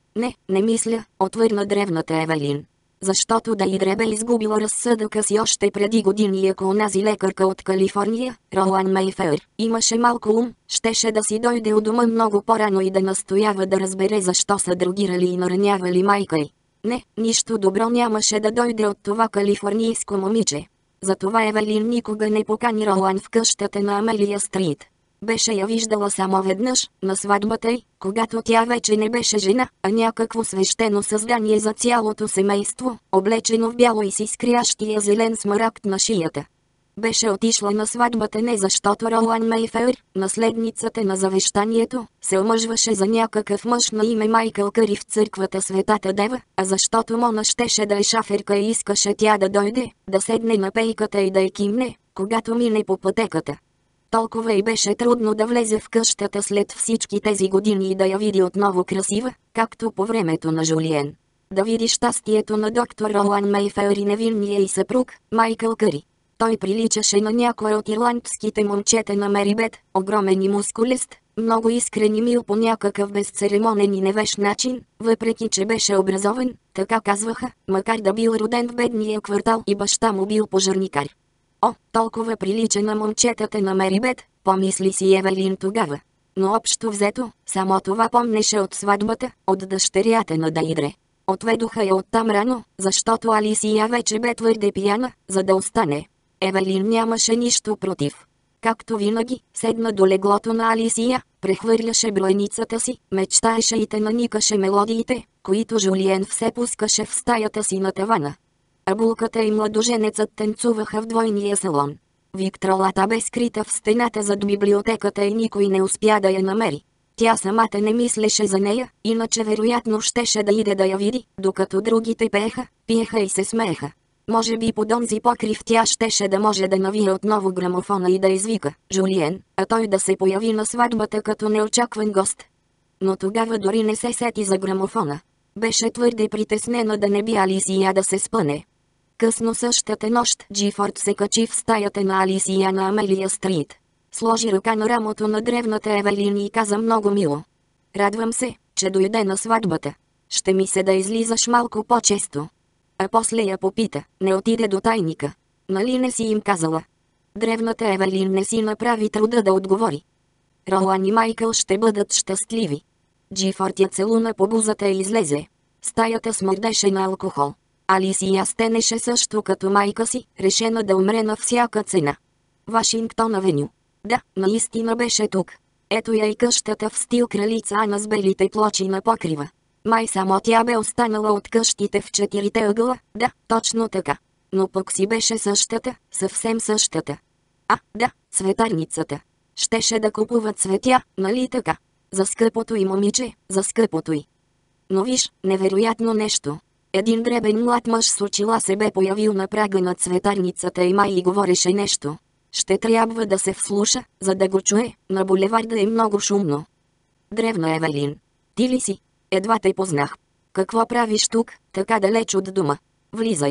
Не мисля, отвърна древната Евелин. Защото Дейдре бе изгубила разсъдъка си още преди години и ако онази лекарка от Калифорния, Ролан Мейфер, имаше малко ум, щеше да си дойде у дома много по-рано и да настоява да разбере защо са дрогирали и наранявали майка й. Не, нищо добро нямаше да дойде от това калифорнийско момиче. Затова Евелин никога не покани Ролан в къщата на Амелия Стрит. Беше я виждала само веднъж, на сватбата й, когато тя вече не беше жена, а някакво свещено създание за цялото семейство, облечено в бяло и с изкрящия зелен смарагд на шията. Беше отишла на сватбата не защото Ролан Мейфер, наследницата на завещанието, се омъжваше за някакъв мъж на име Майкъл Къри в църквата Светата Дева, а защото Мона щеше да е шаферка и искаше тя да дойде, да седне на пейката и да я кимне, когато мине по пътеката. Толкова й беше трудно да влезе в къщата след всички тези години и да я види отново красива, както по времето на Жулиен. Да види щастието на доктор Ролан Мейфер и невинния й съпруг, Майкъл Къри. Той приличаше на някой от ирландските момчета на Мерибет, огромен и мускулест, много искрен и мил по някакъв безцеремонен и невещ начин, въпреки че беше образован, така казваха, макар да бил роден в бедния квартал и баща му бил пожарникар. О, толкова прилича на момчетата на Мерибет, помисли си Евелин тогава. Но общо взето, само това помнеше от сватбата, от дъщерята на Дейдре. Отведоха я оттам рано, защото Алисия вече бе твърде пияна, за да остане. Евелин нямаше нищо против. Както винаги, седна до леглото на Алисия, прехвърляше бройницата си, мечтаеше и те наникаше мелодиите, които Жулиен все пускаше в стаята си на тавана. А булката и младоженецът танцуваха в двойния салон. Виктролата бе скрита в стената зад библиотеката и никой не успя да я намери. Тя самата не мислеше за нея, иначе вероятно щеше да иде да я види, докато другите пееха, пиеха и се смееха. Може би под онзи покрив тя щеше да може да навие отново грамофона и да извика Жулиен, а той да се появи на сватбата като неочакван гост. Но тогава дори не се сети за грамофона. Беше твърде притеснена да не би Алисия да се спъне. Късно същата нощ Джифорд се качи в стаята на Алисия на Амелия Стрит. Сложи ръка на рамото на древната Евелин и каза много мило: "Радвам се, че дойде на сватбата. Ще ми се да излизаш малко по-често." А после я попита, не отиде до тайника. Нали не си им казала? Древната Евелин не си направи труда да отговори. Ролан и Майкъл ще бъдат щастливи. Джифорд я целуна по бузата и излезе. Стаята смърдеше на алкохол. Алисия стенеше също като майка си, решена да умре на всяка цена. Вашингтон авеню. Да, наистина беше тук. Ето я и къщата в стил кралица Ана с белите плочи на покрива. Май само тя бе останала от къщите в четирите ъгъла, да, точно така. Но пък си беше същата, съвсем същата. А, да, цветарницата. Щеше да купува цветя, нали така? За скъпото й момиче, за скъпото й. Но виж, невероятно нещо. Един дребен млад мъж с очила се бе появил на прага на цветарницата и май и говореше нещо. Ще трябва да се вслуша, за да го чуе, на булеварда е много шумно. Древна Евелин. Ти ли си? Едва те познах. Какво правиш тук, така далеч от дома? Влизай.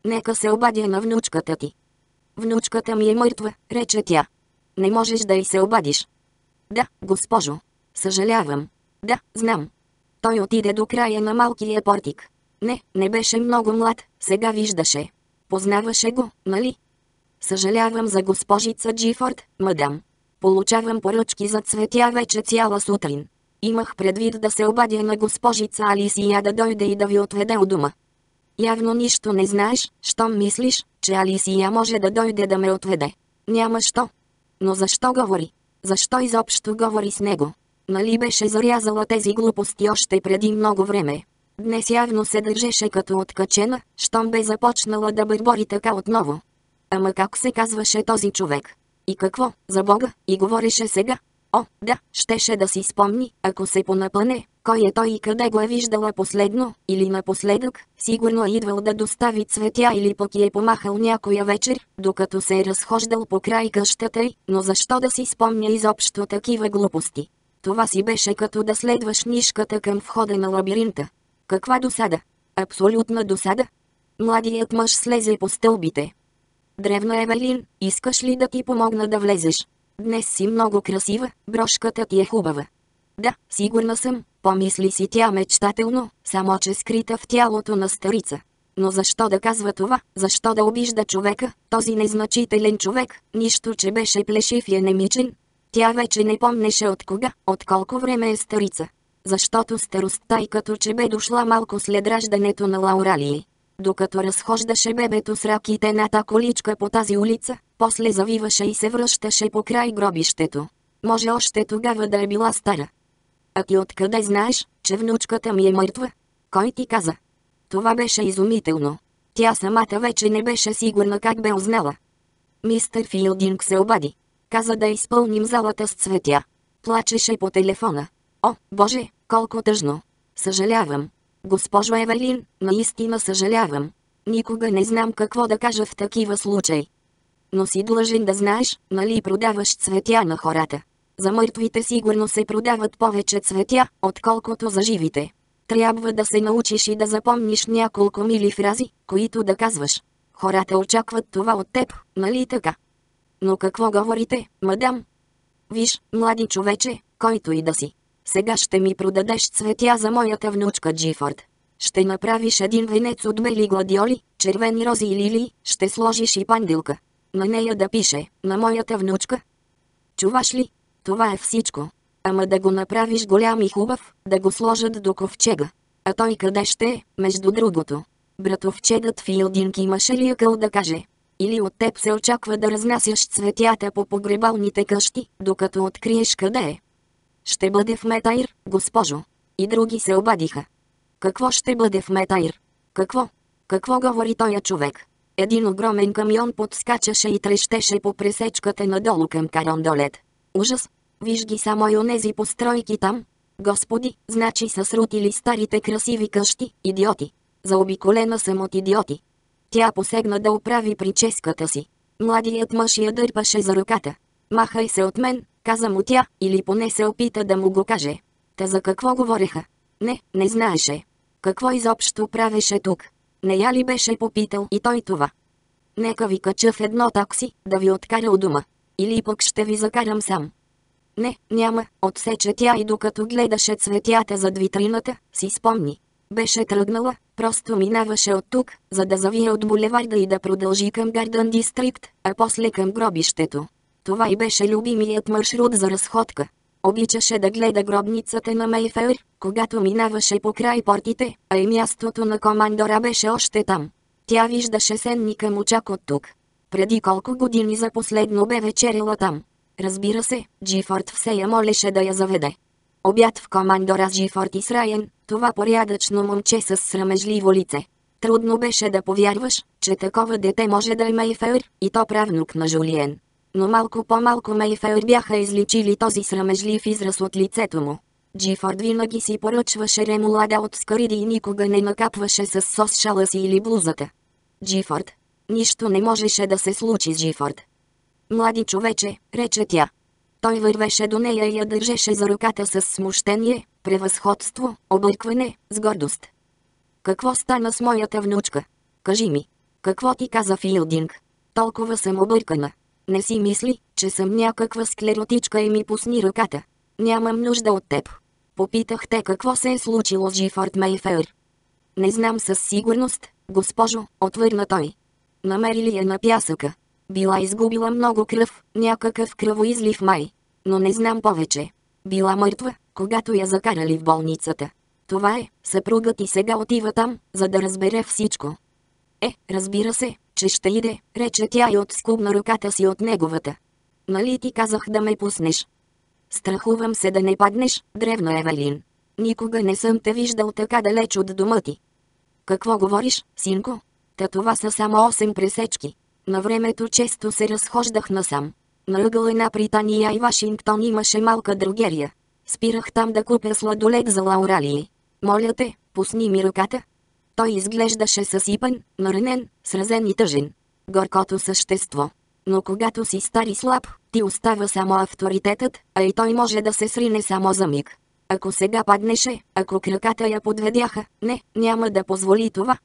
Нека се обадя на внучката ти. Внучката ми е мъртва, рече тя. Не можеш да й се обадиш. Да, госпожо. Съжалявам. Да, знам. Той отиде до края на малкия портик. Не беше много млад, сега виждаше. Познаваше го, нали? Съжалявам за госпожица Джифорд, мадам. Получавам поръчки за цветя вече цяла сутрин. Имах предвид да се обадя на госпожица Алисия да дойде и да ви отведе от дома. Явно нищо не знаеш, щом мислиш, че Алисия може да дойде да ме отведе. Няма що. Но защо говори? Защо изобщо говори с него? Нали беше зарязала тези глупости още преди много време? Днес явно се държеше като откачена, щом бе започнала да бърбори така отново. Ама как се казваше този човек? И какво, за Бога, и говореше сега? О, да, щеше да си спомни, ако се понапъне, кой е той и къде го е виждала последно, или напоследък, сигурно е идвал да достави цветя или пък е помахал някоя вечер, докато се е разхождал по край къщата й, но защо да си спомня изобщо такива глупости? Това си беше като да следваш нишката към входа на лабиринта. Каква досада? Абсолютна досада. Младият мъж слезе по стълбите. Древна Евелин, искаш ли да ти помогна да влезеш? Днес си много красива, брошката ти е хубава. Да, сигурна съм, помисли си тя мечтателно, само че скрита в тялото на старица. Но защо да казва това, защо да обижда човека, този незначителен човек, нищо че беше плешив и енемичен? Тя вече не помнеше от кога, от колко време е старица. Защото старостта и като че бе дошла малко след раждането на Лауралии. Докато разхождаше бебето с раките на та количка по тази улица, после завиваше и се връщаше по край гробището. Може още тогава да е била стара. А ти откъде знаеш, че внучката ми е мъртва? Кой ти каза? Това беше изумително. Тя самата вече не беше сигурна как бе узнала. Мистер Филдинг се обади. Каза да изпълним залата с цветя. Плачеше по телефона. О, Боже, колко тъжно. Съжалявам. Госпожо Евелин, наистина съжалявам. Никога не знам какво да кажа в такива случаи. Но си длъжен да знаеш, нали продаваш цветя на хората. За мъртвите сигурно се продават повече цветя, отколкото за живите. Трябва да се научиш и да запомниш няколко мили фрази, които да казваш. Хората очакват това от теб, нали така? Но какво говорите, мадам? Виж, млади човече, който и да си. Сега ще ми продадеш цветя за моята внучка Джифорд. Ще направиш един венец от бели гладиоли, червени рози и лилии, ще сложиш и панделка. На нея да пише, на моята внучка. Чуваш ли? Това е всичко. Ама да го направиш голям и хубав, да го сложат до ковчега. А той къде ще е, между другото? Братовчедът Филдинг имаше ли акъл да каже? Или от теб се очаква да разнасяш цветята по погребалните къщи, докато откриеш къде е? Ще бъде в Метайр, госпожо. И други се обадиха. Какво ще бъде в Метайр? Какво? Какво говори тоя човек? Един огромен камион подскачаше и трещеше по пресечката надолу към Карондолет. Ужас! Виж ги само и онези постройки там. Господи, значи са срутили старите красиви къщи, идиоти. Заобиколена съм от идиоти. Тя посегна да оправи прическата си. Младият мъж я дърпаше за ръката. Махай се от мен, каза му тя, или поне се опита да му го каже. Та за какво говореха? Не знаеше. Какво изобщо правеше тук? Не я ли беше попитал и той това? Нека ви кача в едно такси, да ви откара у дома. Или пък ще ви закарам сам. Не, няма, отсече тя и докато гледаше цветята зад витрината, си спомни. Беше тръгнала, просто минаваше от тук, за да завие от булеварда и да продължи към Гарден Дистрикт, а после към гробището. Това и беше любимият маршрут за разходка. Обичаше да гледа гробницата на Мейфеър, когато минаваше по край портите, а и мястото на командора беше още там. Тя виждаше сенника му чак от тук. Преди колко години за последно бе вечеряла там. Разбира се, Джифорд все я молеше да я заведе. Обяд в командора с Джифорд и с Райан, това порядъчно момче с срамежливо лице. Трудно беше да повярваш, че такова дете може да е Мейфеър, и то правнук на Жулиен. Но малко по-малко Мейфеър бяха изличили този срамежлив израз от лицето му. Джифорд винаги си поръчваше ремолада от скариди и никога не накапваше с сос шала си или блузата. Джифорд. Нищо не можеше да се случи с Джифорд. Млади човече, рече тя. Той вървеше до нея и я държеше за ръката с смущение, превъзходство, объркване, с гордост. Какво стана с моята внучка? Кажи ми. Какво ти каза Филдинг? Толкова съм объркана. Не си мисли, че съм някаква склеротичка и ми пусни ръката. Нямам нужда от теб. Попитах те какво се е случило с Джифорд Мейфер. Не знам със сигурност, госпожо, отвърна той. Намерили я на пясъка. Била изгубила много кръв, някакъв кръвоизлив май. Но не знам повече. Била мъртва, когато я закарали в болницата. Това е, съпругът и сега отива там, за да разбере всичко. Разбира се, че ще иде, рече тя и отскубна ръката си от неговата. Нали ти казах да ме пуснеш? Страхувам се да не паднеш, древна Евелин. Никога не съм те виждал така далеч от дома ти. Какво говориш, синко? Та това са само 8 пресечки. На времето често се разхождах насам. На ъгъла на Британия и Вашингтон имаше малка дрогерия. Спирах там да купя сладолед за Лауралии. Моля те, пусни ми ръката. Той изглеждаше съсипан, наранен, сразен и тъжен. Горкото същество. Но когато си стар и слаб, ти остава само авторитетът, а и той може да се срине само за миг. Ако сега паднеше, ако краката я подведяха, не, няма да позволи това.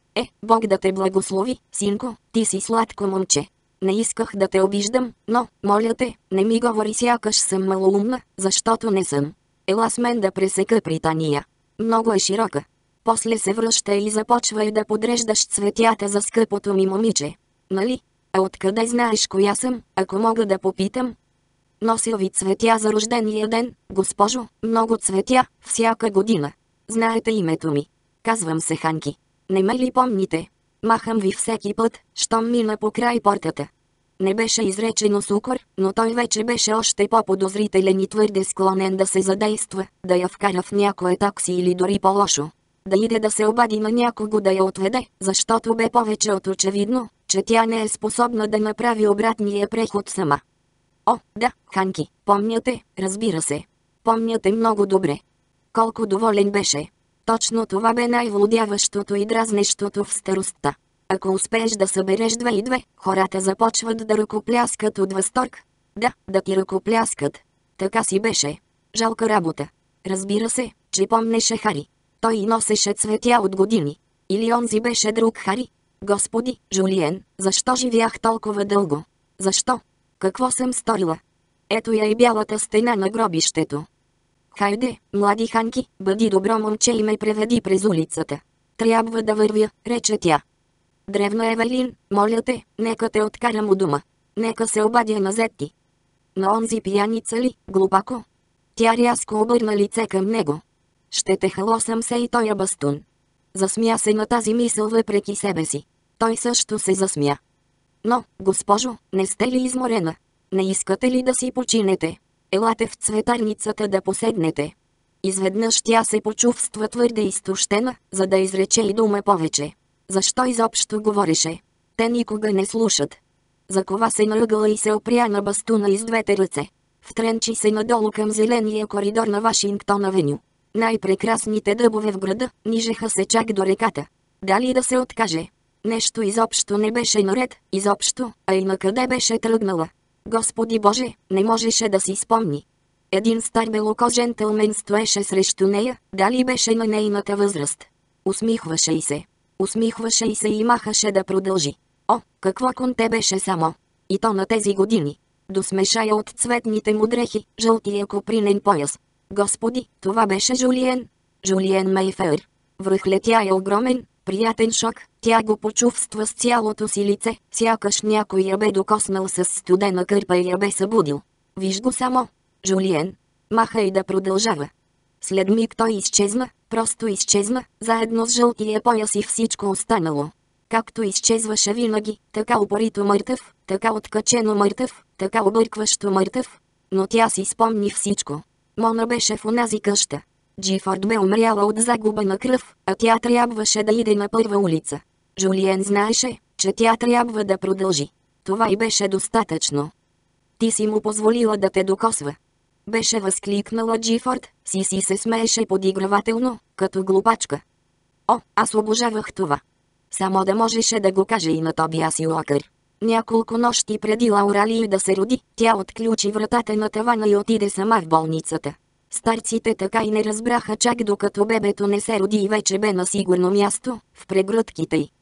Бог да те благослови, синко, ти си сладко момче. Не исках да те обиждам, но, моля те, не ми говори сякаш съм малоумна, защото не съм. Ела с мен да пресека Британия. Много е широка. После се връща и започвай да подреждаш цветята за скъпото ми момиче. Нали? А откъде знаеш коя съм, ако мога да попитам? Нося ви цветя за рождения ден, госпожо, много цветя, всяка година. Знаете името ми. Казвам се Ханки. Не ме ли помните? Махам ви всеки път, щом мина покрай портата. Не беше изречено с укор, но той вече беше още по-подозрителен и твърде склонен да се задейства, да я вкара в някое такси или дори по-лошо. Да иде да се обади на някого да я отведе, защото бе повече от очевидно, че тя не е способна да направи обратния преход сама. О, да, Ханки, помняте, разбира се. Помняте много добре. Колко доволен беше. Точно това бе най-владяващото и дразнещото в старостта. Ако успееш да събереш 2 и 2, хората започват да ръкопляскат от възторг. Да ти ръкопляскат. Така си беше. Жалка работа. Разбира се, че помнеше Хари. Той и носеше цветя от години. Или онзи беше друг Хари? Господи, Жулиен, защо живях толкова дълго? Защо? Какво съм сторила? Ето я и бялата стена на гробището. Хайде, млади Ханки, бъди добро момче и ме преведи през улицата. Трябва да вървя, рече тя. Древна Евелин, моля те, нека те откарам у дома. Нека се обадя на Зетти. На онзи пияница ли, глупако? Тя рязко обърна лице към него. Ще те халосам се и тоя бастун. Засмя се на тази мисъл въпреки себе си. Той също се засмя. Но, госпожо, не сте ли изморена? Не искате ли да си починете? Елате в цветарницата да поседнете. Изведнъж тя се почувства твърде изтощена, за да изрече и дума повече. Защо изобщо говореше? Те никога не слушат. Закова се наъгъла и се опря на бастуна из двете ръце. Втренчи се надолу към зеления коридор на Вашингтон авеню. Най-прекрасните дъбове в града нижеха се чак до реката. Дали да се откаже? Нещо изобщо не беше наред, изобщо, а и накъде беше тръгнала. Господи Боже, не можеше да си спомни. Един стар белоко джентълмен стоеше срещу нея, дали беше на нейната възраст. Усмихваше й се. Усмихваше й се и махаше да продължи. О, какво конте беше само. И то на тези години. До смешая от цветните му дрехи, жълтия копринен пояс. Господи, това беше Жулиен. Жулиен Мейфер. Връхлетя е огромен, приятен шок, тя го почувства с цялото си лице, сякаш някой я бе докоснал с студена кърпа и я бе събудил. Виж го само. Жулиен. Маха и да продължава. След миг той изчезна, просто изчезна, заедно с жълтия пояс и всичко останало. Както изчезваше винаги, така упорито мъртъв, така откачено мъртъв, така объркващо мъртъв. Но тя си спомни всичко. Мона беше в онази къща. Джифорд бе умряла от загуба на кръв, а тя трябваше да иде на първа улица. Жулиен знаеше, че тя трябва да продължи. Това и беше достатъчно. Ти си му позволила да те докосва. Беше възкликнала Джифорд, си се смееше подигравателно, като глупачка. О, аз обожавах това. Само да можеше да го каже и на Тобиас Уокър. Няколко нощи преди Лауралии да се роди, тя отключи вратата на тавана и отиде сама в болницата. Старците така и не разбраха чак докато бебето не се роди и вече бе на сигурно място, в прегръдките й.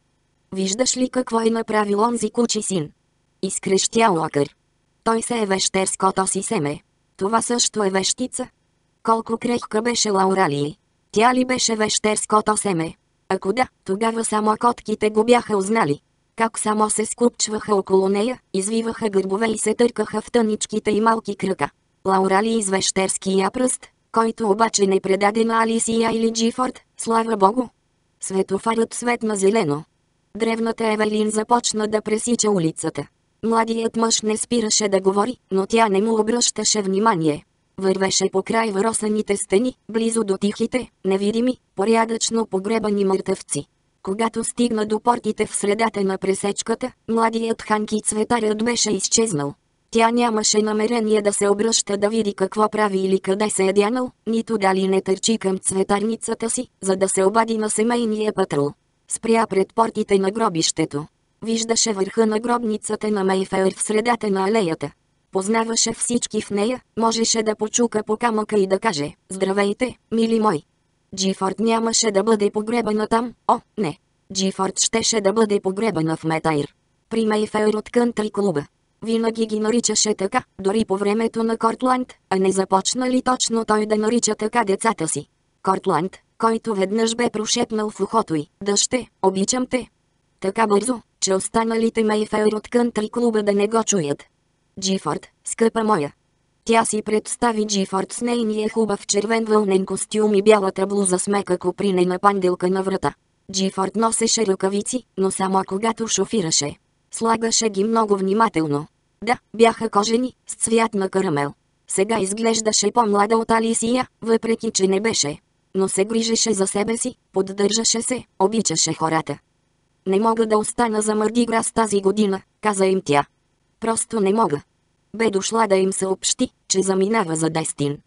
Виждаш ли какво е направил онзи кучи син? Изкрещя Уокър. Той се е вещерското си семе. Това също е вещица. Колко крехка беше Лауралии. Тя ли беше вещерското семе? Ако да, тогава само котките го бяха узнали. Как само се скупчваха около нея, извиваха гърбове и се търкаха в тъничките и малки крака. Лауралии с вещерския пръст, който обаче не предаде на Алисия или Джифорд, слава богу. Светофарът светна зелено. Древната Евелин започна да пресича улицата. Младият мъж не спираше да говори, но тя не му обръщаше внимание. Вървеше по край въросаните стени, близо до тихите, невидими, порядъчно погребани мъртъвци. Когато стигна до портите в средата на пресечката, младият Ханки цветарят беше изчезнал. Тя нямаше намерение да се обръща да види какво прави или къде се е дянал, нито дали не търчи към цветарницата си, за да се обади на семейния патрул. Спря пред портите на гробището. Виждаше върха на гробницата на Мейфеър в средата на алеята. Познаваше всички в нея, можеше да почука по камъка и да каже: "Здравейте, мили мой." Джифорд нямаше да бъде погребана там, о, не. Джифорд щеше да бъде погребана в Метайр. При Мейфеър от кънтри клуба. Винаги ги наричаше така, дори по времето на Кортланд, а не започна ли точно той да нарича така децата си? Кортланд, който веднъж бе прошепнал в ухото й: "Дъще, обичам те." Така бързо, че останалите Мейфеър от кънтри клуба да не го чуят. Джифорд, скъпа моя. Тя си представи Джифорд с нейния хубав червен вълнен костюм и бялата блуза с мека копринена панделка на врата. Джифорд носеше ръкавици, но само когато шофираше. Слагаше ги много внимателно. Да, бяха кожени, с цвят на карамел. Сега изглеждаше по-млада от Алисия, въпреки че не беше. Но се грижеше за себе си, поддържаше се, обичаше хората. "Не мога да остана за Мърди Грас тази година," каза им тя. "Просто не мога." Бе дошла да им съобщи, че заминава за Дестин.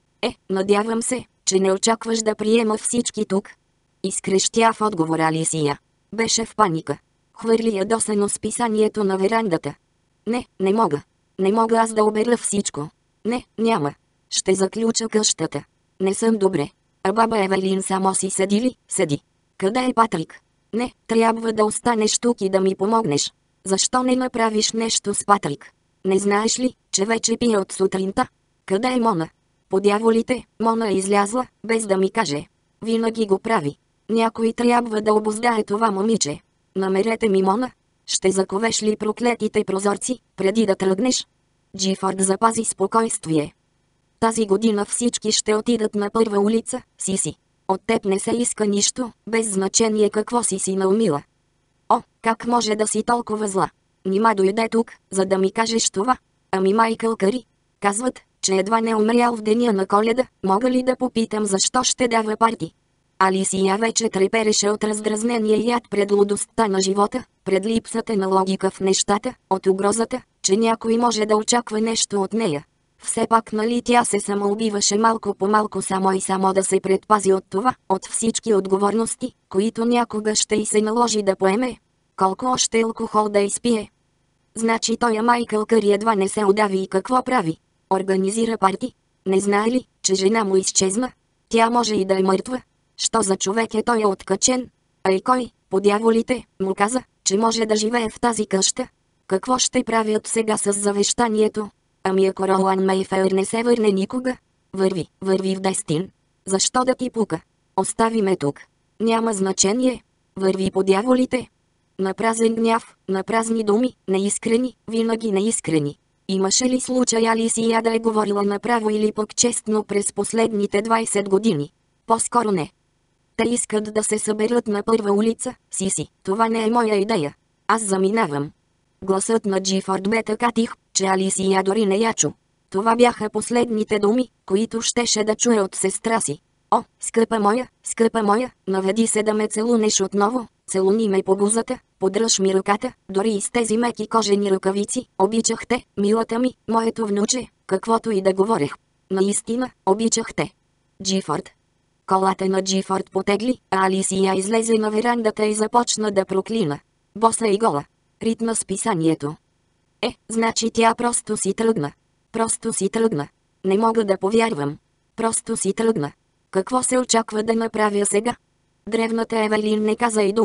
Надявам се, че не очакваш да приема всички тук." Изкрещя в отговор Алисия. Беше в паника. Хвърли ядосано списанието на верандата. Не мога. Не мога аз да обера всичко. Не, няма. Ще заключа къщата. Не съм добре. А баба Евелин само си седи ли? Седи. Къде е Патрик? Не, трябва да останеш тук и да ми помогнеш. Защо не направиш нещо с Патрик? Не знаеш ли, че вече пие от сутринта? Къде е Мона? По дяволите, Мона е излязла, без да ми каже. Винаги го прави. Някой трябва да обуздае това момиче. Намерете ми Мона. Ще заковеш ли проклетите прозорци, преди да тръгнеш? Джифорд запази спокойствие. Тази година всички ще отидат на първа улица, Сиси. От теб не се иска нищо, без значение какво си наумила. О, как може да си толкова зла? Нима дойде тук, за да ми кажеш това? Ами Майкъл Къри. Казват, че едва не умрял в деня на Коледа, мога ли да попитам защо ще дава парти? Алисия вече трепереше от раздразнения яд пред лудостта на живота, пред липсата на логика в нещата, от угрозата, че някой може да очаква нещо от нея. Все пак нали тя се самоубиваше малко по малко само и само да се предпази от това, от всички отговорности, които някога ще й се наложи да поеме. Колко още алкохол да изпие? Значи той Майкъл Къри едва не се удави и какво прави? Организира парти? Не знае ли, че жена му изчезна? Тя може и да е мъртва. Що за човек е той откачен? А и кой, по дяволите, му каза, че може да живее в тази къща? Какво ще правят сега с завещанието? Ами ако Ролан Мейфеър не се върне никога? Върви в Дестин. Защо да ти пука? Остави ме тук. Няма значение. Върви по дяволите. На празен гняв, на празни думи, неискрени, винаги неискрени. Имаше ли случай Алисия да е говорила направо или пък честно през последните 20 години? По-скоро не. Те искат да се съберат на първа улица, Сиси. Това не е моя идея. Аз заминавам. Гласът на Джифорд бе така тих, че Алисия дори не я чу. Това бяха последните думи, които щеше да чуе от сестра си. О, скъпа моя, наведи се да ме целунеш отново, целуни ме по бузата, подръж ми ръката, дори и с тези меки кожени ръкавици, обичах те, милата ми, моето внуче, каквото и да говорех. Наистина, обичах те. Джифорд. Колата на Джифорд потегли, а Алисия излезе на верандата и започна да проклина. Боса и гола. Ритна списанието. Значи тя просто си тръгна. Просто си тръгна. Не мога да повярвам. Просто си тръгна. Какво се очаква да направя сега? Древната Евелин не каза и дума.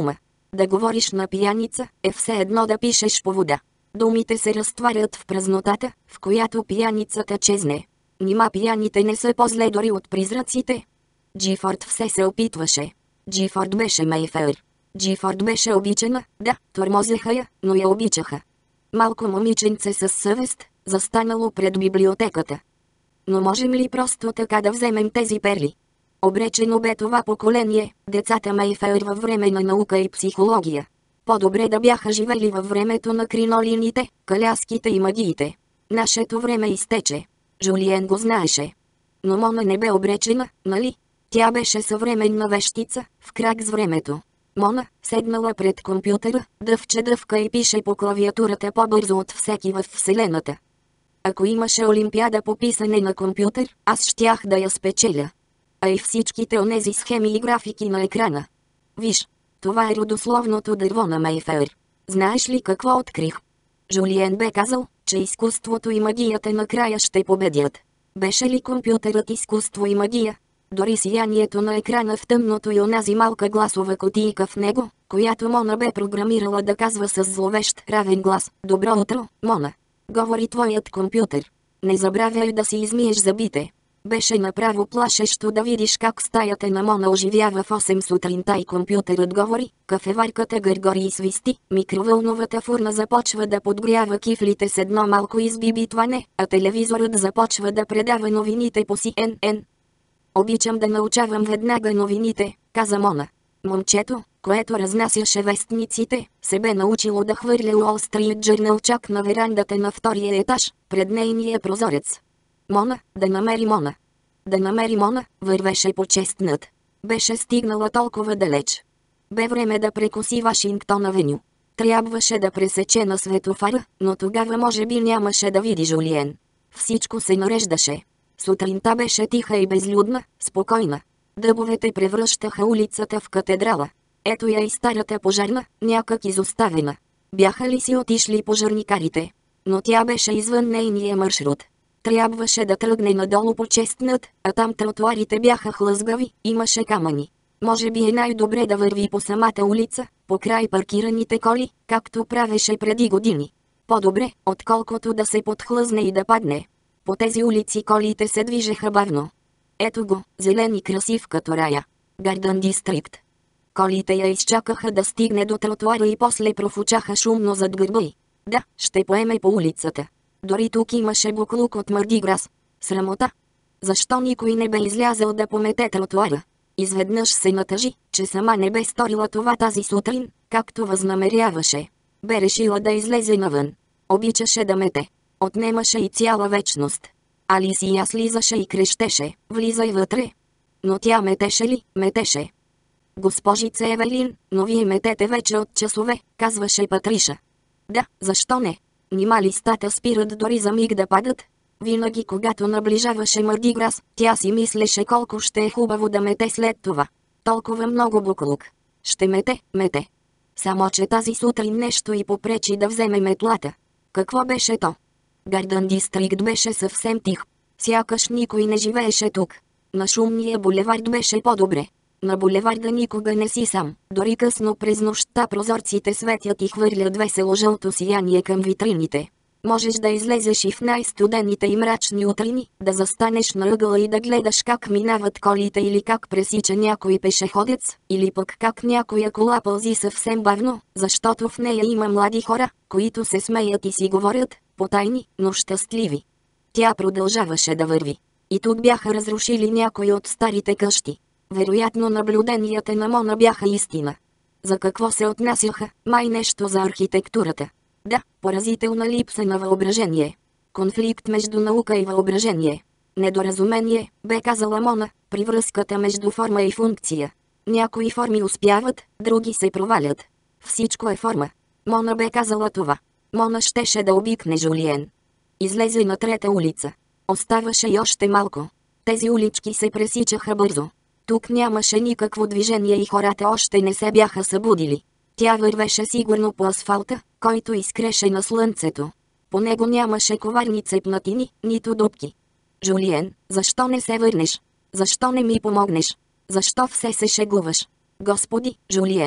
Да говориш на пияница е все едно да пишеш по вода. Думите се разтварят в празнотата, в която пияницата чезне. Нима пияните не са по-зле дори от призраците? Джифорд все се опитваше. Джифорд беше Мейфеър. Джифорд беше обичана, да, тормозеха я, но я обичаха. Малко момиченце със съвест, застанало пред библиотеката. Но можем ли просто така да вземем тези перли? Обречено бе това поколение, децата Мейфеър във време на наука и психология. По-добре да бяха живели във времето на кринолините, каляските и магиите. Нашето време изтече. Жулиен го знаеше. Но Мона не бе обречена, нали? Тя беше съвременна вещица, в крак с времето. Мона, седнала пред компютъра, дъвка и пише по клавиатурата по-бързо от всеки във Вселената. Ако имаше олимпиада по писане на компютър, аз щях да я спечеля. А и всичките онези схеми и графики на екрана. Виж, това е родословното дърво на Мейфеър. Знаеш ли какво открих? Жулиен бе казал, че изкуството и магията накрая ще победят. Беше ли компютърът изкуство и магия? Дори сиянието на екрана в тъмното и онази малка гласова кутийка в него, която Мона бе програмирала да казва с зловещ равен глас: "Добро утро, Мона. Говори твоят компютър. Не забравяй да си измиеш зъбите." Беше направо плашещо да видиш как стаята на Мона оживява в 8 сутринта и компютърът говори, кафеварката гъргори и свисти, микровълновата фурна започва да подгрява кифлите с едно малко избибитване, а телевизорът започва да предава новините по CNN. "Обичам да научавам веднага новините," каза Мона. Момчето, което разнасяше вестниците, се бе научило да хвърля Wall Street Journal чак на верандата на втория етаж, пред нейния прозорец. Мона, да намери Мона. Да намери Мона, вървеше почестнат. Беше стигнала толкова далеч. Бе време да прекоси Вашингтон авеню. Трябваше да пресече на светофара, но тогава може би нямаше да види Жулиен. Всичко се нареждаше. Сутринта беше тиха и безлюдна, спокойна. Дъбовете превръщаха улицата в катедрала. Ето я и старата пожарна, някак изоставена. Бяха ли си отишли пожарникарите? Но тя беше извън нейния маршрут. Трябваше да тръгне надолу по честнат, а там тротуарите бяха хлъзгави, имаше камъни. Може би е най-добре да върви по самата улица, покрай паркираните коли, както правеше преди години. По-добре, отколкото да се подхлъзне и да падне. По тези улици колите се движеха бавно. Ето го, зелен и красив като рая. Гардън Дистрикт. Колите я изчакаха да стигне до тротуара и после профучаха шумно зад гърба й. Да, ще поеме по улицата. Дори тук имаше буклук от Марди Грас. Срамота. Защо никой не бе излязъл да помете тротуара? Изведнъж се натъжи, че сама не бе сторила това тази сутрин, както възнамеряваше. Бе решила да излезе навън. Обичаше да мете. Отнемаше и цяла вечност. Алисия слизаше и крещеше: "Влизай вътре!" Но тя метеше ли? Метеше. "Госпожице Евелин, но вие метете вече от часове," казваше Патриша. "Да, защо не? Нима листата спират дори за миг да падат?" Винаги когато наближаваше Марди Грас, тя си мислеше колко ще е хубаво да мете след това. Толкова много буклук. Ще мете. Само че тази сутрин нещо й попречи да вземе метлата. Какво беше то? Гардън Дистрикт беше съвсем тих. Сякаш никой не живееше тук. На шумния булевард беше по-добре. На булеварда никога не си сам. Дори късно през нощта прозорците светят и хвърлят весело жълто сияние към витрините. Можеш да излезеш и в най-студените и мрачни утрини, да застанеш на ъгъла и да гледаш как минават колите или как пресича някой пешеходец, или пък как някоя кола пълзи съвсем бавно, защото в нея има млади хора, които се смеят и си говорят, потайни, но щастливи. Тя продължаваше да върви. И тук бяха разрушили някои от старите къщи. Вероятно наблюденията на Мона бяха истина. За какво се отнасяха? Май нещо за архитектурата. Да, поразителна липса на въображение. Конфликт между наука и въображение. Недоразумение, бе казала Мона, при връзката между форма и функция. Някои форми успяват, други се провалят. Всичко е форма. Мона бе казала това. Мона щеше да обикне Жулиен. Излезе на трета улица. Оставаше и още малко. Тези улички се пресичаха бързо. Тук нямаше никакво движение и хората още не се бяха събудили. Тя вървеше сигурно по асфалта, който изкреше на слънцето. По него нямаше коварни цепнатини, нито дупки. "Жулиен, защо не се върнеш? Защо не ми помогнеш? Защо все се шегуваш? Господи, Жулиен!"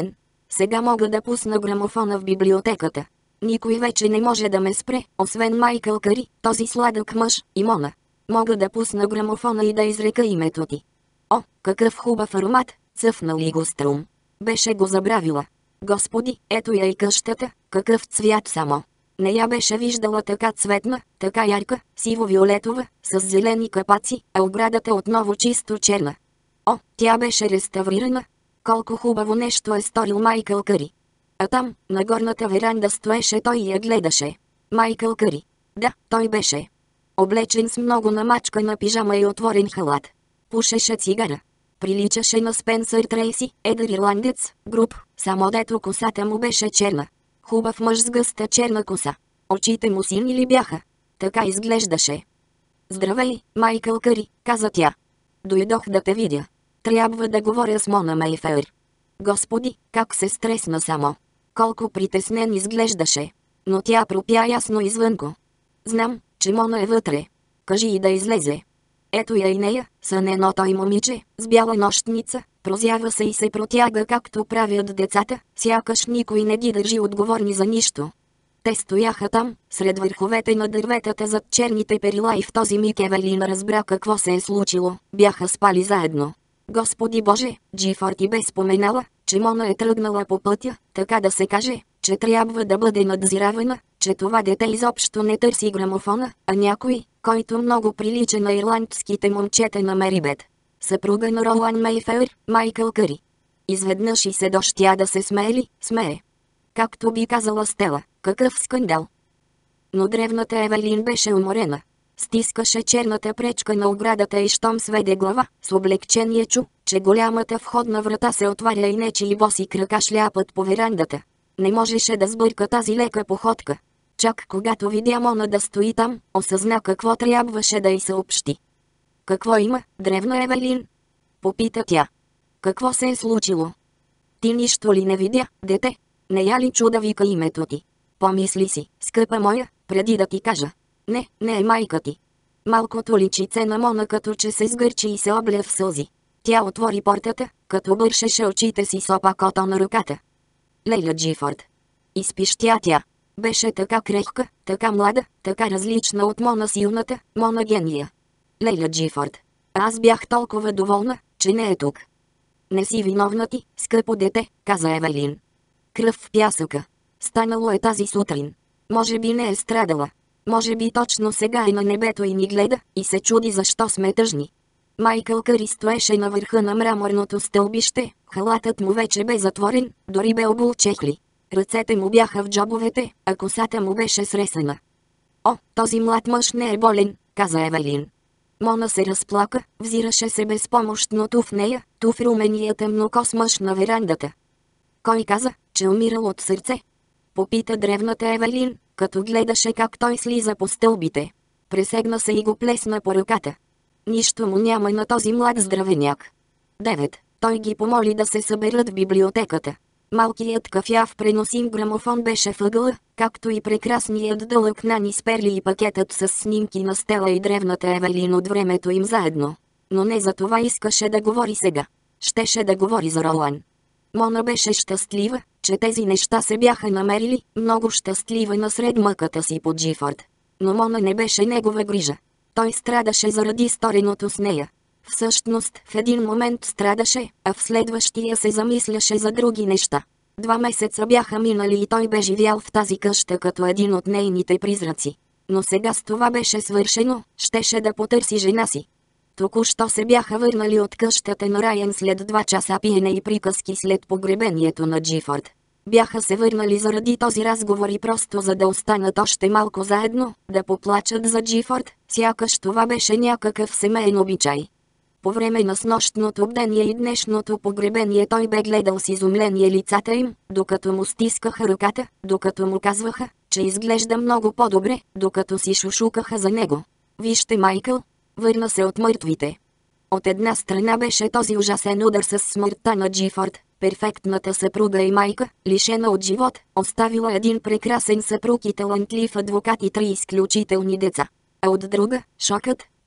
Сега мога да пусна грамофона в библиотеката. Никой вече не може да ме спре, освен Майкъл Къри, този сладък мъж, и Мона. Мога да пусна грамофона и да изрека името ти. О, какъв хубав аромат, цъфна ли го Струм. Беше го забравила. Господи, ето я и къщата, какъв цвят само. Не я беше виждала така цветна, така ярка, сиво-виолетова, с зелени капаци, а оградата отново чисто черна. О, тя беше реставрирана. Колко хубаво нещо е сторил Майкъл Къри. А там, на горната веранда стоеше той и я гледаше. Майкъл Къри. Да, той беше. Облечен с много намачкана пижама и отворен халат. Пушеше цигара. Приличаше на Спенсър Трейси, едър ирландец, груб, само дето косата му беше черна. Хубав мъж с гъста черна коса. Очите му сини ли бяха? Така изглеждаше. Здравей, Майкъл Къри, каза тя. Дойдох да те видя. Трябва да говоря с Мона Мейфер. Господи, как се стресна само. Колко притеснен изглеждаше. Но тя пропя ясно извънко. Знам, че Мона е вътре. Кажи и да излезе. Ето я и нея, сънено той момиче, с бяла нощница, прозява се и се протяга както правят децата, сякаш никой не ги държи отговорни за нищо. Те стояха там, сред върховете на дърветата зад черните перила и в този миг Евелин разбра какво се е случило, бяха спали заедно. Господи Боже, Джифорд и бе споменала, че Мона е тръгнала по пътя, така да се каже, че трябва да бъде надзиравана, че това дете изобщо не търси грамофона, а някой, който много прилича на ирландските момчета на Мерибет. Съпруга на Ролан Мейфер, Майкъл Къри. Изведнъж и се дощя да се смее ли, смее. Както би казала Стела, какъв скандал. Но древната Евелин беше уморена. Стискаше черната пречка на оградата и щом сведе глава, с облегчение чу, че голямата входна врата се отваря и нечии боси крака шляпат по верандата. Не можеше да сбърка тази лека походка. Чак когато видя Мона да стои там, осъзна какво трябваше да й съобщи. Какво има, древна Евелин? Попита тя. Какво се е случило? Ти нищо ли не видя, дете? Не я ли чу да вика името ти? Помисли си, скъпа моя, преди да ти кажа. Не, не е майка ти. Малкото личице на Мона като че се сгърчи и се обля в сълзи. Тя отвори портата, като бършеше очите си с опакото на ръката. Лейла Джифорд. Изпищя тя. Беше така крехка, така млада, така различна от Мона силната, Мона гения. Лейла Джифорд. Аз бях толкова доволна, че не е тук. Не си виновна ти, скъпо дете, каза Евелин. Кръв в пясъка. Станало е тази сутрин. Може би не е страдала. Може би точно сега е на небето и ни гледа, и се чуди защо сме тъжни. Майкъл Къри стоеше на върха на мраморното стълбище, халатът му вече бе затворен, дори бе обул чехли. Ръцете му бяха в джобовете, а косата му беше сресена. О, този млад мъж не е болен, каза Евелин. Мона се разплака, взираше се безпомощно ту в нея, ту в румения тъмнокос мъж на верандата. Кой каза, че умирал от сърце? Попита древната Евелин, като гледаше как той слиза по стълбите. Пресегна се и го плесна по ръката. Нищо му няма на този млад здравеняк. 9. Той ги помоли да се съберат в библиотеката. Малкият кафяв преносим грамофон беше въгъла, както и прекрасният дълъг Нани с перли и пакетът с снимки на Стела и древната Евелин от времето им заедно. Но не за това искаше да говори сега. Щеше да говори за Ролан. Мона беше щастлива, че тези неща се бяха намерили, много щастлива насред мъката си под Джифорд. Но Мона не беше негова грижа. Той страдаше заради стореното с нея. Всъщност, в един момент страдаше, а в следващия се замисляше за други неща. 2 месеца бяха минали и той бе живял в тази къща като един от нейните призраци. Но сега с това беше свършено, щеше да потърси жена си. Току-що се бяха върнали от къщата на Райан след 2 часа пиене и приказки след погребението на Джифорд. Бяха се върнали заради този разговор и просто за да останат още малко заедно, да поплачат за Джифорд, сякаш това беше някакъв семейен обичай. По време на снощното бдение и днешното погребение той бе гледал с изумление лицата им, докато му стискаха ръката, докато му казваха, че изглежда много по-добре, докато си шушукаха за него. Вижте, Майкъл, върна се от мъртвите. От една страна беше този ужасен удар с смъртта на Джифорд, перфектната съпруга и майка, лишена от живот, оставила един прекрасен съпруг и талантлив адвокат и 3 изключителни деца. А от друга, шокът,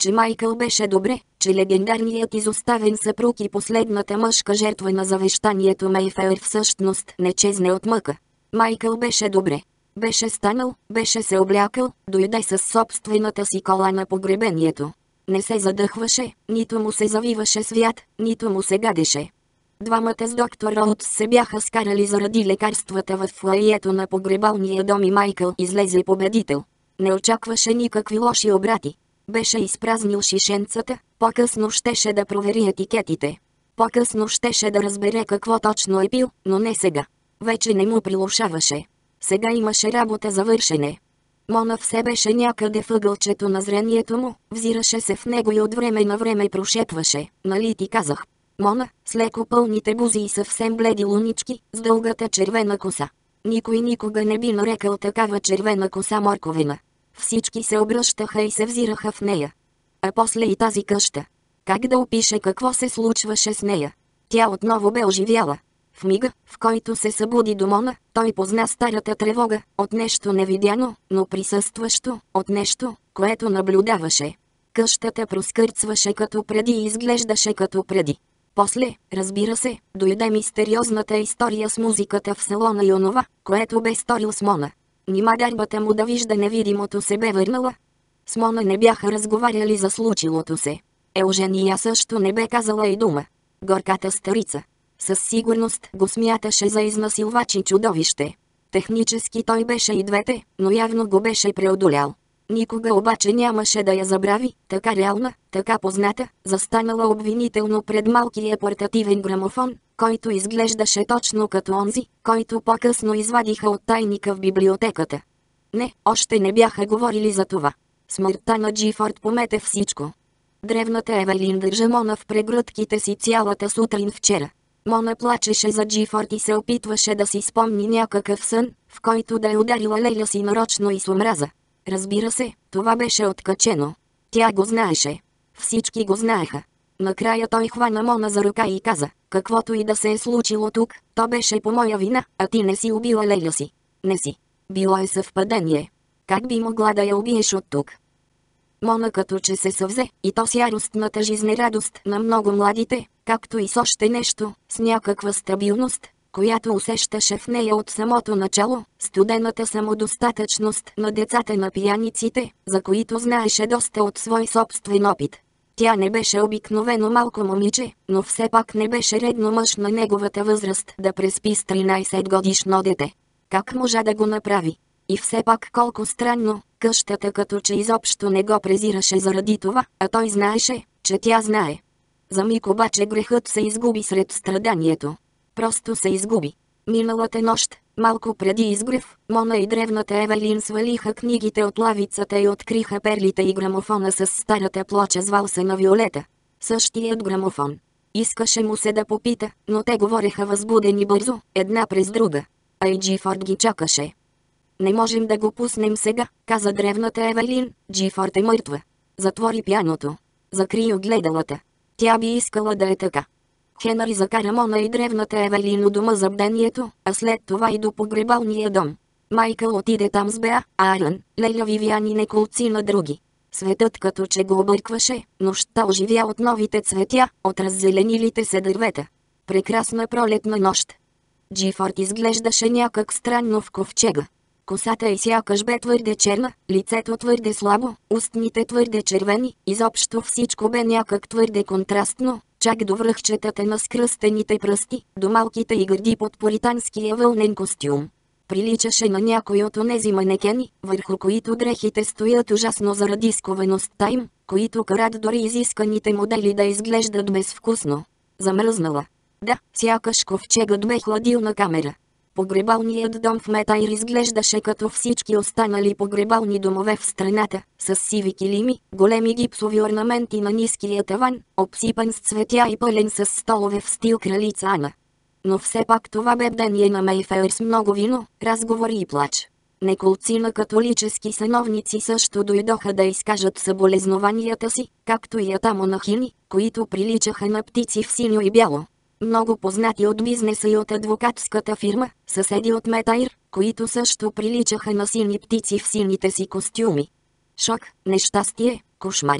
че Майкъл беше добре, че легендарният изоставен съпруг и последната мъжка жертва на завещанието Мейфеър всъщност не чезне от мъка. Майкъл беше добре. Беше станал, беше се облякал, дойде със собствената си кола на погребението. Не се задъхваше, нито му се завиваше свят, нито му се гадеше. Двамата с доктор Роудс се бяха скарали заради лекарствата в фоайето на погребалния дом и Майкъл излезе победител. Не очакваше никакви лоши обрати. Беше изпразнил шишенцата, по-късно щеше да провери етикетите. По-късно щеше да разбере какво точно е пил, но не сега. Вече не му прилушаваше. Сега имаше работа за вършене. Мона все беше някъде въгълчето на зрението му, взираше се в него и от време на време прошепваше: "Нали ти казах?" Мона, с леко пълните бузи и съвсем бледи лунички, с дългата червена коса. Никой никога не би нарекал такава червена коса морковина. Всички се обръщаха и се взираха в нея. А после и тази къща. Как да опише какво се случваше с нея? Тя отново бе оживяла. В мига, в който се събуди до Мона, той позна старата тревога, от нещо невидяно, но присъстващо, от нещо, което наблюдаваше. Къщата проскърцваше като преди и изглеждаше като преди. После, разбира се, дойде мистериозната история с музиката в салона и онова, което бе сторил с Мона. Нима дарбата му да вижда невидимото се бе върнала? С Мона не бяха разговаряли за случилото се. Елжения също не бе казала и дума. Горката старица със сигурност го смяташе за изнасилвач и чудовище. Технически той беше и двете, но явно го беше преодолял. Никога обаче нямаше да я забрави, така реална, така позната, застанала обвинително пред малкия портативен грамофон, който изглеждаше точно като онзи, който по-късно извадиха от тайника в библиотеката. Не, още не бяха говорили за това. Смъртта на Джифорд помете всичко. Древната Евелин държа Мона в прегръдките си цялата сутрин вчера. Мона плачеше за Джифорд и се опитваше да си спомни някакъв сън, в който да е ударила леля си нарочно и с омраза. Разбира се, това беше откачено. Тя го знаеше. Всички го знаеха. Накрая той хвана Мона за ръка и каза: "Каквото и да се е случило тук, то беше по моя вина, а ти не си убила леля си. Не си. Било е съвпадение. Как би могла да я убиеш от тук?" Мона като че се съвзе, и то с яростната жизнерадост на много младите, както и с още нещо, с някаква стабилност, която усещаше в нея от самото начало, студената самодостатъчност на децата на пияниците, за които знаеше доста от свой собствен опит. Тя не беше обикновено малко момиче, но все пак не беше редно мъж на неговата възраст да преспи с 13-годишно дете. Как можа да го направи? И все пак колко странно, къщата като че изобщо не го презираше заради това, а той знаеше, че тя знае. За миг обаче грехът се изгуби сред страданието. Просто се изгуби. Миналата нощ, малко преди изгрев, Мона и древната Евелин свалиха книгите от лавицата и откриха перлите и грамофона с старата плоча с валса на Виолета. Същият грамофон. Искаше му се да попита, но те говореха възбудени бързо, една през друга. А и Джифорд ги чакаше. "Не можем да го пуснем сега," каза древната Евелин, "Джифорд е мъртва." Затвори пианото. Закри огледалата. Тя би искала да е така. Хенри закара Мона и древната Евелин у дома за бдението, а след това и до погребалния дом. Майкъл отиде там с Беа, Аарон, Леля, Вивиан и неколци на други. Светът като че го объркваше, нощта оживя от новите цветя, от раззеленилите се дървета. Прекрасна пролетна нощ. Джифорд изглеждаше някак странно в ковчега. Косата й сякаш бе твърде черна, лицето твърде слабо, устните твърде червени, изобщо всичко бе някак твърде контрастно, чак до връхчетата на скръстените пръсти, до малките й гърди под пуританския вълнен костюм. Приличаше на някой от онези манекени, върху които дрехите стоят ужасно заради сковаността им, които карат дори изисканите модели да изглеждат безвкусно. Замръзнала. Да, сякаш ковчегът бе хладилна камера. Погребалният дом в Метайр изглеждаше като всички останали погребални домове в страната, с сиви килими, големи гипсови орнаменти на ниския таван, обсипан с цветя и пълен с столове в стил кралица Ана. Но все пак това бе бдение на Мейфеър с много вино, разговори и плач. Неколци на католически сановници също дойдоха да изкажат съболезнованията си, както и атамонахини, които приличаха на птици в синьо и бяло. Много познати от бизнеса и от адвокатската фирма, съседи от Метайр, които също приличаха на сини птици в сините си костюми. Шок, нещастие, кошмар.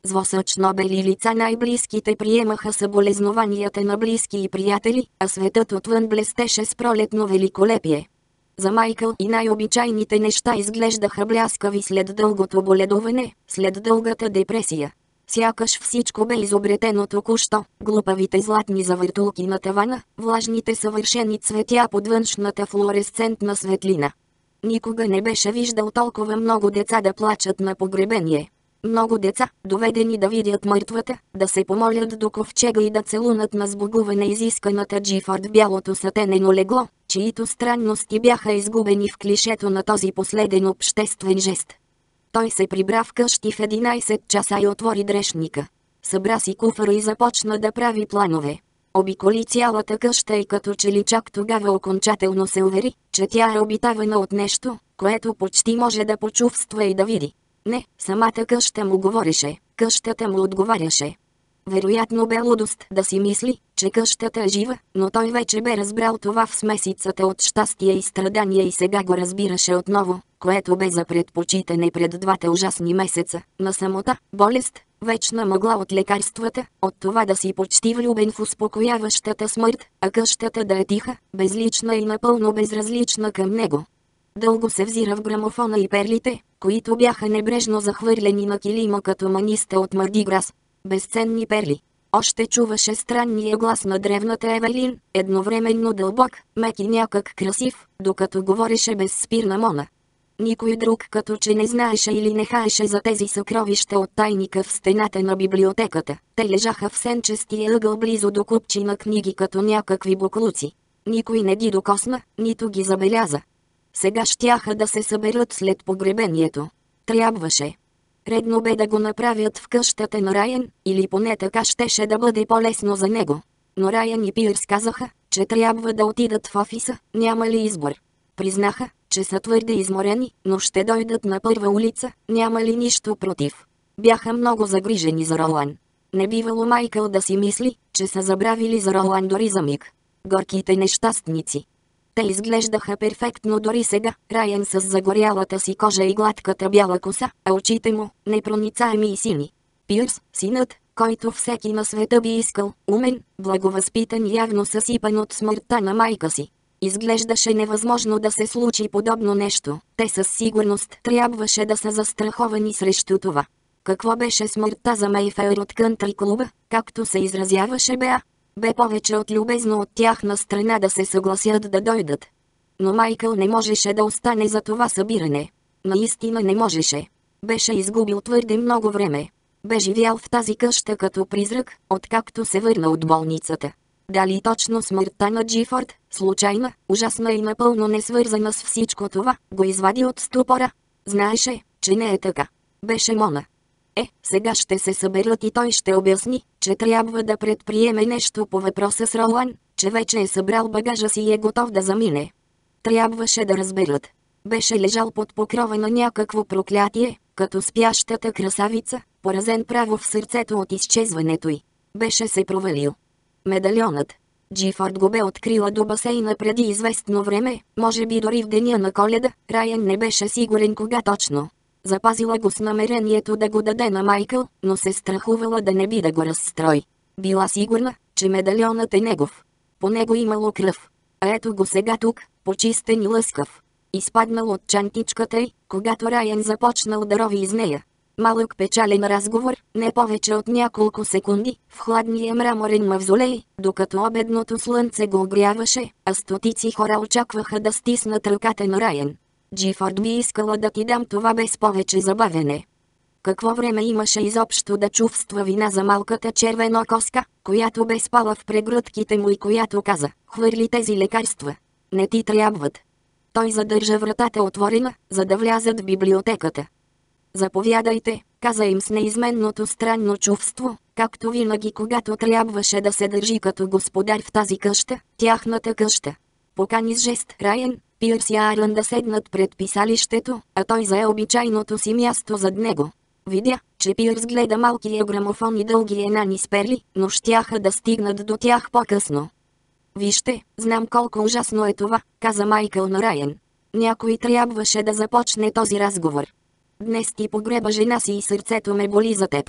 Звосъчно бели лица най-близките приемаха съболезнованията на близки и приятели, а светът отвън блестеше с пролетно великолепие. За Майкъл и най-обичайните неща изглеждаха бляскави след дългото боледуване, след дългата депресия. Сякаш всичко бе изобретено току-що, глупавите златни завъртулки на тавана, влажните съвършени цветя под външната флуоресцентна светлина. Никога не беше виждал толкова много деца да плачат на погребение. Много деца, доведени да видят мъртвата, да се помолят до ковчега и да целунат на сбогуване изисканата Джифорд в бялото сатенено легло, чието странности бяха изгубени в клишето на този последен обществен жест. Той се прибра вкъщи в 11 часа и отвори дрешника. Събра си куфара и започна да прави планове. Обиколи цялата къща и като че ли чак тогава окончателно се увери, че тя е обитавана от нещо, което почти може да почувства и да види. Не, самата къща му говореше, къщата му отговаряше. Вероятно бе лудост да си мисли, че къщата е жива, но той вече бе разбрал това в смесицата от щастие и страдания и сега го разбираше отново, което бе за предпочитане пред двата ужасни месеца на самота, болест, вечна мъгла от лекарствата, от това да си почти влюбен в успокояващата смърт, а къщата да е тиха, безлична и напълно безразлична към него. Дълго се взира в грамофона и перлите, които бяха небрежно захвърлени на килима като маниста от Мардиграс. Безценни перли. Още чуваше странния глас на древната Евелин, едновременно дълбок, мек и някак красив, докато говореше без спир на Мона. Никой друг като че не знаеше или не хаеше за тези съкровища от тайника в стената на библиотеката. Те лежаха в сенчестия ъгъл близо до купчина книги като някакви буклуци. Никой не ги докосна, нито ги забеляза. Сега щяха да се съберат след погребението. Трябваше. Редно бе да го направят в къщата на Райан, или поне така щеше да бъде по-лесно за него. Но Райан и Пирс казаха, че трябва да отидат в офиса, няма ли избор. Признаха, че са твърде изморени, но ще дойдат на първа улица, няма ли нищо против. Бяха много загрижени за Ролан. Не бивало Майкъл да си мисли, че са забравили за Ролан дори за миг. Горките нещастници. Те изглеждаха перфектно дори сега, Райан с загорялата си кожа и гладката бяла коса, а очите му, непроницаеми и сини. Пирс, синът, който всеки на света би искал, умен, благовъзпитан и явно съсипан от смъртта на майка си. Изглеждаше невъзможно да се случи подобно нещо, те със сигурност трябваше да са застраховани срещу това. Какво беше смъртта за Мейфер от кънтри клуба, както се изразяваше Беа? Бе повече от любезно от тяхна страна да се съгласят да дойдат. Но Майкъл не можеше да остане за това събиране. Наистина не можеше. Беше изгубил твърде много време. Бе живял в тази къща като призрак, откакто се върна от болницата. Дали точно смъртта на Джифорд, случайна, ужасна и напълно несвързана с всичко това, го извади от ступора? Знаеше, че не е така. Беше Мона. Сега ще се съберат и той ще обясни, че трябва да предприеме нещо по въпроса с Ролан, че вече е събрал багажа си и е готов да замине. Трябваше да разберат. Беше лежал под покрова на някакво проклятие, като спящата красавица, поразен право в сърцето от изчезването й. Беше се провалил. Медальонът. Джифорд го бе открила до басейна преди известно време, може би дори в деня на Коледа, Райан не беше сигурен кога точно. Запазила го с намерението да го даде на Майкъл, но се страхувала да не би да го разстрои. Била сигурна, че медальонът е негов. По него имало кръв. А ето го сега тук, почистен и лъскав. Изпаднал от чантичката й, когато Райан започнал да рови из нея. Малък печален разговор, не повече от няколко секунди, в хладния мраморен мавзолей, докато обедното слънце го огряваше, а стотици хора очакваха да стиснат ръката на Райан. Джифорд би искала да ти дам това без повече забавене. Какво време имаше изобщо да чувства вина за малката червена коска, която бе спала в прегръдките му и която каза, хвърли тези лекарства. Не ти трябват. Той задържа вратата отворена, за да влязат в библиотеката. Заповядайте, каза им с неизменното странно чувство, както винаги когато трябваше да се държи като господар в тази къща, тяхната къща. Покани с жест Райан, Пирс и Аарон да седнат пред писалището, а той зае обичайното си място зад него. Видя, че Пирс гледа малкия грамофон и дълги енани с перли, но щяха да стигнат до тях по-късно. Вижте, знам колко ужасно е това, каза Майкъл на Райан. Някой трябваше да започне този разговор. Днес ти погреба жена си и сърцето ме боли за теб.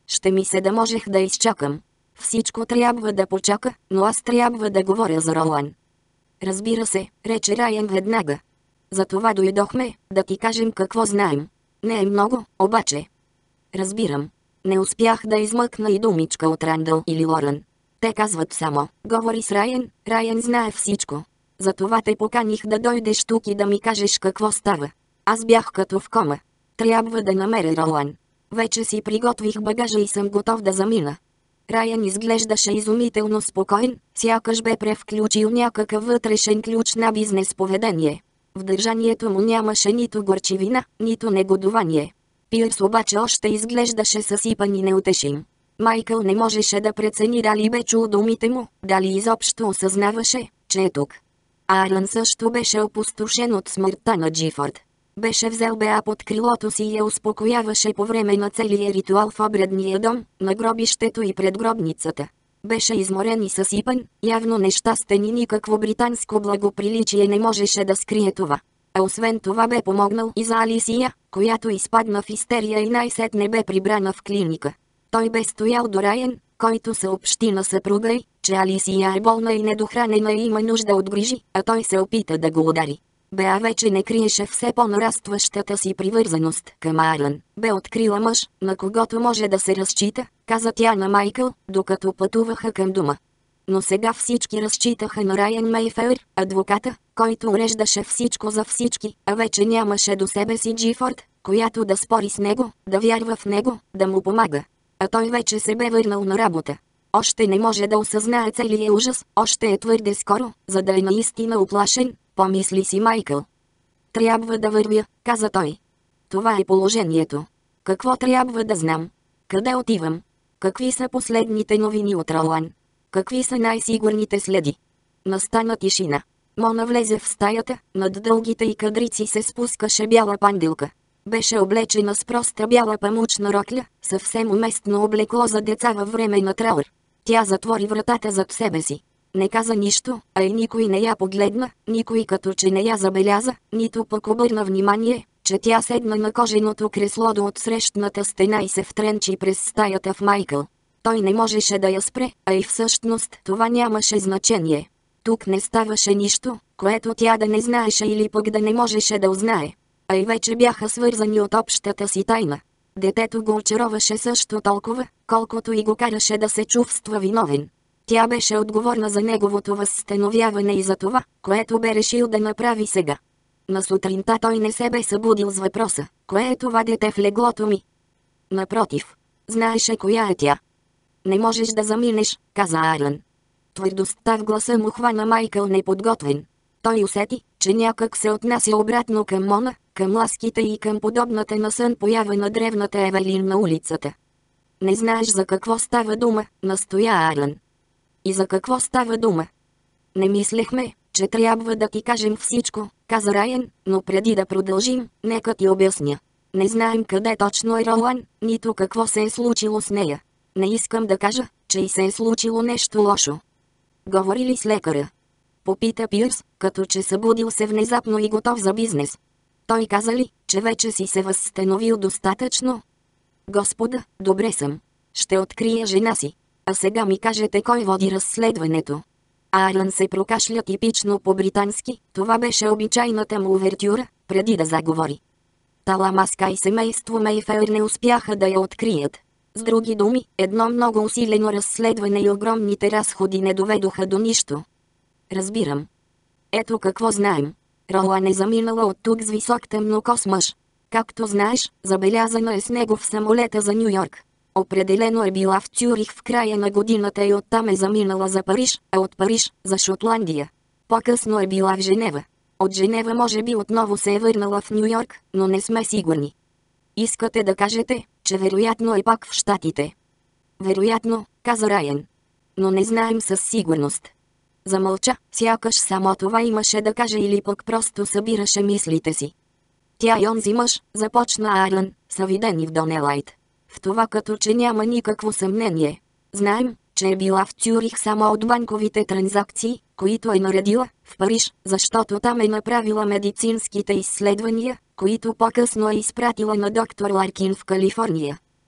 Ще ми се да можех да изчакам. Всичко трябва да почака, но аз трябва да говоря за Ролан. Разбира се, рече Райан веднага. Затова дойдохме, да ти кажем какво знаем. Не е много, обаче. Разбирам. Не успях да измъкна и думичка от Рандъл или Лорен. Те казват само, говори с Райан, Райан знае всичко. Затова те поканих да дойдеш тук и да ми кажеш какво става. Аз бях като в кома. Трябва да намеря Ролан. Вече си приготвих багажа и съм готов да замина. Райан изглеждаше изумително спокоен, сякаш бе превключил някакъв вътрешен ключ на бизнес поведение. В държанието му нямаше нито горчивина, нито негодование. Пирс обаче още изглеждаше съсипан и неутешим. Майкъл не можеше да прецени дали бе чул думите му, дали изобщо осъзнаваше, че е тук. Аарон също беше опустошен от смъртта на Джифорд. Беше взел Беа под крилото си и я успокояваше по време на целия ритуал в обредния дом, на гробището и пред гробницата. Беше изморен и съсипан, явно нещастен и никакво британско благоприличие не можеше да скрие това. А освен това бе помогнал и за Алисия, която изпадна в истерия и най-сетне бе прибрана в клиника. Той бе стоял до Райан, който съобщи на съпруга й, че Алисия е болна и недохранена и има нужда от грижи, а той се опита да го удари. Беа вече не криеше все по-нарастващата си привързаност към Аарон. Бе открила мъж, на когото може да се разчита, каза тя на Майкъл, докато пътуваха към дома. Но сега всички разчитаха на Райан Мейфер, адвоката, който уреждаше всичко за всички, а вече нямаше до себе си Джифорд, която да спори с него, да вярва в него, да му помага. А той вече се бе върнал на работа. Още не може да осъзнае целия ужас, още е твърде скоро, за да е наистина уплашен, помисли си Майкъл. Трябва да вървя, каза той. Това е положението. Какво трябва да знам? Къде отивам? Какви са последните новини от Ролан? Какви са най-сигурните следи? Настана тишина. Мона влезе в стаята, над дългите й кадрици се спускаше бяла панделка. Беше облечена с проста бяла памучна рокля, съвсем уместно облекло за деца във време на траур. Тя затвори вратата зад себе си. Не каза нищо, а и никой не я погледна, никой като че не я забеляза, нито пък обърна внимание, че тя седна на коженото кресло до отсрещната стена и се втренчи през стаята в Майкъл. Той не можеше да я спре, а и всъщност това нямаше значение. Тук не ставаше нищо, което тя да не знаеше или пък да не можеше да узнае. А и вече бяха свързани от общата си тайна. Детето го очароваше също толкова, колкото и го караше да се чувства виновен. Тя беше отговорна за неговото възстановяване и за това, което бе решил да направи сега. На сутринта той не се бе събудил с въпроса, кое е това дете в леглото ми? Напротив, знаеше коя е тя. Не можеш да заминеш, каза Аарон. Твърдостта в гласа му хвана Майкъл неподготвен. Той усети, че някак се отнася обратно към Мона, към ласките и към подобната на сън поява на древната Евелин на улицата. Не знаеш за какво става дума, настоя Аарон. И за какво става дума? Не мислехме, че трябва да ти кажем всичко, каза Райан, но преди да продължим, нека ти обясня. Не знаем къде точно е Ролан, нито какво се е случило с нея. Не искам да кажа, че и се е случило нещо лошо. Говори ли с лекаря? Попита Пирс, като че събудил се внезапно и готов за бизнес. Той каза ли, че вече си се възстановил достатъчно? Господа, добре съм. Ще открия жена си. А сега ми кажете кой води разследването. Аарон се прокашля типично по-британски, това беше обичайната му увертюра, преди да заговори. Таламаска и семейство Мейфер не успяха да я открият. С други думи, едно много усилено разследване и огромните разходи не доведоха до нищо. Разбирам. Ето какво знаем. Ролан е заминала от тук с висок тъмнокос мъж. Както знаеш, забелязана е с него в самолета за Ню Йорк. Определено е била в Цюрих в края на годината и оттам е заминала за Париж, а от Париж за Шотландия. По-късно е била в Женева. От Женева може би отново се е върнала в Ню Йорк, но не сме сигурни. Искате да кажете, че вероятно е пак в Щатите? Вероятно, каза Райан. Но не знаем със сигурност. Замълча, сякаш само това имаше да каже или пък просто събираше мислите си. Тя и онзи мъж, започна Аарон, са видени в Донелайт. В това като че няма никакво съмнение. Знаем, че е била в Цюрих само от банковите транзакции, които е наредила в Париж, защото там е направила медицинските изследвания, които по-късно е изпратила на доктор Ларкин в Калифорния.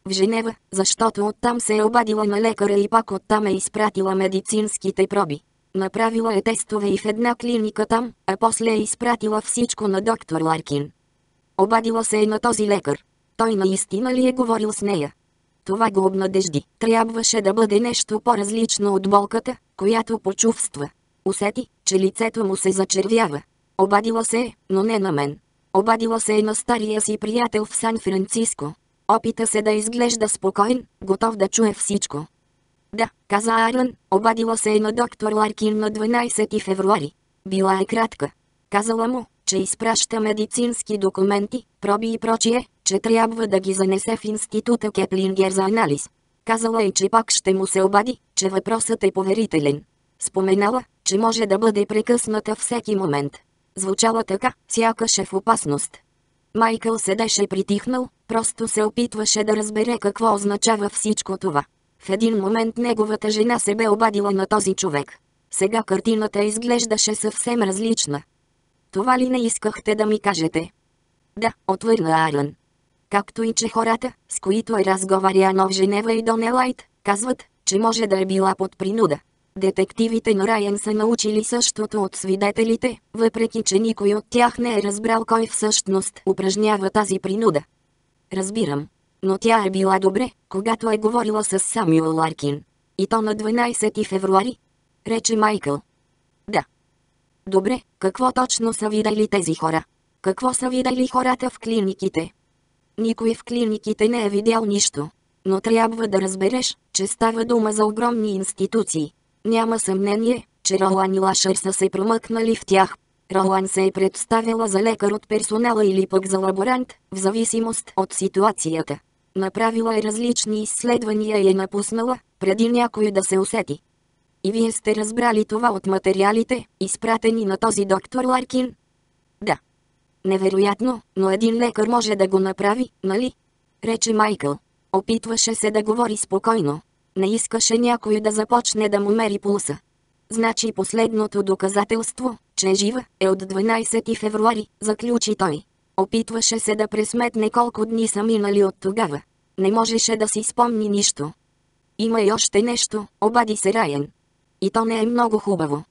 в Женева, защото оттам се е обадила на лекаря и пак оттам е изпратила медицинските проби. Направила е тестове и в една клиника там, а после е изпратила всичко на доктор Ларкин. Обадила се е на този лекар. Той наистина ли е говорил с нея? Това го обнадежди. Трябваше да бъде нещо по-различно от болката, която почувства. Усети, че лицето му се зачервява. Обадила се е, но не на мен. Обадила се е на стария си приятел в Сан-Франциско. Опита се да изглежда спокоен, готов да чуе всичко. Да, каза Арлън, обадила се е на доктор Ларкин на 12 февруари. Била е кратка. Казала му, че изпраща медицински документи, проби и прочие, че трябва да ги занесе в института Кеплингер за анализ. Казала е, че пак ще му се обади, че въпросът е поверителен. Споменала, че може да бъде прекъсната всеки момент. Звучала така, сякаш е в опасност. Майкъл седеше притихнал, просто се опитваше да разбере какво означава всичко това. В един момент неговата жена се бе обадила на този човек. Сега картината изглеждаше съвсем различна. Това ли не искахте да ми кажете? Да, отвърна Арлън. Както и че хората, с които е разговаряно в Женева и Донелайт, казват, че може да е била под принуда. Детективите на Райан са научили същото от свидетелите, въпреки че никой от тях не е разбрал кой всъщност упражнява тази принуда. Разбирам. Но тя е била добре, когато е говорила с Самюел Ларкин. И то на 12 февруари, рече Майкъл. Да. Добре, какво точно са видели тези хора? Какво са видели хората в клиниките? Никой в клиниките не е видял нищо. Но трябва да разбереш, че става дума за огромни институции. Няма съмнение, че Ролан и Лашър са се промъкнали в тях. Ролан се е представила за лекар от персонала или пък за лаборант, в зависимост от ситуацията. Направила е различни изследвания и е напуснала, преди някой да се усети. И вие сте разбрали това от материалите, изпратени на този доктор Ларкин? Да. Невероятно, но един лекар може да го направи, нали? Рече Майкъл. Опитваше се да говори спокойно. Не искаше някой да започне да му мери пулса. Значи последното доказателство, че е жива, е от 12 февруари, заключи той. Опитваше се да пресметне колко дни са минали от тогава. Не можеше да си спомни нищо. Има и още нещо, обади се Райан. И то не е много хубаво.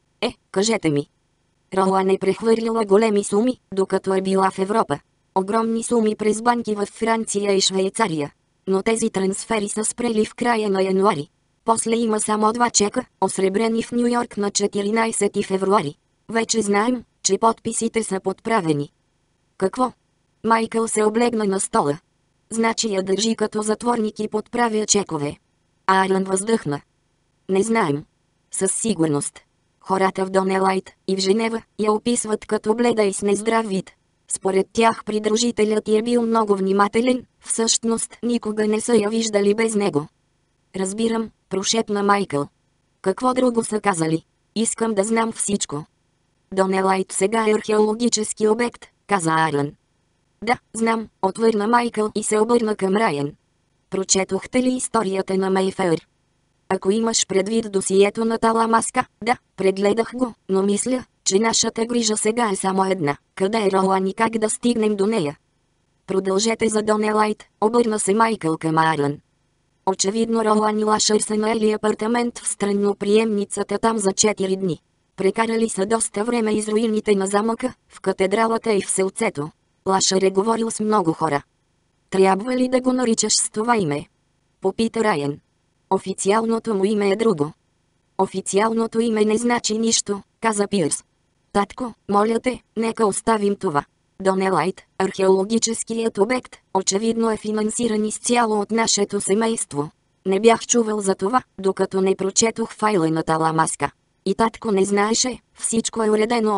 Кажете ми. Ролан е прехвърлила големи суми, докато е била в Европа. Огромни суми през банки в Франция и Швейцария. Но тези трансфери са спрели в края на януари. После има само 2 чека, осребрени в Ню Йорк на 14 февруари. Вече знаем, че подписите са подправени. Какво? Майкъл се облегна на стола. Значи я държи като затворник и подправя чекове. Арлън въздъхна. Не знаем. Със сигурност. Хората в Донелайт и в Женева я описват като бледа и с нездрав вид. Според тях придружителят й е бил много внимателен, всъщност никога не са я виждали без него. Разбирам, прошепна Майкъл. Какво друго са казали? Искам да знам всичко. Донелайт сега е археологически обект, каза Арлън. Да, знам, отвърна Майкъл и се обърна към Райан. Прочетохте ли историята на Мейфер? Ако имаш предвид досието на Таламаска, да, прегледах го, но мисля, че нашата грижа сега е само една. Къде е Ролан и как да стигнем до нея? Продължете за Донелайт, обърна се Майкъл към Арлън. Очевидно Ролан и Лашър са наели апартамент в странноприемницата там за 4 дни. Прекарали са доста време из руините на замъка, в катедралата и в селцето. Лашър е говорил с много хора. Трябва ли да го наричаш с това име? Попита Райан. Официалното му име е друго. Официалното име не значи нищо, каза Пирс. Татко, моля те, нека оставим това. Донелайт, археологическият обект, очевидно е финансиран изцяло от нашето семейство. Не бях чувал за това, докато не прочетох файла на Таламаска. И татко не знаеше, всичко е уредено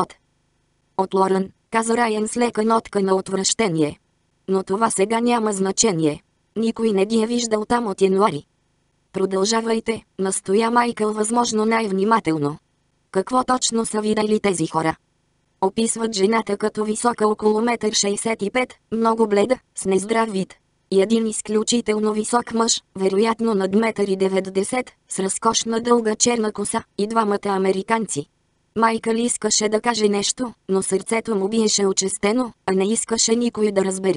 от Лорен, каза Райан с лека нотка на отвращение. Но това сега няма значение. Никой не ги е виждал там от януари. Продължавайте, настоя Майкъл възможно най-внимателно. Какво точно са видели тези хора? Описват жената като висока около 1,65 м, много бледа, с нездрав вид. И един изключително висок мъж, вероятно над 1,90 м, с разкошна дълга черна коса, и двамата американци. Майкъл искаше да каже нещо, но сърцето му биеше учестено, а не искаше никой да разбере.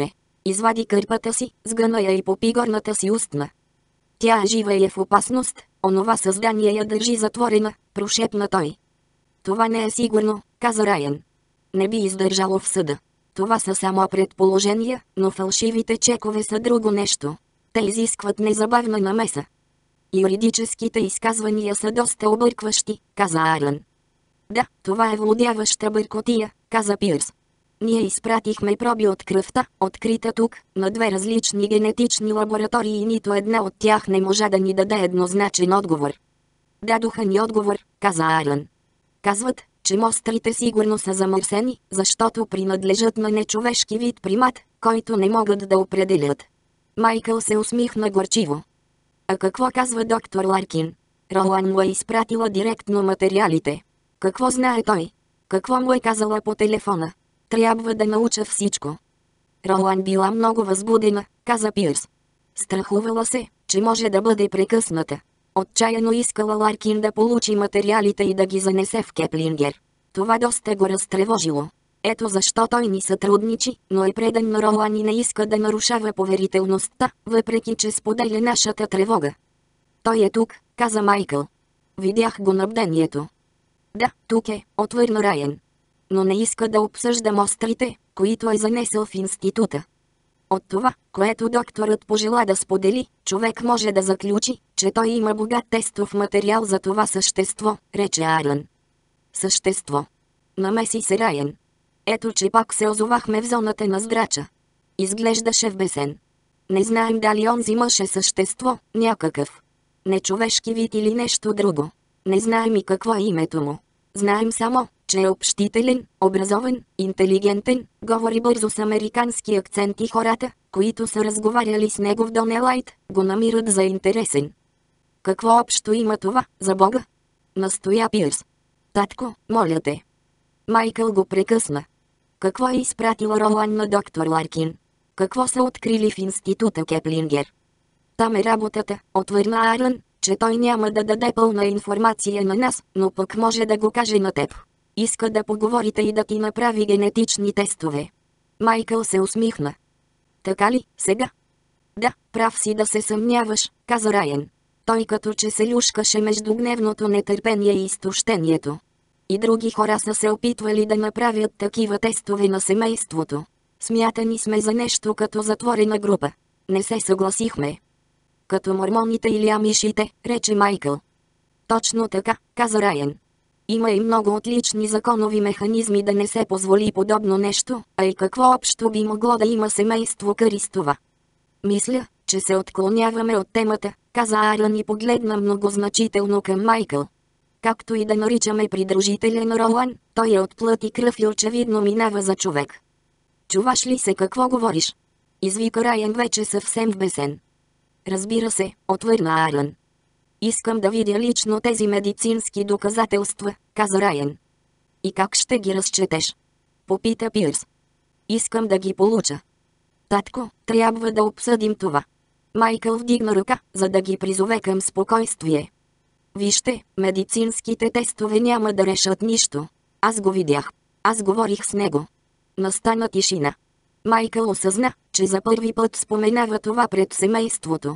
Извади кърпата си, сгъна я и попи горната си устна. Тя е жива и е в опасност, онова създание я държи затворена, прошепна той. Това не е сигурно, каза Райан. Не би издържало в съда. Това са само предположения, но фалшивите чекове са друго нещо. Те изискват незабавна намеса. Юридическите изказвания са доста объркващи, каза Аарън. Да, това е владяваща бъркотия, каза Пирс. Ние изпратихме проби от кръвта, открита тук, на 2 различни генетични лаборатории и нито една от тях не можа да ни даде еднозначен отговор. Дадоха ни отговор, каза Аарън. Казват, че мострите сигурно са замърсени, защото принадлежат на нечовешки вид примат, който не могат да определят. Майкъл се усмихна горчиво. А какво казва доктор Ларкин? Ролан му е изпратила директно материалите. Какво знае той? Какво му е казала по телефона? Трябва да науча всичко. Ролан била много възбудена, каза Пирс. Страхувала се, че може да бъде прекъсната. Отчаяно искала Ларкин да получи материалите и да ги занесе в Кеплингер. Това доста го разтревожило. Ето защо той ни сътрудничи, но е предан на Ролан и не иска да нарушава поверителността, въпреки че споделя нашата тревога. Той е тук, каза Майкъл. Видях го на бдението. Да, тук е, отвърна Райан. Но не иска да обсъжда мострите, които е занесъл в института. От това, което докторът пожела да сподели, човек може да заключи, че той има богат тестов материал за това същество, рече Аарън. Същество. Намеси се Райан. Ето че пак се озовахме в зоната на здрача. Изглеждаше вбесен. Не знаем дали онзи мъж е същество, някакъв нечовешки вид или нещо друго. Не знаем и какво е името му. Знаем само, че е общителен, образован, интелигентен, говори бързо с американски акцент и хората, които са разговаряли с него в Донелайт, го намират за интересен. Какво общо има това, за Бога? Настоя Пирс. Татко, моля те. Майкъл го прекъсна. Какво е изпратила Ролан на доктор Ларкин? Какво са открили в института Кеплингер? Там е работата, отвърна Аарън, че той няма да даде пълна информация на нас, но пък може да го каже на теб. Иска да поговорите и да ти направи генетични тестове. Майкъл се усмихна. Така ли, сега? Да, прав си да се съмняваш, каза Райан. Той като че се люшкаше между гневното нетърпение и изтощението. И други хора са се опитвали да направят такива тестове на семейството. Смятани сме за нещо като затворена група. Не се съгласихме. Като мормоните или амишите, рече Майкъл. Точно така, каза Райан. Има и много отлични законови механизми да не се позволи подобно нещо, а и какво общо би могло да има семейство Къристова. Мисля, че се отклоняваме от темата, каза Аарън и погледна многозначително към Майкъл. Както и да наричаме придружителя на Ролан, той е от плът и кръв и очевидно минава за човек. Чуваш ли се какво говориш? Извика Райан вече съвсем вбесен. Разбира се, отвърна Аарън. Искам да видя лично тези медицински доказателства, каза Райан. И как ще ги разчетеш? Попита Пирс. Искам да ги получа. Татко, трябва да обсъдим това. Майкъл вдигна ръка, за да ги призове към спокойствие. Вижте, медицинските тестове няма да решат нищо. Аз го видях. Аз говорих с него. Настана тишина. Майкъл осъзна, че за първи път споменава това пред семейството.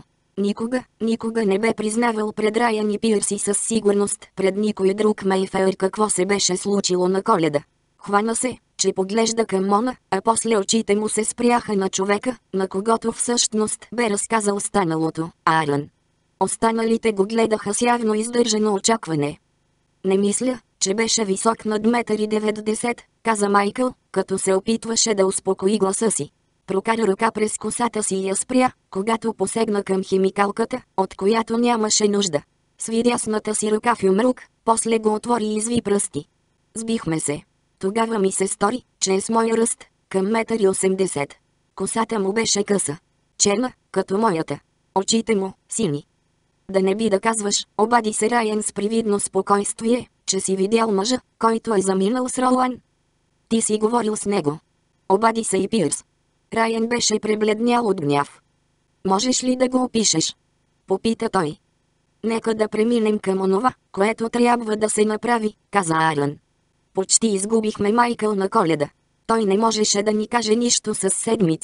Никога не бе признавал пред Райан и Пирс и със сигурност пред никой друг Мейфер какво се беше случило на Коледа. Хвана се, че поглежда към Мона, а после очите му се спряха на човека, на когото всъщност бе разказал станалото, Аарън. Останалите го гледаха с явно издържано очакване. Не мисля, че беше висок над 1,90 м, каза Майкъл, като се опитваше да успокои гласа си. Прокара ръка през косата си и я спря, когато посегна към химикалката, от която нямаше нужда. Сви дясната си ръка в юмрук, после го отвори и изви пръсти. Сбихме се. Тогава ми се стори, че е с мой ръст, към 1,80 м. Косата му беше къса. Черна, като моята. Очите му, сини. Да не би да казваш, обади се Райан с привидно спокойствие, че си видял мъжа, който е заминал с Ролан. Ти си говорил с него. Обади се и Пирс. Райан беше пребледнял от гняв. Можеш ли да го опишеш? Попита той. Нека да преминем към онова, което трябва да се направи, каза Аарън. Почти изгубихме Майкъл на Коледа. Той не можеше да ни каже нищо с седмици.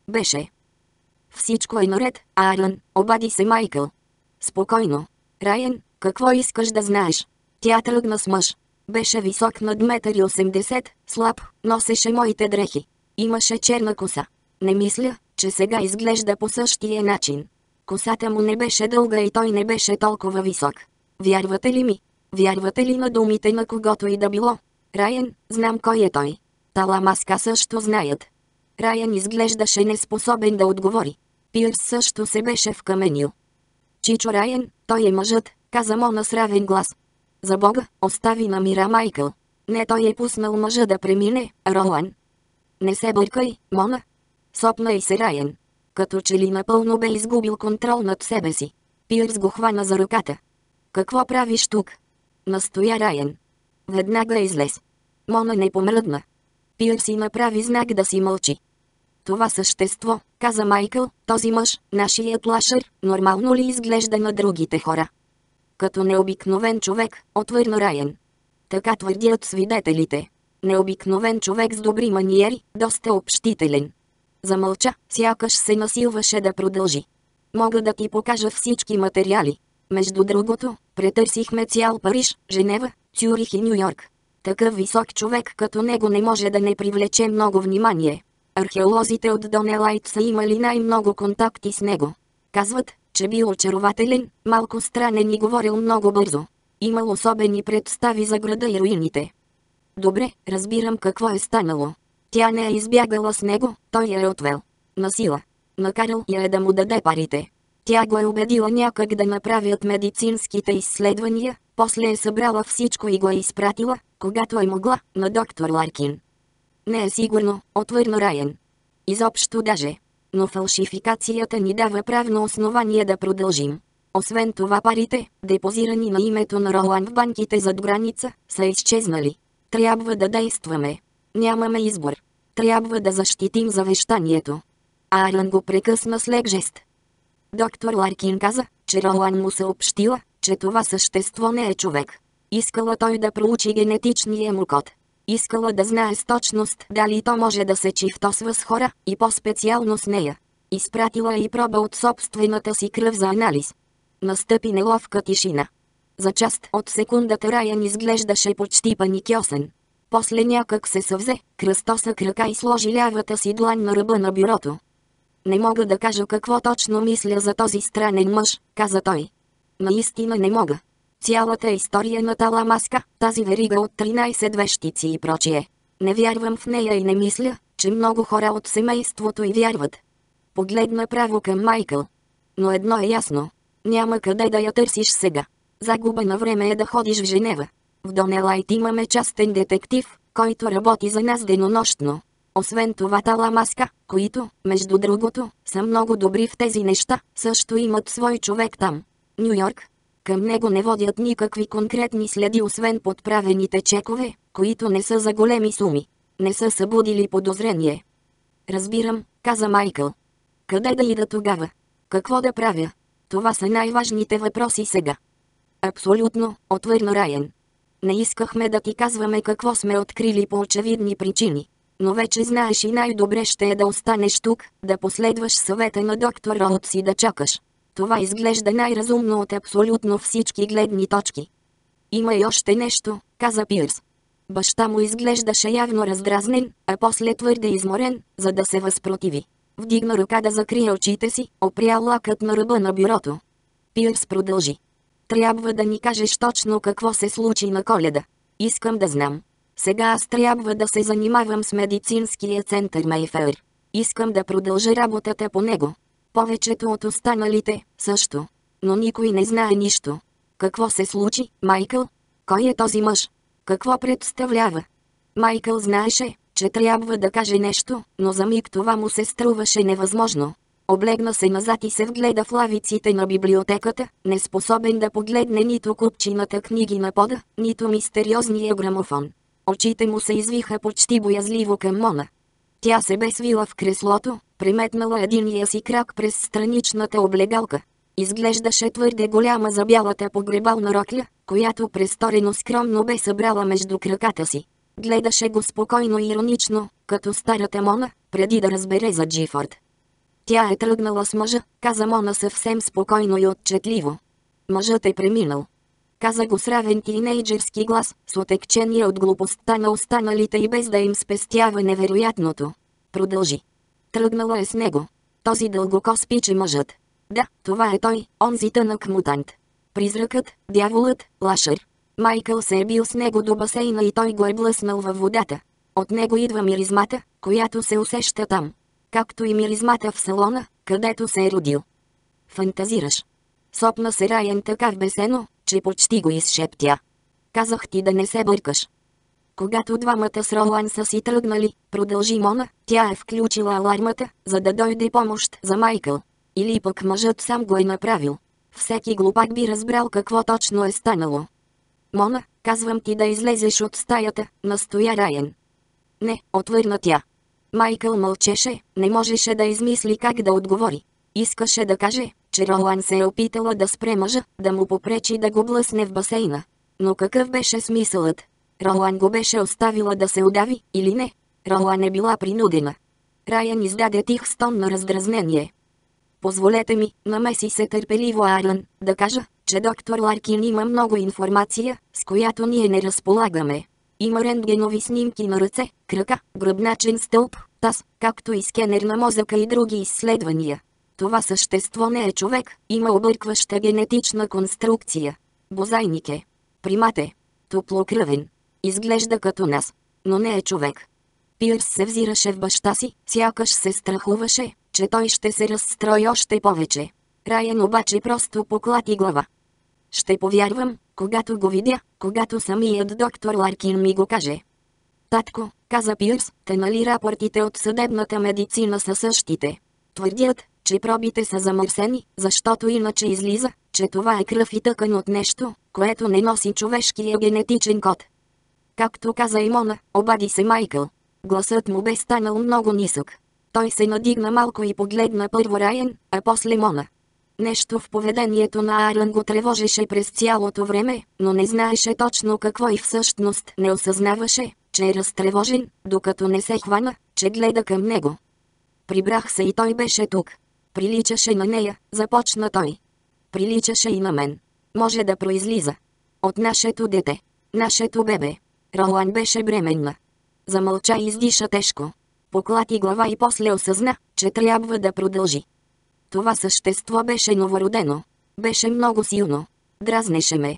Беше. Всичко е наред, Аарон, обади се Майкъл. Спокойно. Райан, какво искаш да знаеш? Тя тръгна с мъж. Беше висок над 1,80 м, слаб, носеше моите дрехи. Имаше черна коса. Не мисля, че сега изглежда по същия начин. Косата му не беше дълга и той не беше толкова висок. Вярвате ли ми? Вярвате ли на думите на когото и да било? Райан, знам кой е той. Таламаска също знаят. Райан изглеждаше неспособен да отговори. Пирс също се беше вкаменил. Чичо Райан, той е мъжът, каза Мона с равен глас. За Бога, остави на мира Майкъл. Не, той е пуснал мъжа да премине, Ролан. Не се бъркай, Мона. Сопна и се Райан. Като че ли напълно бе изгубил контрол над себе си. Пирс го хвана за ръката. Какво правиш тук? Настоя Райан. Веднага излез. Мона не помръдна. Пирс си направи знак да си мълчи. Това същество, каза Майкъл, този мъж, нашият лашър, нормално ли изглежда на другите хора? Като необикновен човек, отвърна Райан. Така твърдят свидетелите. Необикновен човек с добри маниери, доста общителен. Замълча, сякаш се насилваше да продължи. Мога да ти покажа всички материали. Между другото, претърсихме цял Париж, Женева, Цюрих и Ню-Йорк. Такъв висок човек като него не може да не привлече много внимание. Археолозите от Донелайт са имали най-много контакти с него. Казват, че бил очарователен, малко странен и говорил много бързо. Имал особени представи за града и руините. Добре, разбирам какво е станало. Тя не е избягала с него, той я е отвел. Насила. Накарал я е да му даде парите. Тя го е убедила някак да направят медицинските изследвания, после е събрала всичко и го е изпратила, когато е могла, на доктор Ларкин. Не е сигурно, отвърна Райан. Изобщо даже. Но фалшификацията ни дава правно основание да продължим. Освен това парите, депозирани на името на Ролан в банките зад граница, са изчезнали. Трябва да действаме. Нямаме избор. Трябва да защитим завещанието. Аарон го прекъсна с лек жест. Доктор Ларкин каза, че Ролан му съобщила, че това същество не е човек. Искала той да проучи генетичния му код. Искала да знае с точност дали то може да се чифтосва с хора и по-специално с нея. Изпратила и проба от собствената си кръв за анализ. Настъпи неловка тишина. За част от секундата Райан изглеждаше почти паникьосен. После някак се съвзе, кръстоса крака и сложи лявата си длан на ръба на бюрото. Не мога да кажа какво точно мисля за този странен мъж, каза той. Наистина не мога. Цялата история на Таламаска, тази верига от 13 вещици и прочие. Не вярвам в нея и не мисля, че много хора от семейството й вярват. Погледна право към Майкъл. Но едно е ясно. Няма къде да я търсиш сега. Загуба на време е да ходиш в Женева. В Донелайт имаме частен детектив, който работи за нас денонощно. Освен това Таламаска, които, между другото, са много добри в тези неща, също имат свой човек там. Ню-Йорк. Към него не водят никакви конкретни следи освен подправените чекове, които не са за големи суми. Не са събудили подозрение. Разбирам, каза Майкъл. Къде да ида тогава? Какво да правя? Това са най-важните въпроси сега. Абсолютно, отвърна Райан. Не искахме да ти казваме какво сме открили по очевидни причини. Но вече знаеш и най-добре ще е да останеш тук, да последваш съвета на доктор Роудс и да чакаш. Това изглежда най-разумно от абсолютно всички гледни точки. Има и още нещо, каза Пирс. Баща му изглеждаше явно раздразнен, а после твърде изморен, за да се възпротиви. Вдигна ръка да закрие очите си, опря лакът на ръба на бюрото. Пирс продължи. Трябва да ни кажеш точно какво се случи на Коледа. Искам да знам. Сега аз трябва да се занимавам с медицинския център Мейфер. Искам да продължа работата по него. Повечето от останалите, също. Но никой не знае нищо. Какво се случи, Майкъл? Кой е този мъж? Какво представлява? Майкъл знаеше, че трябва да каже нещо, но за миг това му се струваше невъзможно. Облегна се назад и се вгледа в лавиците на библиотеката, неспособен да погледне нито купчината книги на пода, нито мистериозния грамофон. Очите му се извиха почти боязливо към Мона. Тя се бе свила в креслото, приметнала единия си крак през страничната облегалка. Изглеждаше твърде голяма за бялата погребална рокля, която престорено скромно бе събрала между краката си. Гледаше го спокойно и иронично, като старата Мона, преди да разбере за Джифорд. Тя е тръгнала с мъжа, каза Мона съвсем спокойно и отчетливо. Мъжът е преминал. Каза го с равен тийнейджърски глас, с отекчение от глупостта на останалите и без да им спестява невероятното. Продължи. Тръгнала е с него. Този дългокос пиче мъжът. Да, това е той, онзи тънък мутант. Призракът, дяволът, Лашър. Майкъл се е бил с него до басейна и той го е блъснал във водата. От него идва миризмата, която се усеща там. Както и миризмата в салона, където се е родил. Фантазираш. Сопна се Райан така вбесено, че почти го изшептя. Казах ти да не се бъркаш. Когато двамата с Ролан са си тръгнали, продължи Мона, тя е включила алармата, за да дойде помощ за Майкъл. Или пък мъжът сам го е направил. Всеки глупак би разбрал какво точно е станало. Мона, казвам ти да излезеш от стаята, настоя Райан. Не, отвърна тя. Майкъл мълчеше, не можеше да измисли как да отговори. Искаше да каже, че Ролан се е опитала да спре мъжа, да му попречи да го блъсне в басейна. Но какъв беше смисълът? Ролан го беше оставила да се удави, или не? Ролан е била принудена. Райан издаде тих стон на раздразнение. Позволете ми, намеси се търпеливо Аарон, да кажа, че доктор Ларкин има много информация, с която ние не разполагаме. Има рентгенови снимки на ръце, крака, гръбначен стълб, таз, както и скенер на мозъка и други изследвания. Това същество не е човек, има объркваща генетична конструкция. Бозайник е. Примат е. Топлокръвен. Изглежда като нас, но не е човек. Пирс се взираше в баща си, сякаш се страхуваше, че той ще се разстрои още повече. Райан обаче просто поклати глава. Ще повярвам, когато го видя, когато самият доктор Ларкин ми го каже. Татко, каза Пирс, те нали рапортите от съдебната медицина са същите. Твърдят, че пробите са замърсени, защото иначе излиза, че това е кръв и тъкан от нещо, което не носи човешкия генетичен код. Както каза и Мона, обади се Майкъл. Гласът му бе станал много нисък. Той се надигна малко и погледна първо Райан, а после Мона. Нещо в поведението на Аарон го тревожеше през цялото време, но не знаеше точно какво и всъщност не осъзнаваше, че е разтревожен, докато не се хвана, че гледа към него. Прибрах се и той беше тук. Приличаше на нея, започна той. Приличаше и на мен. Може да произлиза от нашето дете, нашето бебе. Ролан беше бременна. Замълча и издиша тежко. Поклати глава и после осъзна, че трябва да продължи. Това същество беше новородено. Беше много силно. Дразнеше ме.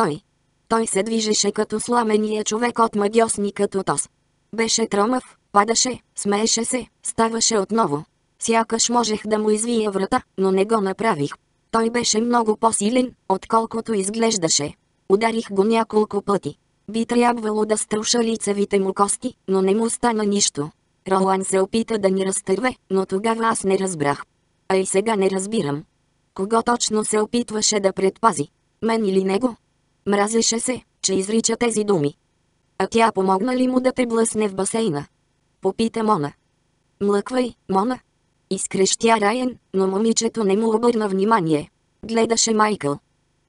Той се движеше като сламения човек от магиосни като Тос. Беше тромав, падаше, смееше се, ставаше отново. Сякаш можех да му извия врата, но не го направих. Той беше много по-силен, отколкото изглеждаше. Ударих го няколко пъти. Би трябвало да струша лицевите му кости, но не му стана нищо. Ролан се опита да ни разтърве, но тогава аз не разбрах. А и сега не разбирам. Кого точно се опитваше да предпази? Мен или него? Мразеше се, че изрича тези думи. А тя помогна ли му да те блъсне в басейна? Попита Мона. Млъквай, Мона. Изкрещя Райан, но момичето не му обърна внимание. Гледаше Майкъл.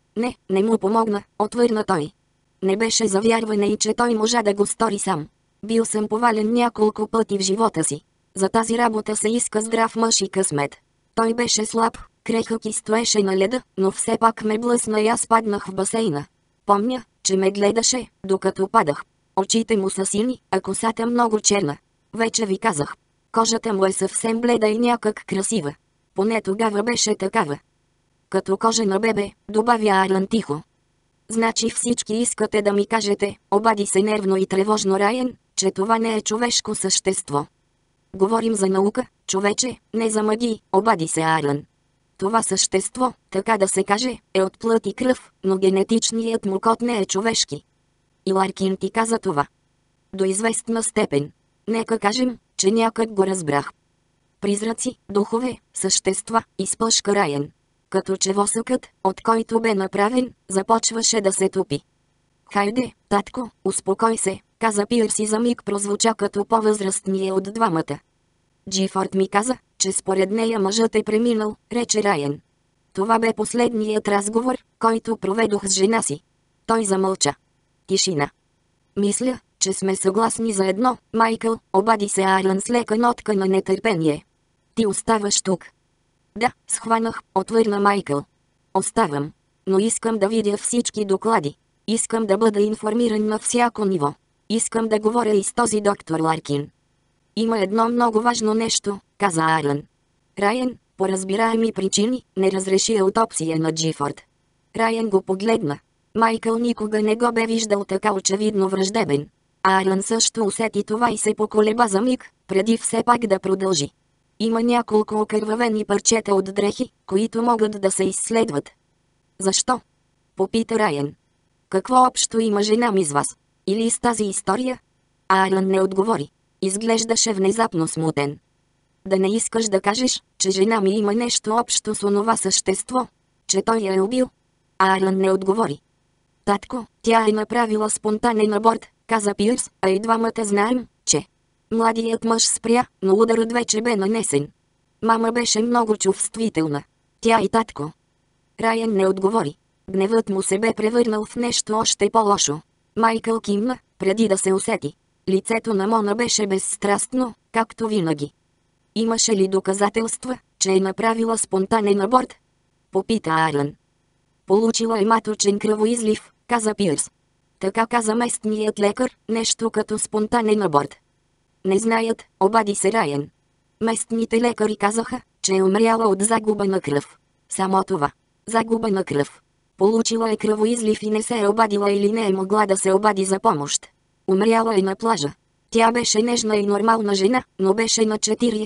Не му помогна, отвърна той. Не беше за вярване и че той можа да го стори сам. Бил съм повален няколко пъти в живота си. За тази работа се иска здрав мъж и късмет. Той беше слаб, крехък и стоеше на леда, но все пак ме блъсна и аз паднах в басейна. Помня, че ме гледаше, докато падах. Очите му са сини, а косата много черна. Вече ви казах. Кожата му е съвсем бледа и някак красива. Поне тогава беше такава. Като кожа на бебе, добавя Аарон тихо. Значи всички искате да ми кажете, обади се нервно и тревожно Райан, че това не е човешко същество. Говорим за наука, човече, не за магии, обади се Аарон. Това същество, така да се каже, е от плът и кръв, но генетичният му код не е човешки. И Ларкин ти каза това. До известна степен. Нека кажем, че някак го разбрах. Призраци, духове, същества, изпъшка Райан. Като че восъкът, от който бе направен, започваше да се топи. Хайде, татко, успокой се, каза Пирс и за миг прозвуча като по-възрастния от двамата. Джифорд ми каза, че според нея мъжът е преминал, рече Райан. Това бе последният разговор, който проведох с жена си. Той замълча. Тишина. Мисля, че сме съгласни за едно, Майкъл, обади се Аарон с лека нотка на нетърпение. Ти оставаш тук. Да, схванах, отвърна Майкъл. Оставам. Но искам да видя всички доклади. Искам да бъда информиран на всяко ниво. Искам да говоря и с този доктор Ларкин. Има едно много важно нещо, каза Аарон. Райан, по разбираеми причини, не разреши аутопсия на Джифорд. Райан го погледна. Майкъл никога не го бе виждал така очевидно враждебен. Аарон също усети това и се поколеба за миг, преди все пак да продължи. Има няколко окървавени парчета от дрехи, които могат да се изследват. Защо? Попита Райан. Какво общо има жена ми с вас? Или с тази история? Аарон не отговори. Изглеждаше внезапно смутен. Да не искаш да кажеш, че жена ми има нещо общо с онова същество? Че той я е убил? Аарон не отговори. Татко, тя е направила спонтанен аборт, каза Пирс, а и двамата знаем, че... Младият мъж спря, но ударът вече бе нанесен. Мама беше много чувствителна. Тя и татко. Райан не отговори. Гневът му се бе превърнал в нещо още по-лошо. Майкъл кимна, преди да се усети. Лицето на Мона беше безстрастно, както винаги. Имаше ли доказателства, че е направила спонтанен аборт? Попита Аарон. Получила е маточен кръвоизлив, каза Пирс. Така каза местният лекар, нещо като спонтанен аборт. Не знаят, обади се Райан. Местните лекари казаха, че е умряла от загуба на кръв. Само това. Загуба на кръв. Получила е кръвоизлив и не се е обадила или не е могла да се обади за помощ. Умряла е на плажа. Тя беше нежна и нормална жена, но беше на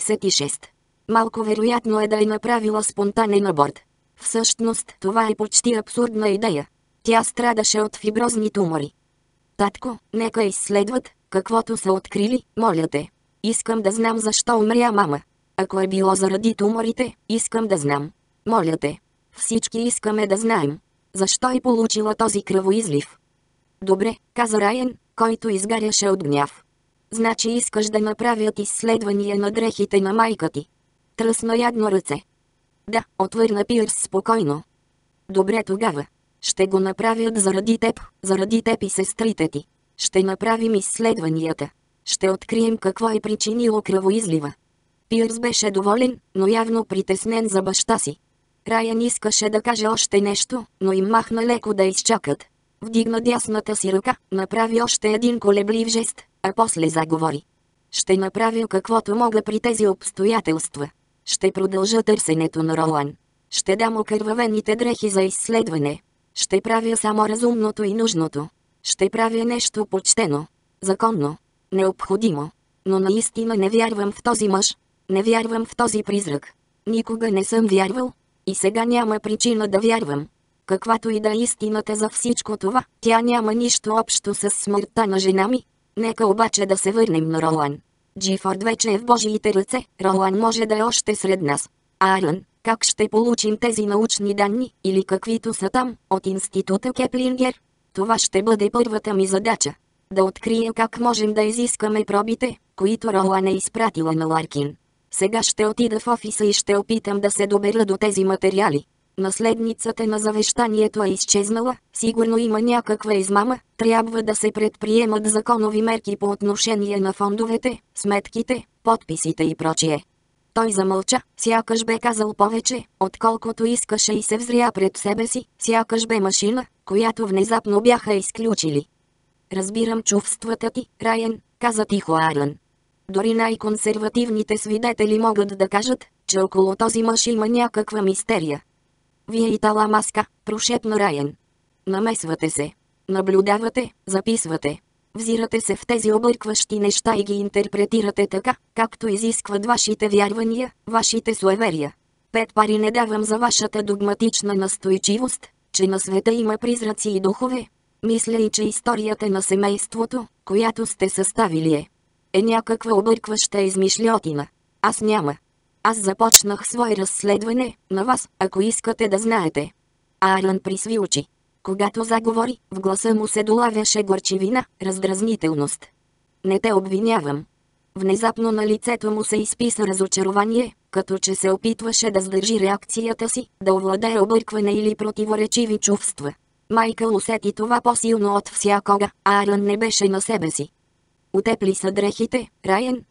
46. Малко вероятно е да е направила спонтанен аборт. Всъщност това е почти абсурдна идея. Тя страдаше от фиброзни тумори. Татко, нека изследват, каквото са открили, моля те. Искам да знам защо умря мама. Ако е било заради туморите, искам да знам. Моля те. Всички искаме да знаем. Защо е получила този кръвоизлив? Добре, каза Райан, който изгаряше от гняв. Значи искаш да направят изследвания на дрехите на майка ти. Тръсна ядно ръце. Да, отвърна Пирс спокойно. Добре тогава. Ще го направят заради теб и сестрите ти. Ще направим изследванията. Ще открием какво е причинило кръвоизлива. Пирс беше доволен, но явно притеснен за баща си. Райан искаше да каже още нещо, но им махна леко да изчакат. Вдигна дясната си ръка, направи още един колеблив жест, а после заговори. Ще направя каквото мога при тези обстоятелства. Ще продължа търсенето на Ролан. Ще дам окървавените дрехи за изследване. Ще правя само разумното и нужното. Ще правя нещо почтено, законно, необходимо. Но наистина не вярвам в този мъж. Не вярвам в този призрак. Никога не съм вярвал. И сега няма причина да вярвам. Каквато и да е истината за всичко това, тя няма нищо общо с смъртта на жена ми. Нека обаче да се върнем на Ролан. Джифорд вече е в Божиите ръце, Ролан може да е още сред нас. Аарон, как ще получим тези научни данни, или каквито са там, от института Кеплингер? Това ще бъде първата ми задача. Да открия как можем да изискаме пробите, които Ролан е изпратила на Ларкин. Сега ще отида в офиса и ще опитам да се добера до тези материали. Наследницата на завещанието е изчезнала, сигурно има някаква измама, трябва да се предприемат законови мерки по отношение на фондовете, сметките, подписите и прочие. Той замълча, сякаш бе казал повече, отколкото искаше и се взря пред себе си, сякаш бе машина, която внезапно бяха изключили. Разбирам чувствата ти, Райан, каза тихо Аарон. Дори най-консервативните свидетели могат да кажат, че около този мъж има някаква мистерия. Вие и тала маска, прошепна Райан. Намесвате се. Наблюдавате, записвате. Взирате се в тези объркващи неща и ги интерпретирате така, както изискват вашите вярвания, вашите суеверия. 5 пари не давам за вашата догматична настойчивост, че на света има призраци и духове. Мисля и че историята на семейството, която сте съставили е някаква объркваща измишльотина. Аз няма. Аз започнах свое разследване, на вас, ако искате да знаете. Аарон присви очи. Когато заговори, в гласа му се долавяше горчивина, раздразнителност. Не те обвинявам. Внезапно на лицето му се изписа разочарование, като че се опитваше да сдържи реакцията си, да овладее объркване или противоречиви чувства. Майкъл усети това по-силно от всякога, Аарон не беше на себе си. Утепли са дрехите, Райан?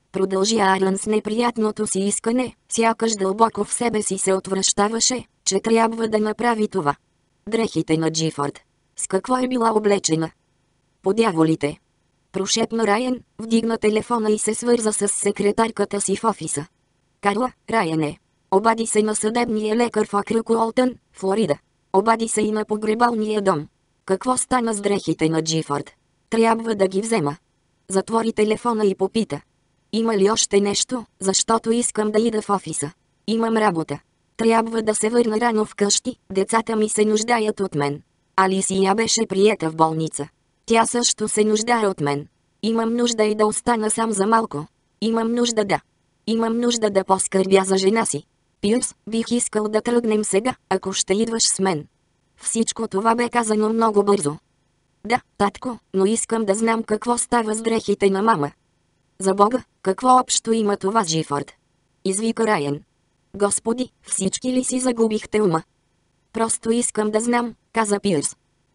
Продължи Аарон с неприятното си искане, сякаш дълбоко в себе си се отвръщаваше, че трябва да направи това. Дрехите на Джифорд. С какво е била облечена? По дяволите. Прошепна Райан, вдигна телефона и се свърза с секретарката си в офиса. Карла, Райан е. Обади се на съдебния лекар в окръг Уолтън, Флорида. Обади се и на погребалния дом. Какво стана с дрехите на Джифорд? Трябва да ги взема. Затвори телефона и попита. Има ли още нещо, защото искам да ида в офиса? Имам работа. Трябва да се върна рано вкъщи, децата ми се нуждаят от мен. Алисия беше приета в болница. Тя също се нуждае от мен. Имам нужда и да остана сам за малко. Имам нужда да поскърбя за жена си. Пирс, бих искал да тръгнем сега, ако ще идваш с мен. Всичко това бе казано много бързо. Да, татко, но искам да знам какво става с дрехите на мама. За Бога, какво общо има това с Джифорд? Извика Райан. Господи, всички ли си загубихте ума? Просто искам да знам, каза Пирс.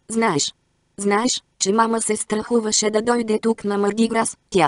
Знаеш, че мама се страхуваше да дойде тук на Марди Грас, тя.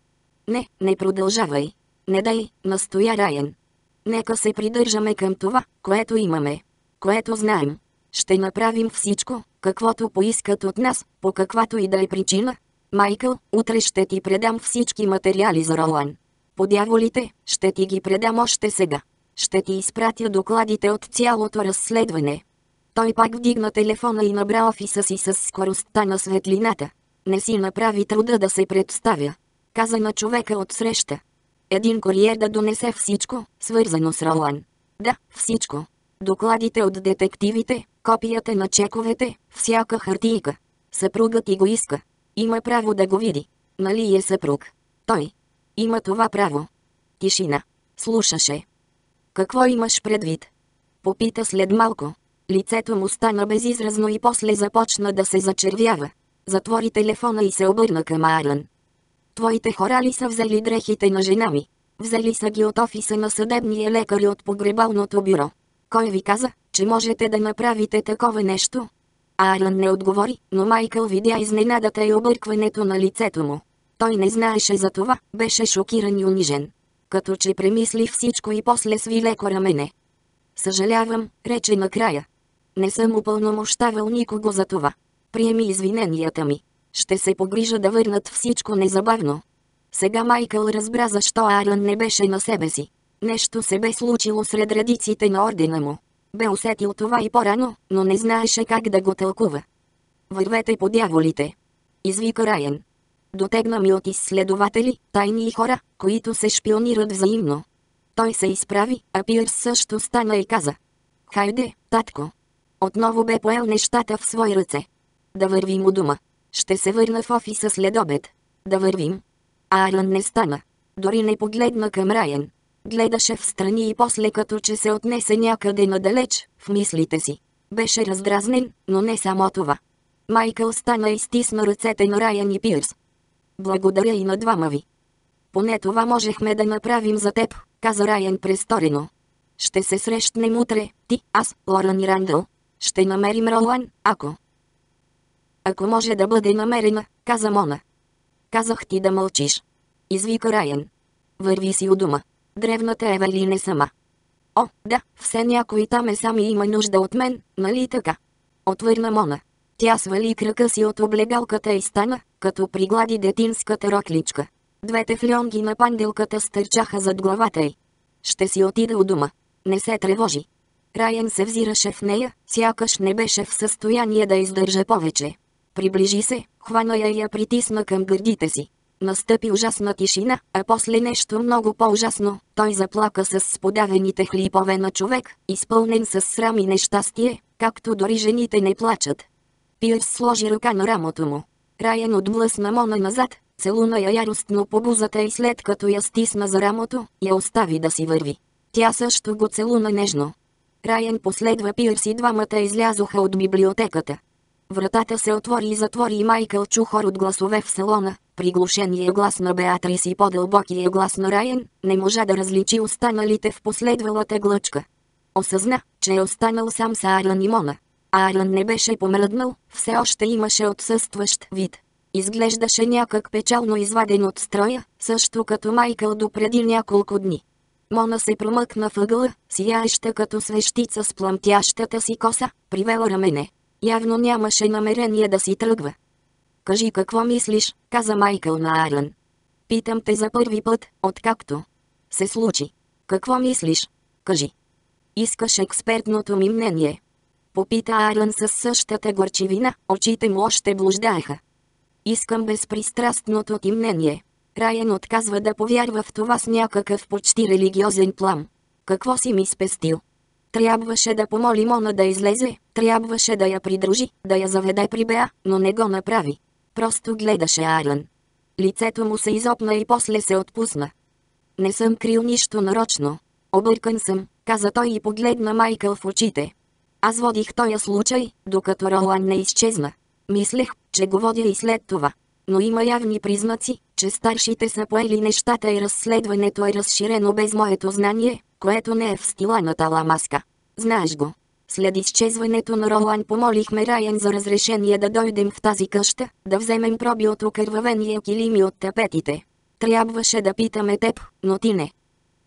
Не продължавай. Не дай, настоя Райан. Нека се придържаме към това, което имаме. Което знаем. Ще направим всичко, каквото поискат от нас, по каквато и да е причина. Майкъл, утре ще ти предам всички материали за Ролан. По дяволите, ще ти ги предам още сега. Ще ти изпратя докладите от цялото разследване. Той пак вдигна телефона и набра офиса си с скоростта на светлината. Не си направи труда да се представя. Каза на човека отсреща. Един куриер да донесе всичко, свързано с Ролан. Да, всичко. Докладите от детективите, копията на чековете, всяка хартийка. Съпругът ти го иска. Има право да го види. Нали е съпруг? Той. Има това право. Тишина. Слушаше. Какво имаш предвид? Попита след малко. Лицето му стана безизразно и после започна да се зачервява. Затвори телефона и се обърна към Аарон. Твоите хора ли са взели дрехите на жена ми? Взели са ги от офиса на съдебния лекар и от погребалното бюро. Кой ви каза, че можете да направите такова нещо? Аарон не отговори, но Майкъл видя изненадата и объркването на лицето му. Той не знаеше за това, беше шокиран и унижен. Като че премисли всичко и после сви леко рамене. Съжалявам, рече накрая. Не съм упълномощавал никого за това. Приеми извиненията ми. Ще се погрижа да върнат всичко незабавно. Сега Майкъл разбра защо Аарон не беше на себе си. Нещо се бе случило сред редиците на ордена му. Бе усетил това и по-рано, но не знаеше как да го тълкува. Вървете по дяволите. Извика Райан. Дотегна ми от изследователи, тайни хора, които се шпионират взаимно. Той се изправи, а Пирс също стана и каза. Хайде, татко. Отново бе поел нещата в свои ръце. Да вървим у дома. Ще се върна в офиса след обед. Да вървим. Аарон не стана. Дори не погледна към Райан. Гледаше встрани и после като че се отнесе някъде надалеч, в мислите си. Беше раздразнен, но не само това. Майкъл стана и стисна ръцете на Райан и Пирс. Благодаря и на двама ви. Поне това можехме да направим за теб, каза Райан престорено. Ще се срещнем утре, ти, аз, Лоран и Рандъл. Ще намерим Ролан, ако може да бъде намерена, каза Мона. Казах ти да мълчиш. Извика Райан. Върви си у дома. Древната Евелин е сама. О, да, все някой там е сам и има нужда от мен, нали така? Отвърна Мона. Тя свали крака си от облегалката и стана, като приглади детинската рокличка. Двете фльонги на панделката стърчаха зад главата й. Ще си отида у дома. Не се тревожи. Райан се взираше в нея, сякаш не беше в състояние да издържа повече. Приближи се, хвана я и я притисна към гърдите си. Настъпи ужасна тишина, а после нещо много по-ужасно. Той заплака с подавените хлипове на човек, изпълнен с срам и нещастие, както дори жените не плачат. Пирс сложи ръка на рамото му. Райан отблъсна Мона назад, целуна я яростно по бузата и след като я стисна за рамото, я остави да си върви. Тя също го целуна нежно. Райан последва Пирс и двамата излязоха от библиотеката. Вратата се отвори и затвори и Майкъл чу хор от гласове в салона. Приглушения глас на Беатрис и по-дълбокия глас на Райан не можа да различи останалите в последвалата глъчка. Осъзна, че е останал сам с Аарон и Мона. Аарон не беше помръднал, все още имаше отсъстващ вид. Изглеждаше някак печално изваден от строя, също като Майкъл допреди няколко дни. Мона се промъкна въгъла, сияеща като свещица с плъмтящата си коса, привела рамене. Явно нямаше намерение да си тръгва. Кажи какво мислиш, каза Майкъл на Аарън. Питам те за първи път, откакто се случи. Какво мислиш? Кажи. Искаш експертното ми мнение? Попита Аарън със същата горчивина, очите му още блуждаеха. Искам безпристрастното ти мнение. Райан отказва да повярва в това с някакъв почти религиозен плам. Какво си ми спестил? Трябваше да помоли Мона да излезе, трябваше да я придружи, да я заведе при Беа, но не го направи. Просто гледаше Аарън. Лицето му се изопна и после се отпусна. Не съм крил нищо нарочно. Объркан съм, каза той и погледна Майкъл в очите. Аз водих този случай, докато Ролан не изчезна. Мислех, че го водя и след това. Но има явни признаци, че старшите са поели нещата и разследването е разширено без моето знание, което не е в стила на Таламаска. Знаеш го. След изчезването на Ролан помолихме Райан за разрешение да дойдем в тази къща, да вземем проби от окървавения килими от тапетите. Трябваше да питаме теб, но ти не.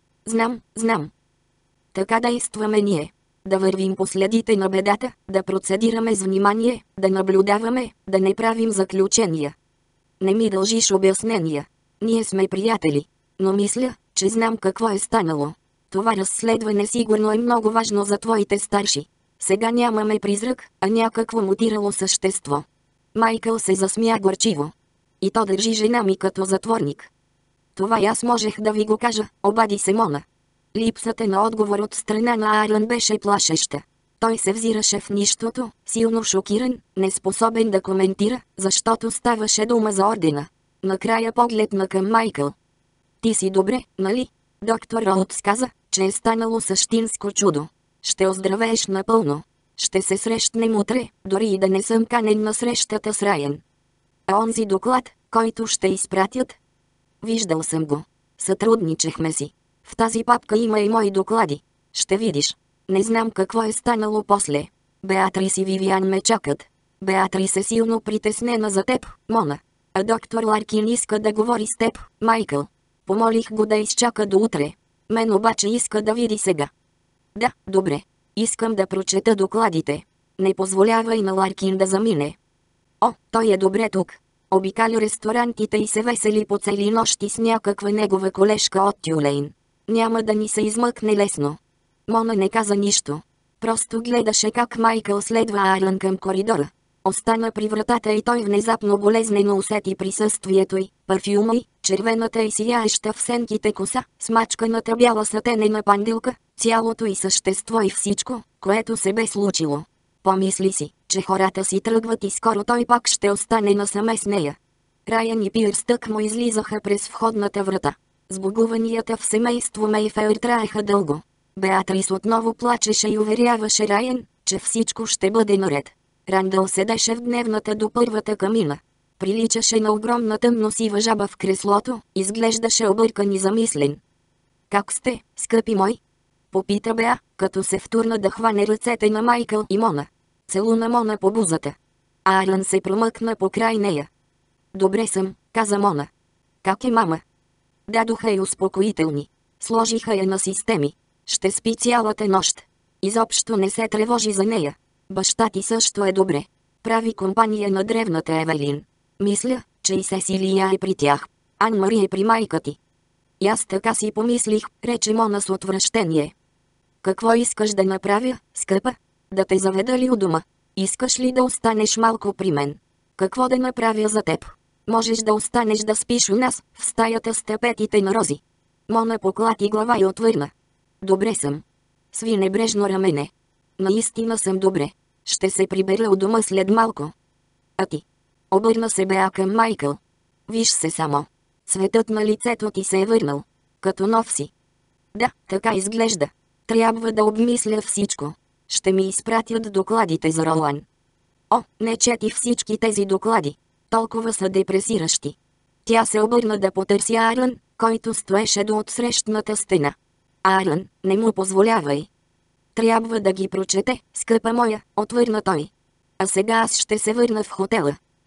Знам. Така действаме ние. Да вървим по следите на бедата, да процедираме с внимание, да наблюдаваме, да не правим заключения. Не ми дължиш обяснения. Ние сме приятели. Но мисля, че знам какво е станало. Това разследване сигурно е много важно за твоите старши. Сега нямаме призрак, а някакво мутирало същество. Майкъл се засмя горчиво. И то държи жена ми като затворник. Това и аз можех да ви го кажа, обади се Мона. Липсата на отговор от страна на Аарън беше плашеща. Той се взираше в нищото, силно шокиран, неспособен да коментира, защото ставаше дума за ордена. Накрая погледна към Майкъл. Ти си добре, нали? Доктор Роудс каза, че е станало същинско чудо. Ще оздравееш напълно. Ще се срещнем утре, дори и да не съм канен на срещата с Райан. А онзи доклад, който ще изпратят? Виждал съм го. Сътрудничехме си. В тази папка има и мои доклади. Ще видиш. Не знам какво е станало после. Беатрис и Вивиан ме чакат. Беатрис е силно притеснена за теб, Мона. А доктор Ларкин иска да говори с теб, Майкъл. Помолих го да изчака до утре. Мен обаче иска да види сега. Да, добре. Искам да прочета докладите. Не позволявай на Ларкин да замине. О, той е добре тук. Обикаля ресторантите и се весели по цели нощи с някаква негова колежка от Тюлейн. Няма да ни се измъкне лесно. Мона не каза нищо. Просто гледаше как Майкъл следва Аарън към коридора. Остана при вратата и той внезапно болезнено усети присъствието й, парфюма й, червената и сияеща в сенките коса, смачканата бяла сатенена пандилка, цялото й същество и всичко, което се бе случило. Помисли си, че хората си тръгват и скоро той пак ще остане насаме с нея. Райан и Пирс тък му излизаха през входната врата. Сбогуванията в семейство Мейфеър траеха дълго. Беатрис отново плачеше и уверяваше Райан, че всичко ще бъде наред. Рандъл седеше в дневната до първата камина. Приличаше на огромна тъмносива жаба в креслото, изглеждаше объркан и замислен. Как сте, скъпи мой? Попита Беа, като се втурна да хване ръцете на Майкъл и Мона. Целуна Мона по бузата. Аарън се промъкна покрай нея. Добре съм, каза Мона. Как е мама? Дадоха й успокоителни. Сложиха я на системи. Ще спи цялата нощ. Изобщо не се тревожи за нея. Баща ти също е добре. Прави компания на древната Евелин. Мисля, че и Сесилия е при тях. Ан-Мари е при майка ти. И аз така си помислих, рече Мона с отвращение. Какво искаш да направя, скъпа? Да те заведа ли у дома? Искаш ли да останеш малко при мен? Какво да направя за теб? Можеш да останеш да спиш у нас, в стаята с тапетите на рози. Мона поклати глава и отвърна. Добре съм. Сви небрежно рамене. Наистина съм добре. Ще се прибера у дома след малко. А ти? Обърна се Беа към Майкъл. Виж се само. Цветът на лицето ти се е върнал. Като нов си. Да, така изглежда. Трябва да обмисля всичко. Ще ми изпратят докладите за Ролан. О, не чети всички тези доклади. Толкова са депресиращи. Тя се обърна да потърси Аарън, който стоеше до отсрещната стена. Аарън, не му позволявай. Трябва да ги прочете, скъпа моя, отвърна той. А сега аз ще се върна в хотела.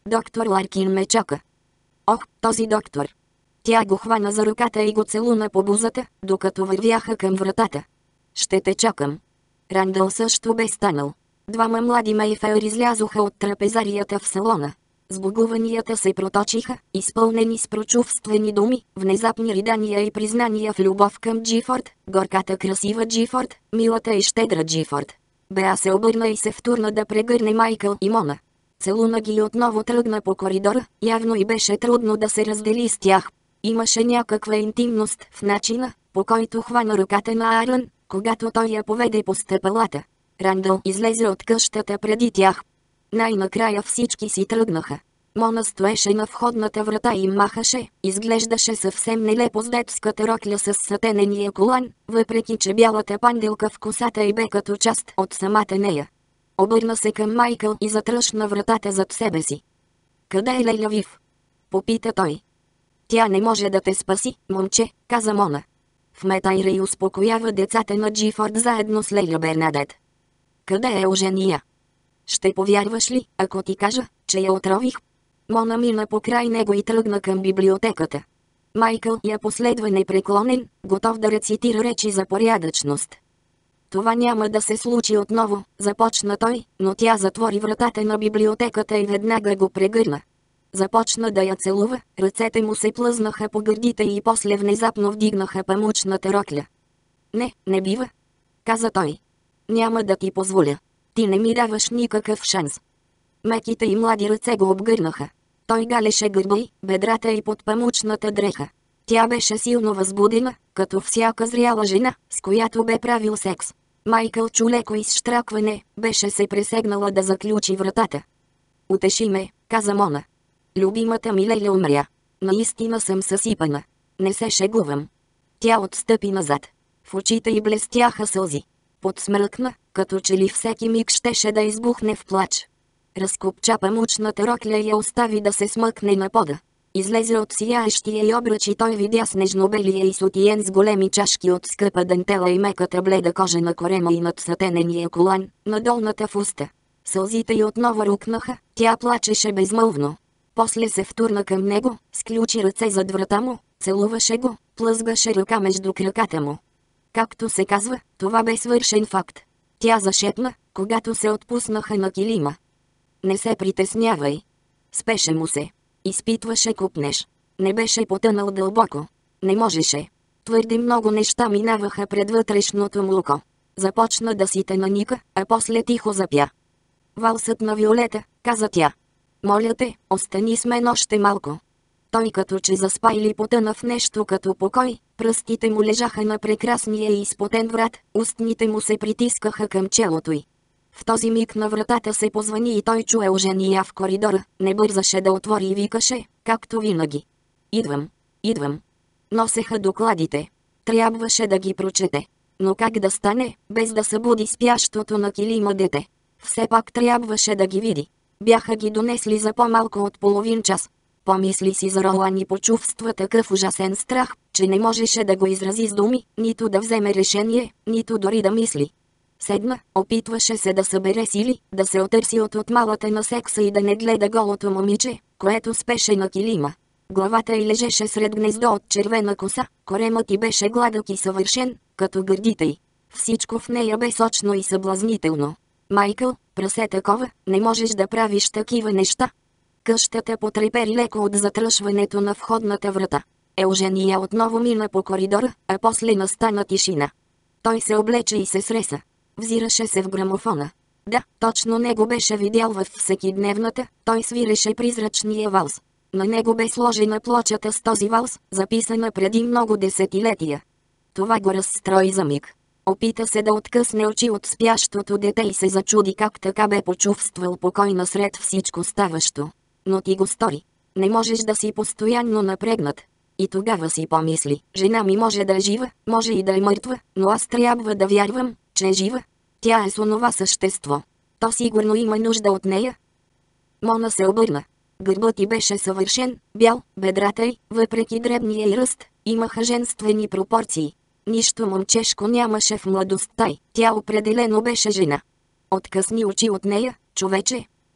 Доктор Ларкин ме чака. Ох, този доктор! Тя го хвана за ръката и го целуна по бузата, докато вървяха към вратата. Ще те чакам. Рандъл също бе станал. Двама млади Мейфер излязоха от трапезарията в салона. Сбогуванията се проточиха, изпълнени с прочувствени думи, внезапни ридания и признания в любов към Джифорд, горката красива Джифорд, милата и щедра Джифорд. Беа се обърна и се втурна да прегърне Майкъл и Мона. Целуна ги и отново тръгна по коридора, явно и беше трудно да се раздели с тях. Имаше някаква интимност в начина, по който хвана ръката на Аарон, когато той я поведе по стъпалата. Рандъл излезе от къщата преди тях. Най-накрая всички си тръгнаха. Мона стоеше на входната врата и им махаше, изглеждаше съвсем нелепо с детската рокля с сатенения колан, въпреки че бялата панделка в косата й бе като част от самата нея. Обърна се към Майкъл и затръшна вратата зад себе си. «Къде е Леля Вив?» попита той. «Тя не може да те спаси, момче», каза Мона. В Метайра и успокоява децата на Джифорд заедно с Леля Бернадет. «Къде е Eugenia?» «Ще повярваш ли, ако ти кажа, че я отрових?» Мона мина покрай него и тръгна към библиотеката. Майкъл я последва непреклонен, готов да рецитира речи за порядъчност. «Това няма да се случи отново», започна той, но тя затвори вратата на библиотеката и веднага го прегърна. Започна да я целува, ръцете му се плъзнаха по гърдите и после внезапно вдигнаха памучната рокля. «Не, не бива», каза той. «Няма да ти позволя. Ти не ми даваш никакъв шанс». Меките и млади ръце го обгърнаха. Той галеше гърба й, бедрата й под памучната дреха. Тя беше силно възбудена, като всяка зряла жена, с която бе правил секс. Майкъл чу леко изщракване, беше се пресегнала да заключи вратата. «Утеши ме», каза Мона. «Любимата ми Леля умря. Наистина съм съсипана. Не се шегувам». Тя отстъпи назад. В очите й блестяха сълзи. Подсмръкна, като че ли всеки миг щеше да избухне в плач. Разкопча памучната рокля и я остави да се смъкне на пода. Излезе от сияещия й обръч и той видя снежнобелия и сутиен с големи чашки от скъпа дантела и меката бледа кожа на корема и над сатенения колан, на долната фуста. Сълзите й отново рукнаха, тя плачеше безмълвно. После се втурна към него, сключи ръце зад врата му, целуваше го, плъзгаше ръка между краката му. Както се казва, това бе свършен факт. Тя зашепна, когато се отпуснаха на килима. «Не се притеснявай». Спеше му се. Изпитваше купнеж. Не беше потънал дълбоко. Не можеше. Твърде много неща минаваха пред вътрешното му око. Започна да си те наника, а после тихо запя. «Валсът на Виолета», каза тя. «Моля те, остани с мен още малко». Той като че заспа или потъна в нещо като покой, пръстите му лежаха на прекрасния и изпотен врат, устните му се притискаха към челото й. В този миг на вратата се позвани и той чу Eugenia в коридора, не бързаше да отвори и викаше, както винаги. «Идвам, идвам». Носеха докладите. Трябваше да ги прочете. Но как да стане, без да събуди спящото на килима дете? Все пак трябваше да ги види. Бяха ги донесли за по-малко от половин час. Помисли си за Ролан и почувства такъв ужасен страх, че не можеше да го изрази с думи, нито да вземе решение, нито дори да мисли. Седна, опитваше се да събере сили, да се отърси от отмалата на секса и да не гледа голото момиче, което спеше на килима. Главата й лежеше сред гнездо от червена коса, коремът й беше гладък и съвършен, като гърдите й. Всичко в нея бе сочно и съблазнително. «Майкъл, прасе такова, не можеш да правиш такива неща». Къщата потрепери леко от затръшването на входната врата. Eugenia отново мина по коридора, а после настана тишина. Той се облече и се среса. Взираше се в грамофона. Да, точно него беше видял във всекидневната, той свиреше призрачния валс. На него бе сложена плочата с този валс, записана преди много десетилетия. Това го разстрои за миг. Опита се да откъсне очи от спящото дете и се зачуди как така бе почувствал покой насред всичко ставащо. Но ти го стори. Не можеш да си постоянно напрегнат. И тогава си помисли, жена ми може да е жива, може и да е мъртва, но аз трябва да вярвам, че е жива. Тя е с онова същество. То сигурно има нужда от нея. Мона се обърна. Гърбът й беше съвършен, бял, бедрата й, въпреки дребния й ръст, имаха женствени пропорции. Нищо момчешко нямаше в младостта й, тя определено беше жена. Откъсни очи от нея, човече.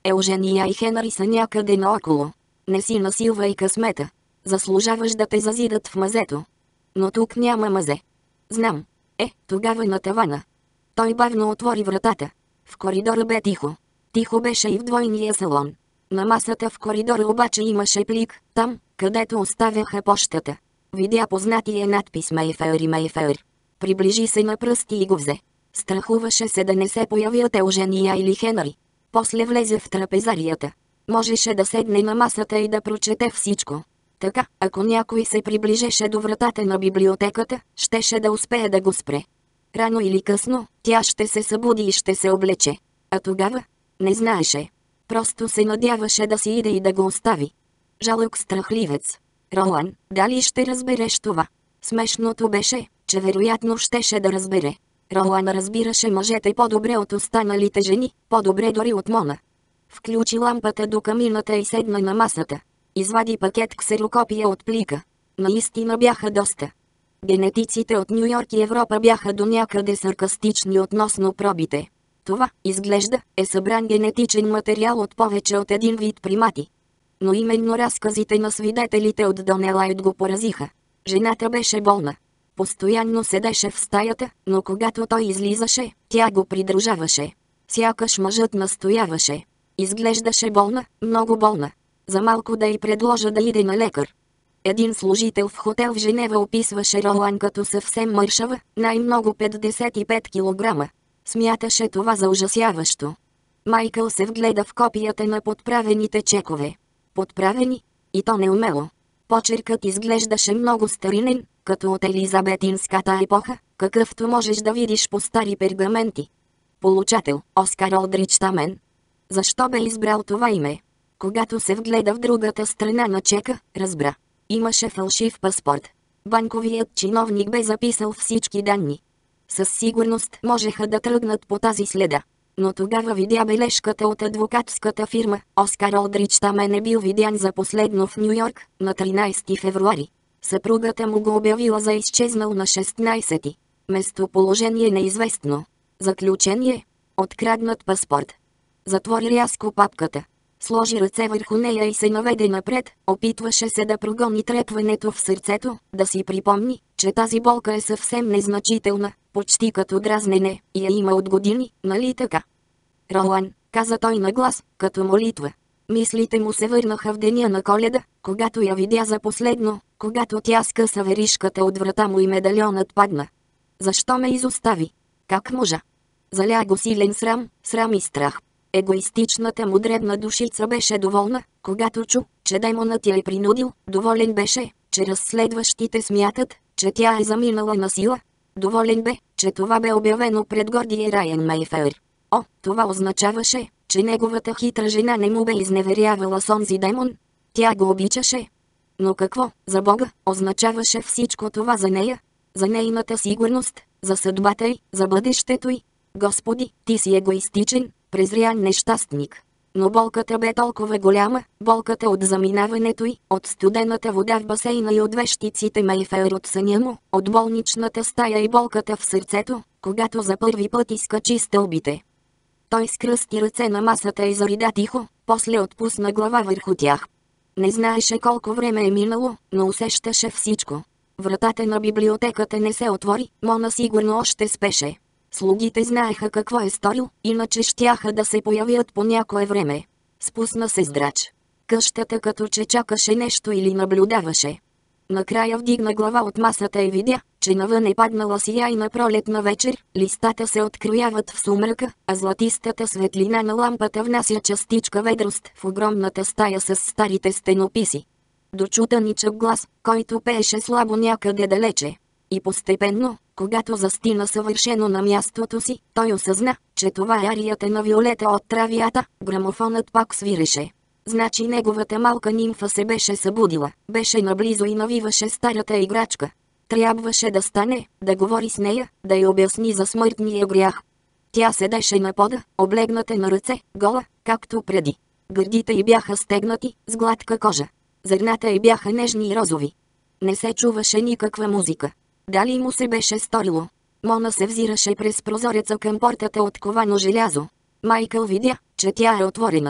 Елжения и Хенри са някъде наоколо. Не си насилвай късмета. Заслужаваш да те зазидат в мазето. Но тук няма мазе. Знам. Тогава на тавана. Той бавно отвори вратата. В коридора бе тихо. Тихо беше и в двойния салон. На масата в коридора обаче имаше плик, там, където оставяха пощата. Видя познатия надпис Мейфер и Мейфер. Приближи се на пръсти и го взе. Страхуваше се да не се появят Елжения или Хенри. После влезе в трапезарията. Можеше да седне на масата и да прочете всичко. Така, ако някой се приближеше до вратата на библиотеката, щеше да успее да го спре. Рано или късно, тя ще се събуди и ще се облече. А тогава? Не знаеше. Просто се надяваше да си иде и да го остави. Жалък страхливец. Ролан, дали ще разбереш това? Смешното беше, че вероятно щеше да разбере. Ролан разбираше мъжете по-добре от останалите жени, по-добре дори от Мона. Включи лампата до камината и седна на масата. Извади пакет ксерокопия от плика. Наистина бяха доста. Генетиците от Ню Йорк и Европа бяха до някъде саркастични относно пробите. Това, изглежда, е събран генетичен материал от повече от един вид примати. Но именно разказите на свидетелите от Донелайт го поразиха. Жената беше болна. Постоянно седеше в стаята, но когато той излизаше, тя го придружаваше. Сякаш мъжът настояваше. Изглеждаше болна, много болна. За малко да й предложа да иде на лекар. Един служител в хотел в Женева описваше Ролан като съвсем мършава, най-много 55 кг. Смяташе това за ужасяващо. Майкъл се вгледа в копията на подправените чекове. Подправени? И то неумело. Почеркът изглеждаше много старинен, като от елизабетинската епоха, какъвто можеш да видиш по стари пергаменти. Получател – Оскар Олдрич Тамен. Защо бе избрал това име? Когато се вгледа в другата страна на чека, разбра. Имаше фалшив паспорт. Банковият чиновник бе записал всички данни. Със сигурност можеха да тръгнат по тази следа. Но тогава видя бележката от адвокатската фирма. Оскар Олдрич Тамен е бил видян за последно в Ню Йорк на 13 февруари. Съпругата му го обявила за изчезнал на 16. Местоположение неизвестно. Заключение – откраднат паспорт. Затвори рязко папката. Сложи ръце върху нея и се наведе напред, опитваше се да прогони трепването в сърцето, да си припомни, че тази болка е съвсем незначителна, почти като дразнене, и я има от години, нали така? Ролан, каза той на глас, като молитва. Мислите му се върнаха в деня на Коледа, когато я видя за последно, когато тя скъса веришката от врата му и медальонът падна. Защо ме изостави? Как можа? Заля го силен срам и страх. Егоистичната му дребна душица беше доволна, когато чу, че демонът я е принудил, доволен беше, че разследващите смятат, че тя е заминала на сила. Доволен бе, че това бе обявено пред гордия Райан Мейфер. Това означаваше, че неговата хитра жена не му бе изневерявала с онзи демон. Тя го обичаше. Но какво, за Бога, означаваше всичко това за нея? За нейната сигурност, за съдбата й, за бъдещето й? Господи, ти си егоистичен, презрян нещастник. Но болката бе толкова голяма, болката от заминаването й, от студената вода в басейна и от вещиците Мейфер от съня му, от болничната стая и болката в сърцето, когато за първи път изкачи стълбите. Той скръсти ръце на масата и зарида тихо, после отпусна глава върху тях. Не знаеше колко време е минало, но усещаше всичко. Вратата на библиотеката не се отвори, Мона сигурно още спеше. Слугите знаеха какво е сторил, иначе щяха да се появят по някое време. Спусна се здрач. Къщата като че чакаше нещо или наблюдаваше. Накрая вдигна глава от масата и видя, че навън е паднала сияйна пролетна вечер, листата се открояват в сумрака, а златистата светлина на лампата внася частичка ведрост в огромната стая с старите стенописи. Дочу тъничък глас, който пееше слабо някъде далече. И постепенно, когато застина съвършено на мястото си, той осъзна, че това е арията на Виолета от Травията. Грамофонът пак свиреше. Значи неговата малка нимфа се беше събудила, беше наблизо и навиваше старата играчка. Трябваше да стане, да говори с нея, да й обясни за смъртния грях. Тя седеше на пода, облегната на ръце, гола, както преди. Гърдите й бяха стегнати, с гладка кожа. Зърната й бяха нежни и розови. Не се чуваше никаква музика. Дали му се беше сторило? Мона се взираше през прозореца към портата от ковано желязо. Майкъл видя, че тя е отворена.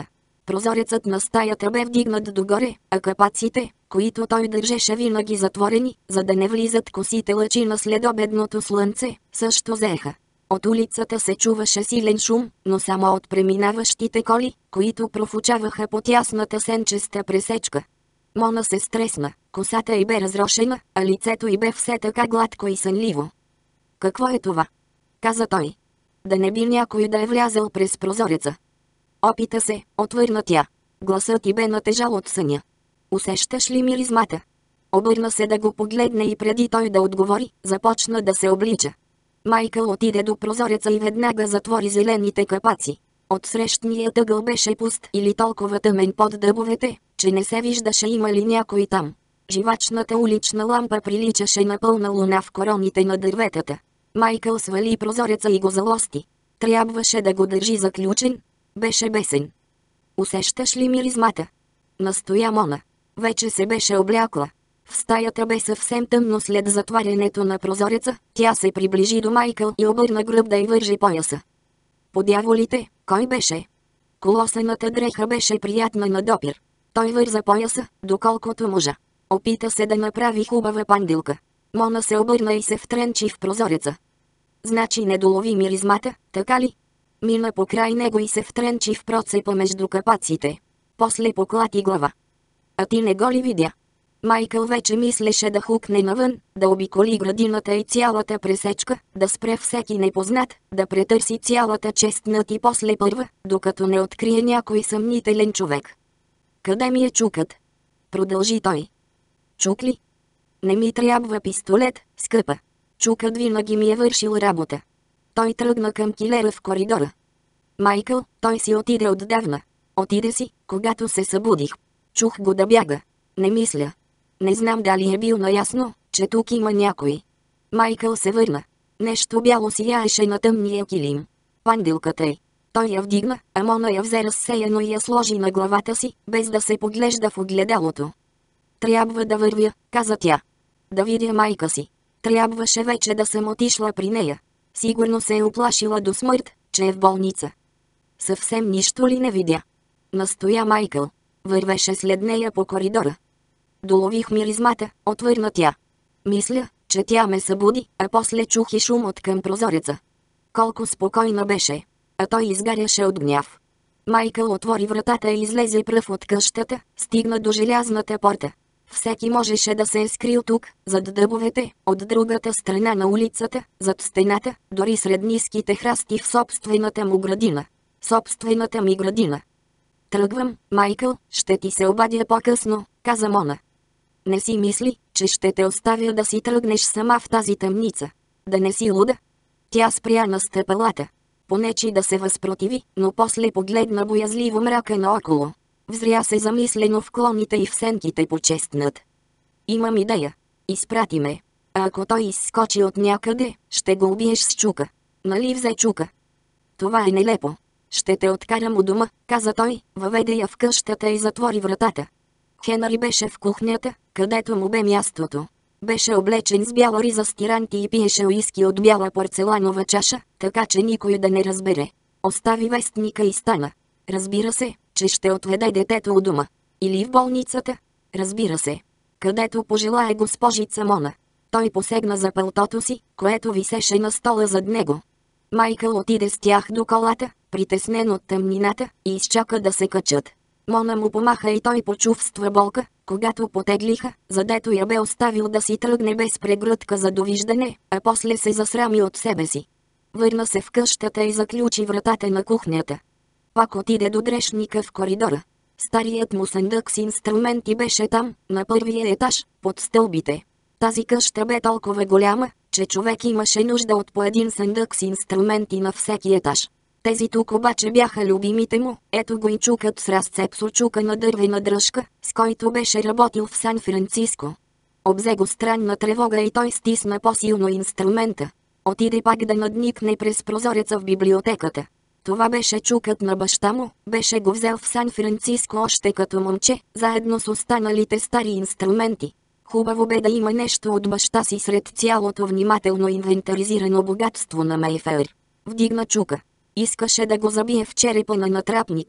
Прозорецът на стаята бе вдигнат догоре, а капаците, които той държеше винаги затворени, за да не влизат косите лъчи на следобедното слънце, също заеха. От улицата се чуваше силен шум, но само от преминаващите коли, които профучаваха по тясната сенчеста пресечка. Мона се стресна, косата й бе разрошена, а лицето й бе все така гладко и сънливо. «Какво е това?» каза той. «Да не би някой да е влязъл през прозореца?» Опита се, отвърна тя. Гласът й бе натежал от съня. «Усещаш ли миризмата?» Обърна се да го погледне и преди той да отговори, започна да се облича. Майкъл отиде до прозореца и веднага затвори зелените капаци. Отсрещният ъгъл беше пуст или толкова тъмен под дъбовете, че не се виждаше има ли някой там. Живачната улична лампа приличаше на пълна луна в короните на дърветата. Майкъл свали прозореца и го залости. Трябваше да го държи заключен. Беше бесен. «Усещаш ли миризмата?» настоя Мона. Вече се беше облякла. В стаята бе съвсем тъмно след затварянето на прозореца. Тя се приближи до Майкъл и обърна гръб да й вържи пояса. По дяволите, кой беше? Колосената дреха беше приятна на допир. Той върза пояса, доколкото можа. Опита се да направи хубава пандилка. Мона се обърна и се втренчи в прозореца. «Значи не долови миризмата, така ли?» Мина покрай него и се втренчи в процепа между капаците. После поклати глава. «А ти не го ли видя?» Майкъл вече мислеше да хукне навън, да обиколи градината и цялата пресечка, да спре всеки непознат, да претърси цялата честнат и после първа, докато не открие някой съмнителен човек. «Къде ми е чукът?» продължи той. «Чук ли? Не ми трябва пистолет, скъпа. Чукът винаги ми е вършил работа». Той тръгна към килера в коридора. «Майкъл, той си отиде отдавна. Отиде си, когато се събудих. Чух го да бяга. Не мисля. Не знам дали е бил наясно, че тук има някой». Майкъл се върна. Нещо бяло сияеше на тъмния килим. Пандилката й. Той я вдигна, а Мона я взе разсеяно и я сложи на главата си, без да се поглежда в огледалото. «Трябва да вървя», каза тя. «Да видя майка си. Трябваше вече да съм отишла при нея. Сигурно се е оплашила до смърт, че е в болница». «Съвсем нищо ли не видя?» настоя Майкъл. Вървеше след нея по коридора. «Долових миризмата», отвърна тя. «Мисля, че тя ме събуди, а после чух и шум от към прозореца». Колко спокойна беше, а той изгаряше от гняв. Майкъл отвори вратата и излезе пръв от къщата, стигна до желязната порта. Всеки можеше да се е скрил тук, зад дъбовете, от другата страна на улицата, зад стената, дори сред ниските храсти в собствената му градина. Собствената ми градина. «Тръгвам, Майкъл, ще ти се обадя по-късно», каза Мона. «Не си мисли, че ще те оставя да си тръгнеш сама в тази тъмница. Да не си луда?» Тя спря на стъпалата. Понечи да се възпротиви, но после погледна боязливо мрака наоколо. Взря се замислено в клоните и в сенките по честнат. «Имам идея. Изпрати ме. А ако той изскочи от някъде, ще го убиеш с чука. Нали взе чука?» «Това е нелепо. Ще те откарам у дома», каза той, въведе я в къщата и затвори вратата. Хенри беше в кухнята, където му бе мястото. Беше облечен с бяла риза с тиранти и пиеше уиски от бяла порцеланова чаша, така че никой да не разбере. Остави вестника и стана. «Разбира се, че ще отведе детето у дома. Или в болницата?» «Разбира се. Където пожелае госпожица Мона». Той посегна за пълтото си, което висеше на стола зад него. Майкъл отиде с тях до колата, притеснен от тъмнината, и изчака да се качат. Мона му помаха и той почувства болка, когато потеглиха, задето я бе оставил да си тръгне без прегръдка за довиждане, а после се засрами от себе си. Върна се в къщата и заключи вратата на кухнята. Пак отиде до дрешника в коридора. Старият му съндък с инструменти беше там, на първия етаж, под стълбите. Тази къща бе толкова голяма, че човек имаше нужда от по един съндък с инструменти на всеки етаж. Тези тук обаче бяха любимите му, ето го и чукът с разцеп с очука на дървена дръжка, с който беше работил в Сан-Франциско. Обзе го странна тревога и той стисна по-силно инструмента. Отиде пак да надникне през прозореца в библиотеката. Това беше чукът на баща му, беше го взел в Сан-Франциско още като момче, заедно с останалите стари инструменти. Хубаво бе да има нещо от баща си сред цялото внимателно инвентаризирано богатство на Мейфер. Вдигна чука. Искаше да го забие в черепа на натрапника.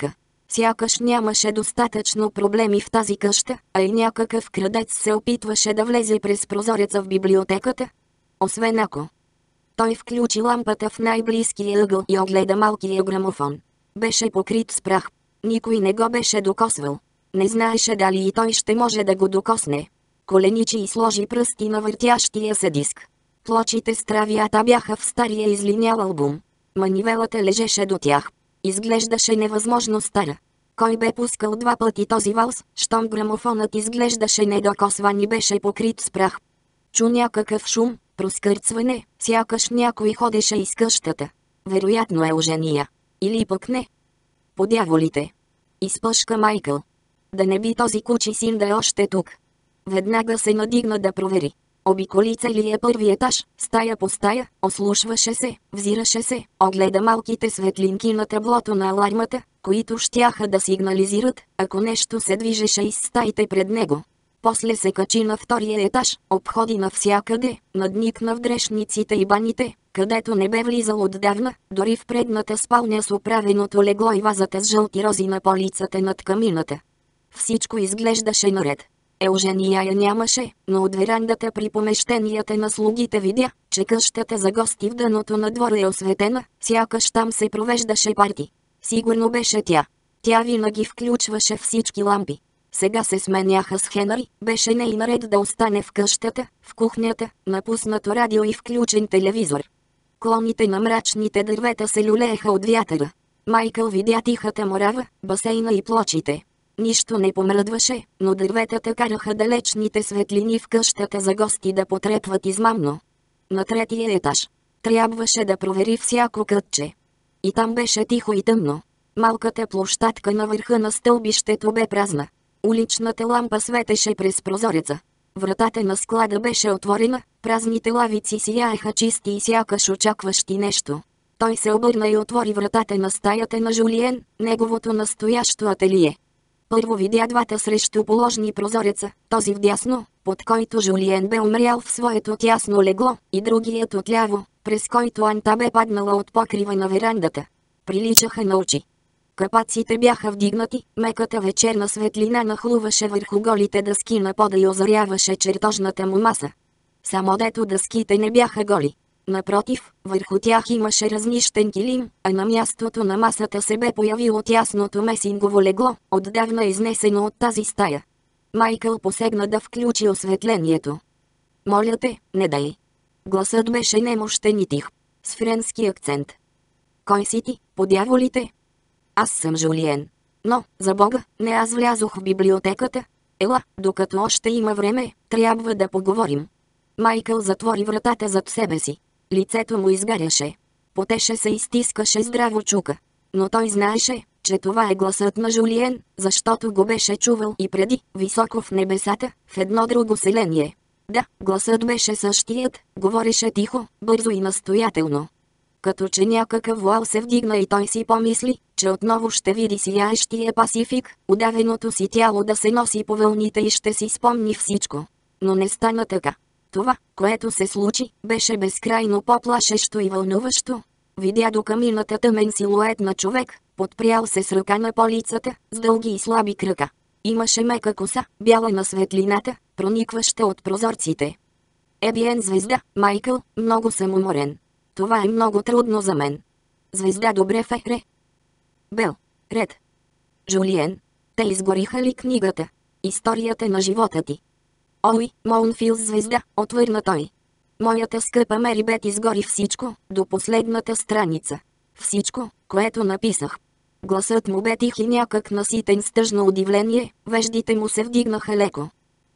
Сякаш нямаше достатъчно проблеми в тази къща, а и някакъв крадец се опитваше да влезе през прозореца в библиотеката. Освен ако. Той включи лампата в най-близкия ъгъл и огледа малкия грамофон. Беше покрит с прах. Никой не го беше докосвал. Не знаеше дали и той ще може да го докосне. Коленичи и сложи пръсти на въртящия се диск. Плочите с травията бяха в стария излинял албум. Манивелата лежеше до тях. Изглеждаше невъзможно стара. Кой бе пускал 2 пъти този валс, щом грамофонът изглеждаше недокосван и беше покрит с прах. Чу някакъв шум, проскърцване, сякаш някой ходеше из къщата. Вероятно е Eugenia. Или пък не. По дяволите. Изпъшка Майкъл. Да не би този кучи син да е още тук. Веднага се надигна да провери. Обиколи целия първи етаж, стая по стая, ослушваше се, взираше се, огледа малките светлинки на таблото на алармата, които щяха да сигнализират, ако нещо се движеше из стаите пред него. После се качи на втория етаж, обходи навсякъде, надникна в дрешниците и баните, където не бе влизал отдавна, дори в предната спалня с оправеното легло и вазата с жълти рози на полицата над камината. Всичко изглеждаше наред. Eugenia я нямаше, но от верандата при помещенията на слугите видя, че къщата за гости в дъното на двора е осветена, сякаш там се провеждаше парти. Сигурно беше тя. Тя винаги включваше всички лампи. Сега се сменяха с Хенри, беше не и наред да остане в къщата, в кухнята, напуснато радио и включен телевизор. Клоните на мрачните дървета се люлееха от вятъра. Майкъл видя тихата морава, басейна и плочите. Нищо не помръдваше, но дърветата караха далечните светлини в къщата за гости да потрепват измамно. На третия етаж. Трябваше да провери всяко кътче. И там беше тихо и тъмно. Малката площадка на върха на стълбището бе празна. Уличната лампа светеше през прозореца. Вратата на склада беше отворена, празните лавици сияеха чисти и сякаш очакващи нещо. Той се обърна и отвори вратата на стаята на Жулиен, неговото настоящо ателие. Първо видя 2 срещуположни прозореца, този вдясно, под който Жулиен бе умрял в своето тясно легло, и другият отляво, през който Анта бе паднала от покрива на верандата. Приличаха на очи. Капаците бяха вдигнати, меката вечерна светлина нахлуваше върху голите дъски на пода и озаряваше чертожната му маса. Само дето дъските не бяха голи. Напротив, върху тях имаше разнищен килим, а на мястото на масата се бе появило тясното месингово легло, отдавна изнесено от тази стая. Майкъл посегна да включи осветлението. "Моля те, не дай." Гласът беше немощен и тих, с френски акцент. "Кой си ти, по дяволите?" "Аз съм Жулиен. Но, за Бога, не аз влязох в библиотеката. Ела, докато още има време, трябва да поговорим." Майкъл затвори вратата зад себе си. Лицето му изгаряше. Потеше се и стискаше здраво чука. Но той знаеше, че това е гласът на Жулиен, защото го беше чувал и преди, високо в небесата, в едно друго селение. Да, гласът беше същият, говореше тихо, бързо и настоятелно. Като че някакъв вуал се вдигна и той си помисли, че отново ще види сияещия Пасифик, удавеното си тяло да се носи по вълните и ще си спомни всичко. Но не стана така. Това, което се случи, беше безкрайно по-плашещо и вълнуващо. Видя до камината тъмен силует на човек, подпрял се с ръка на полицата, с дълги и слаби крака. Имаше мека коса, бяла на светлината, проникваща от прозорците. "Ебиен звезда, Майкъл, много съм уморен. Това е много трудно за мен." "Звезда, добре, Фехре." "Бел. Ред." "Жулиен, те изгориха ли книгата? Историята на живота ти?" "Ой, Моунфил звезда," отвърна той. "Моята скъпа Мери Бет изгори всичко, до последната страница. Всичко, което написах." Гласът му бе тих и някак наситен с тъжно удивление, веждите му се вдигнаха леко.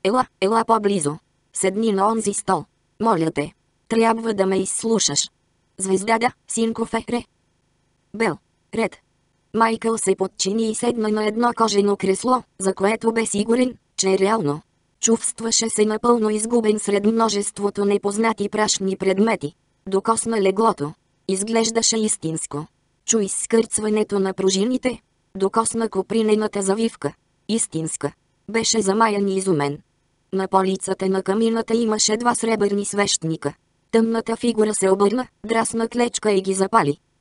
Ела по-близо. Седни на онзи стол. Моля те. Трябва да ме изслушаш." "Звезда, да, синко Фехре." "Бел. Ред." Майкъл се подчини и седна на едно кожено кресло, за което бе сигурен, че е реално. Чувстваше се напълно изгубен сред множеството непознати прашни предмети. Докосна леглото. Изглеждаше истинско. Чу изскърцването на пружините. Докосна копринената завивка. Истинска. Беше замаян и изумен. На полицата на камината имаше 2 сребърни свещника. Тъмната фигура се обърна, драсна клечка и ги запали.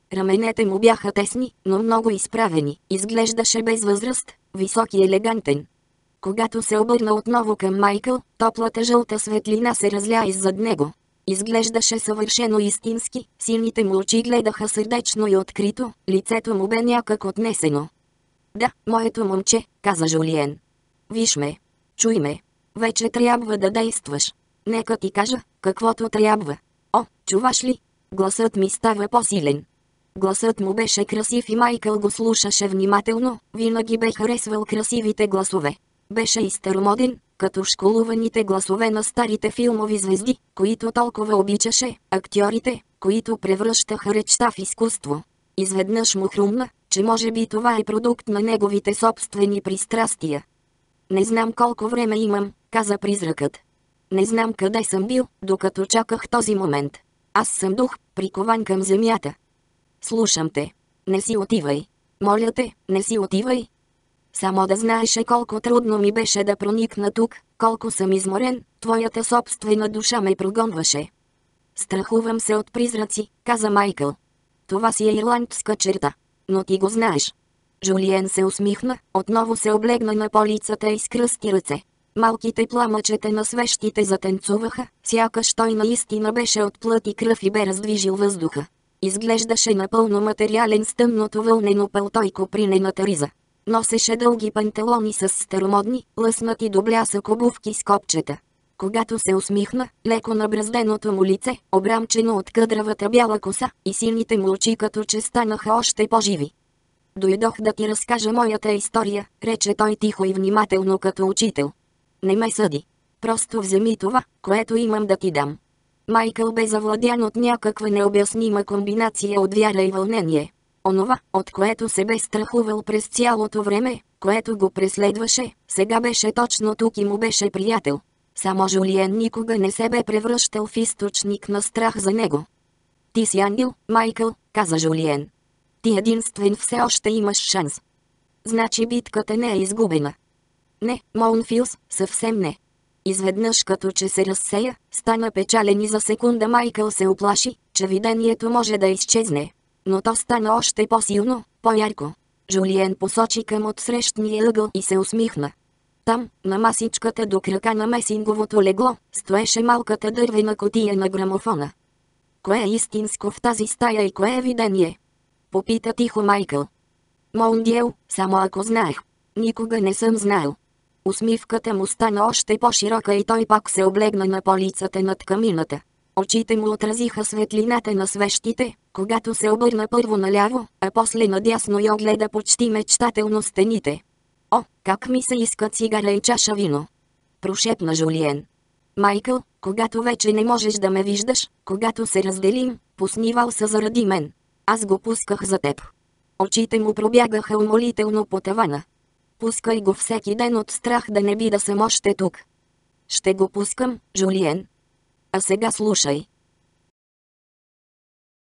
Раменете му бяха тесни, но много изправени. Изглеждаше без възраст, висок и елегантен. Когато се обърна отново към Майкъл, топлата жълта светлина се разля иззад него. Изглеждаше съвършено истински, силните му очи гледаха сърдечно и открито, лицето му бе някак отнесено. Да, моето момче, каза Жулиен. Виж ме. Чуй ме. Вече трябва да действаш. Нека ти кажа, каквото трябва. О, чуваш ли? Гласът ми става по-силен. Гласът му беше красив и Майкъл го слушаше внимателно, винаги бе харесвал красивите гласове. Беше и старомоден, като школуваните гласове на старите филмови звезди, които толкова обичаше, актьорите, които превръщаха речта в изкуство. Изведнъж му хрумна, че може би това е продукт на неговите собствени пристрастия. Не знам колко време имам, каза призракът. Не знам къде съм бил, докато чаках този момент. Аз съм дух, прикован към земята. Слушам те. Не си отивай. Моля те, не си отивай. Само да знаеше колко трудно ми беше да проникна тук, колко съм изморен, твоята собствена душа ме прогонваше. Страхувам се от призраци, каза Майкъл. Това си е ирландска черта. Но ти го знаеш. Жулиен се усмихна, отново се облегна на полицата и скръсти ръце. Малките пламъчета на свещите затанцуваха, сякаш той наистина беше от плът и кръв и бе раздвижил въздуха. Изглеждаше напълно материален с тъмното вълнено пълто и копринената риза. Носеше дълги панталони с старомодни, лъснати до блясък обувки с копчета. Когато се усмихна, леко набразденото му лице, обрамчено от къдравата бяла коса, и сините му очи като че станаха още по-живи. Дойдох да ти разкажа моята история, рече той тихо и внимателно като учител. Не ме съди. Просто вземи това, което имам да ти дам. Майкъл бе завладян от някаква необяснима комбинация от вяра и вълнение. Онова, от което се бе страхувал през цялото време, което го преследваше, сега беше точно тук и му беше приятел. Само Жулиен никога не се бе превръщал в източник на страх за него. Ти си ангел, Майкъл, каза Жулиен. Ти единствен все още имаш шанс. Значи битката не е изгубена. Не, Моунфилс, съвсем не. Изведнъж като че се разсея, стана печален и за секунда Майкъл се уплаши, че видението може да изчезне. Но то стана още по-силно, по-ярко. Жулиен посочи към отсрещния ъгъл и се усмихна. Там, на масичката до крака на месинговото легло, стоеше малката дървена кутия на грамофона. Кое е истинско в тази стая и кое е видение? Попита тихо Майкъл. Моундиел, само ако знаех. Никога не съм знаел. Усмивката му стана още по-широка и той пак се облегна на полицата над камината. Очите му отразиха светлината на свещите, когато се обърна първо наляво, а после надясно и огледа почти мечтателно стените. О, как ми се иска цигара и чаша вино! Прошепна Жулиен. Майкъл, когато вече не можеш да ме виждаш, когато се разделим, поснивал се заради мен. Аз го пусках за теб. Очите му пробягаха умолително по тавана. Пускай го всеки ден от страх да не би да съм още тук. Ще го пускам, Жулиен. А сега слушай.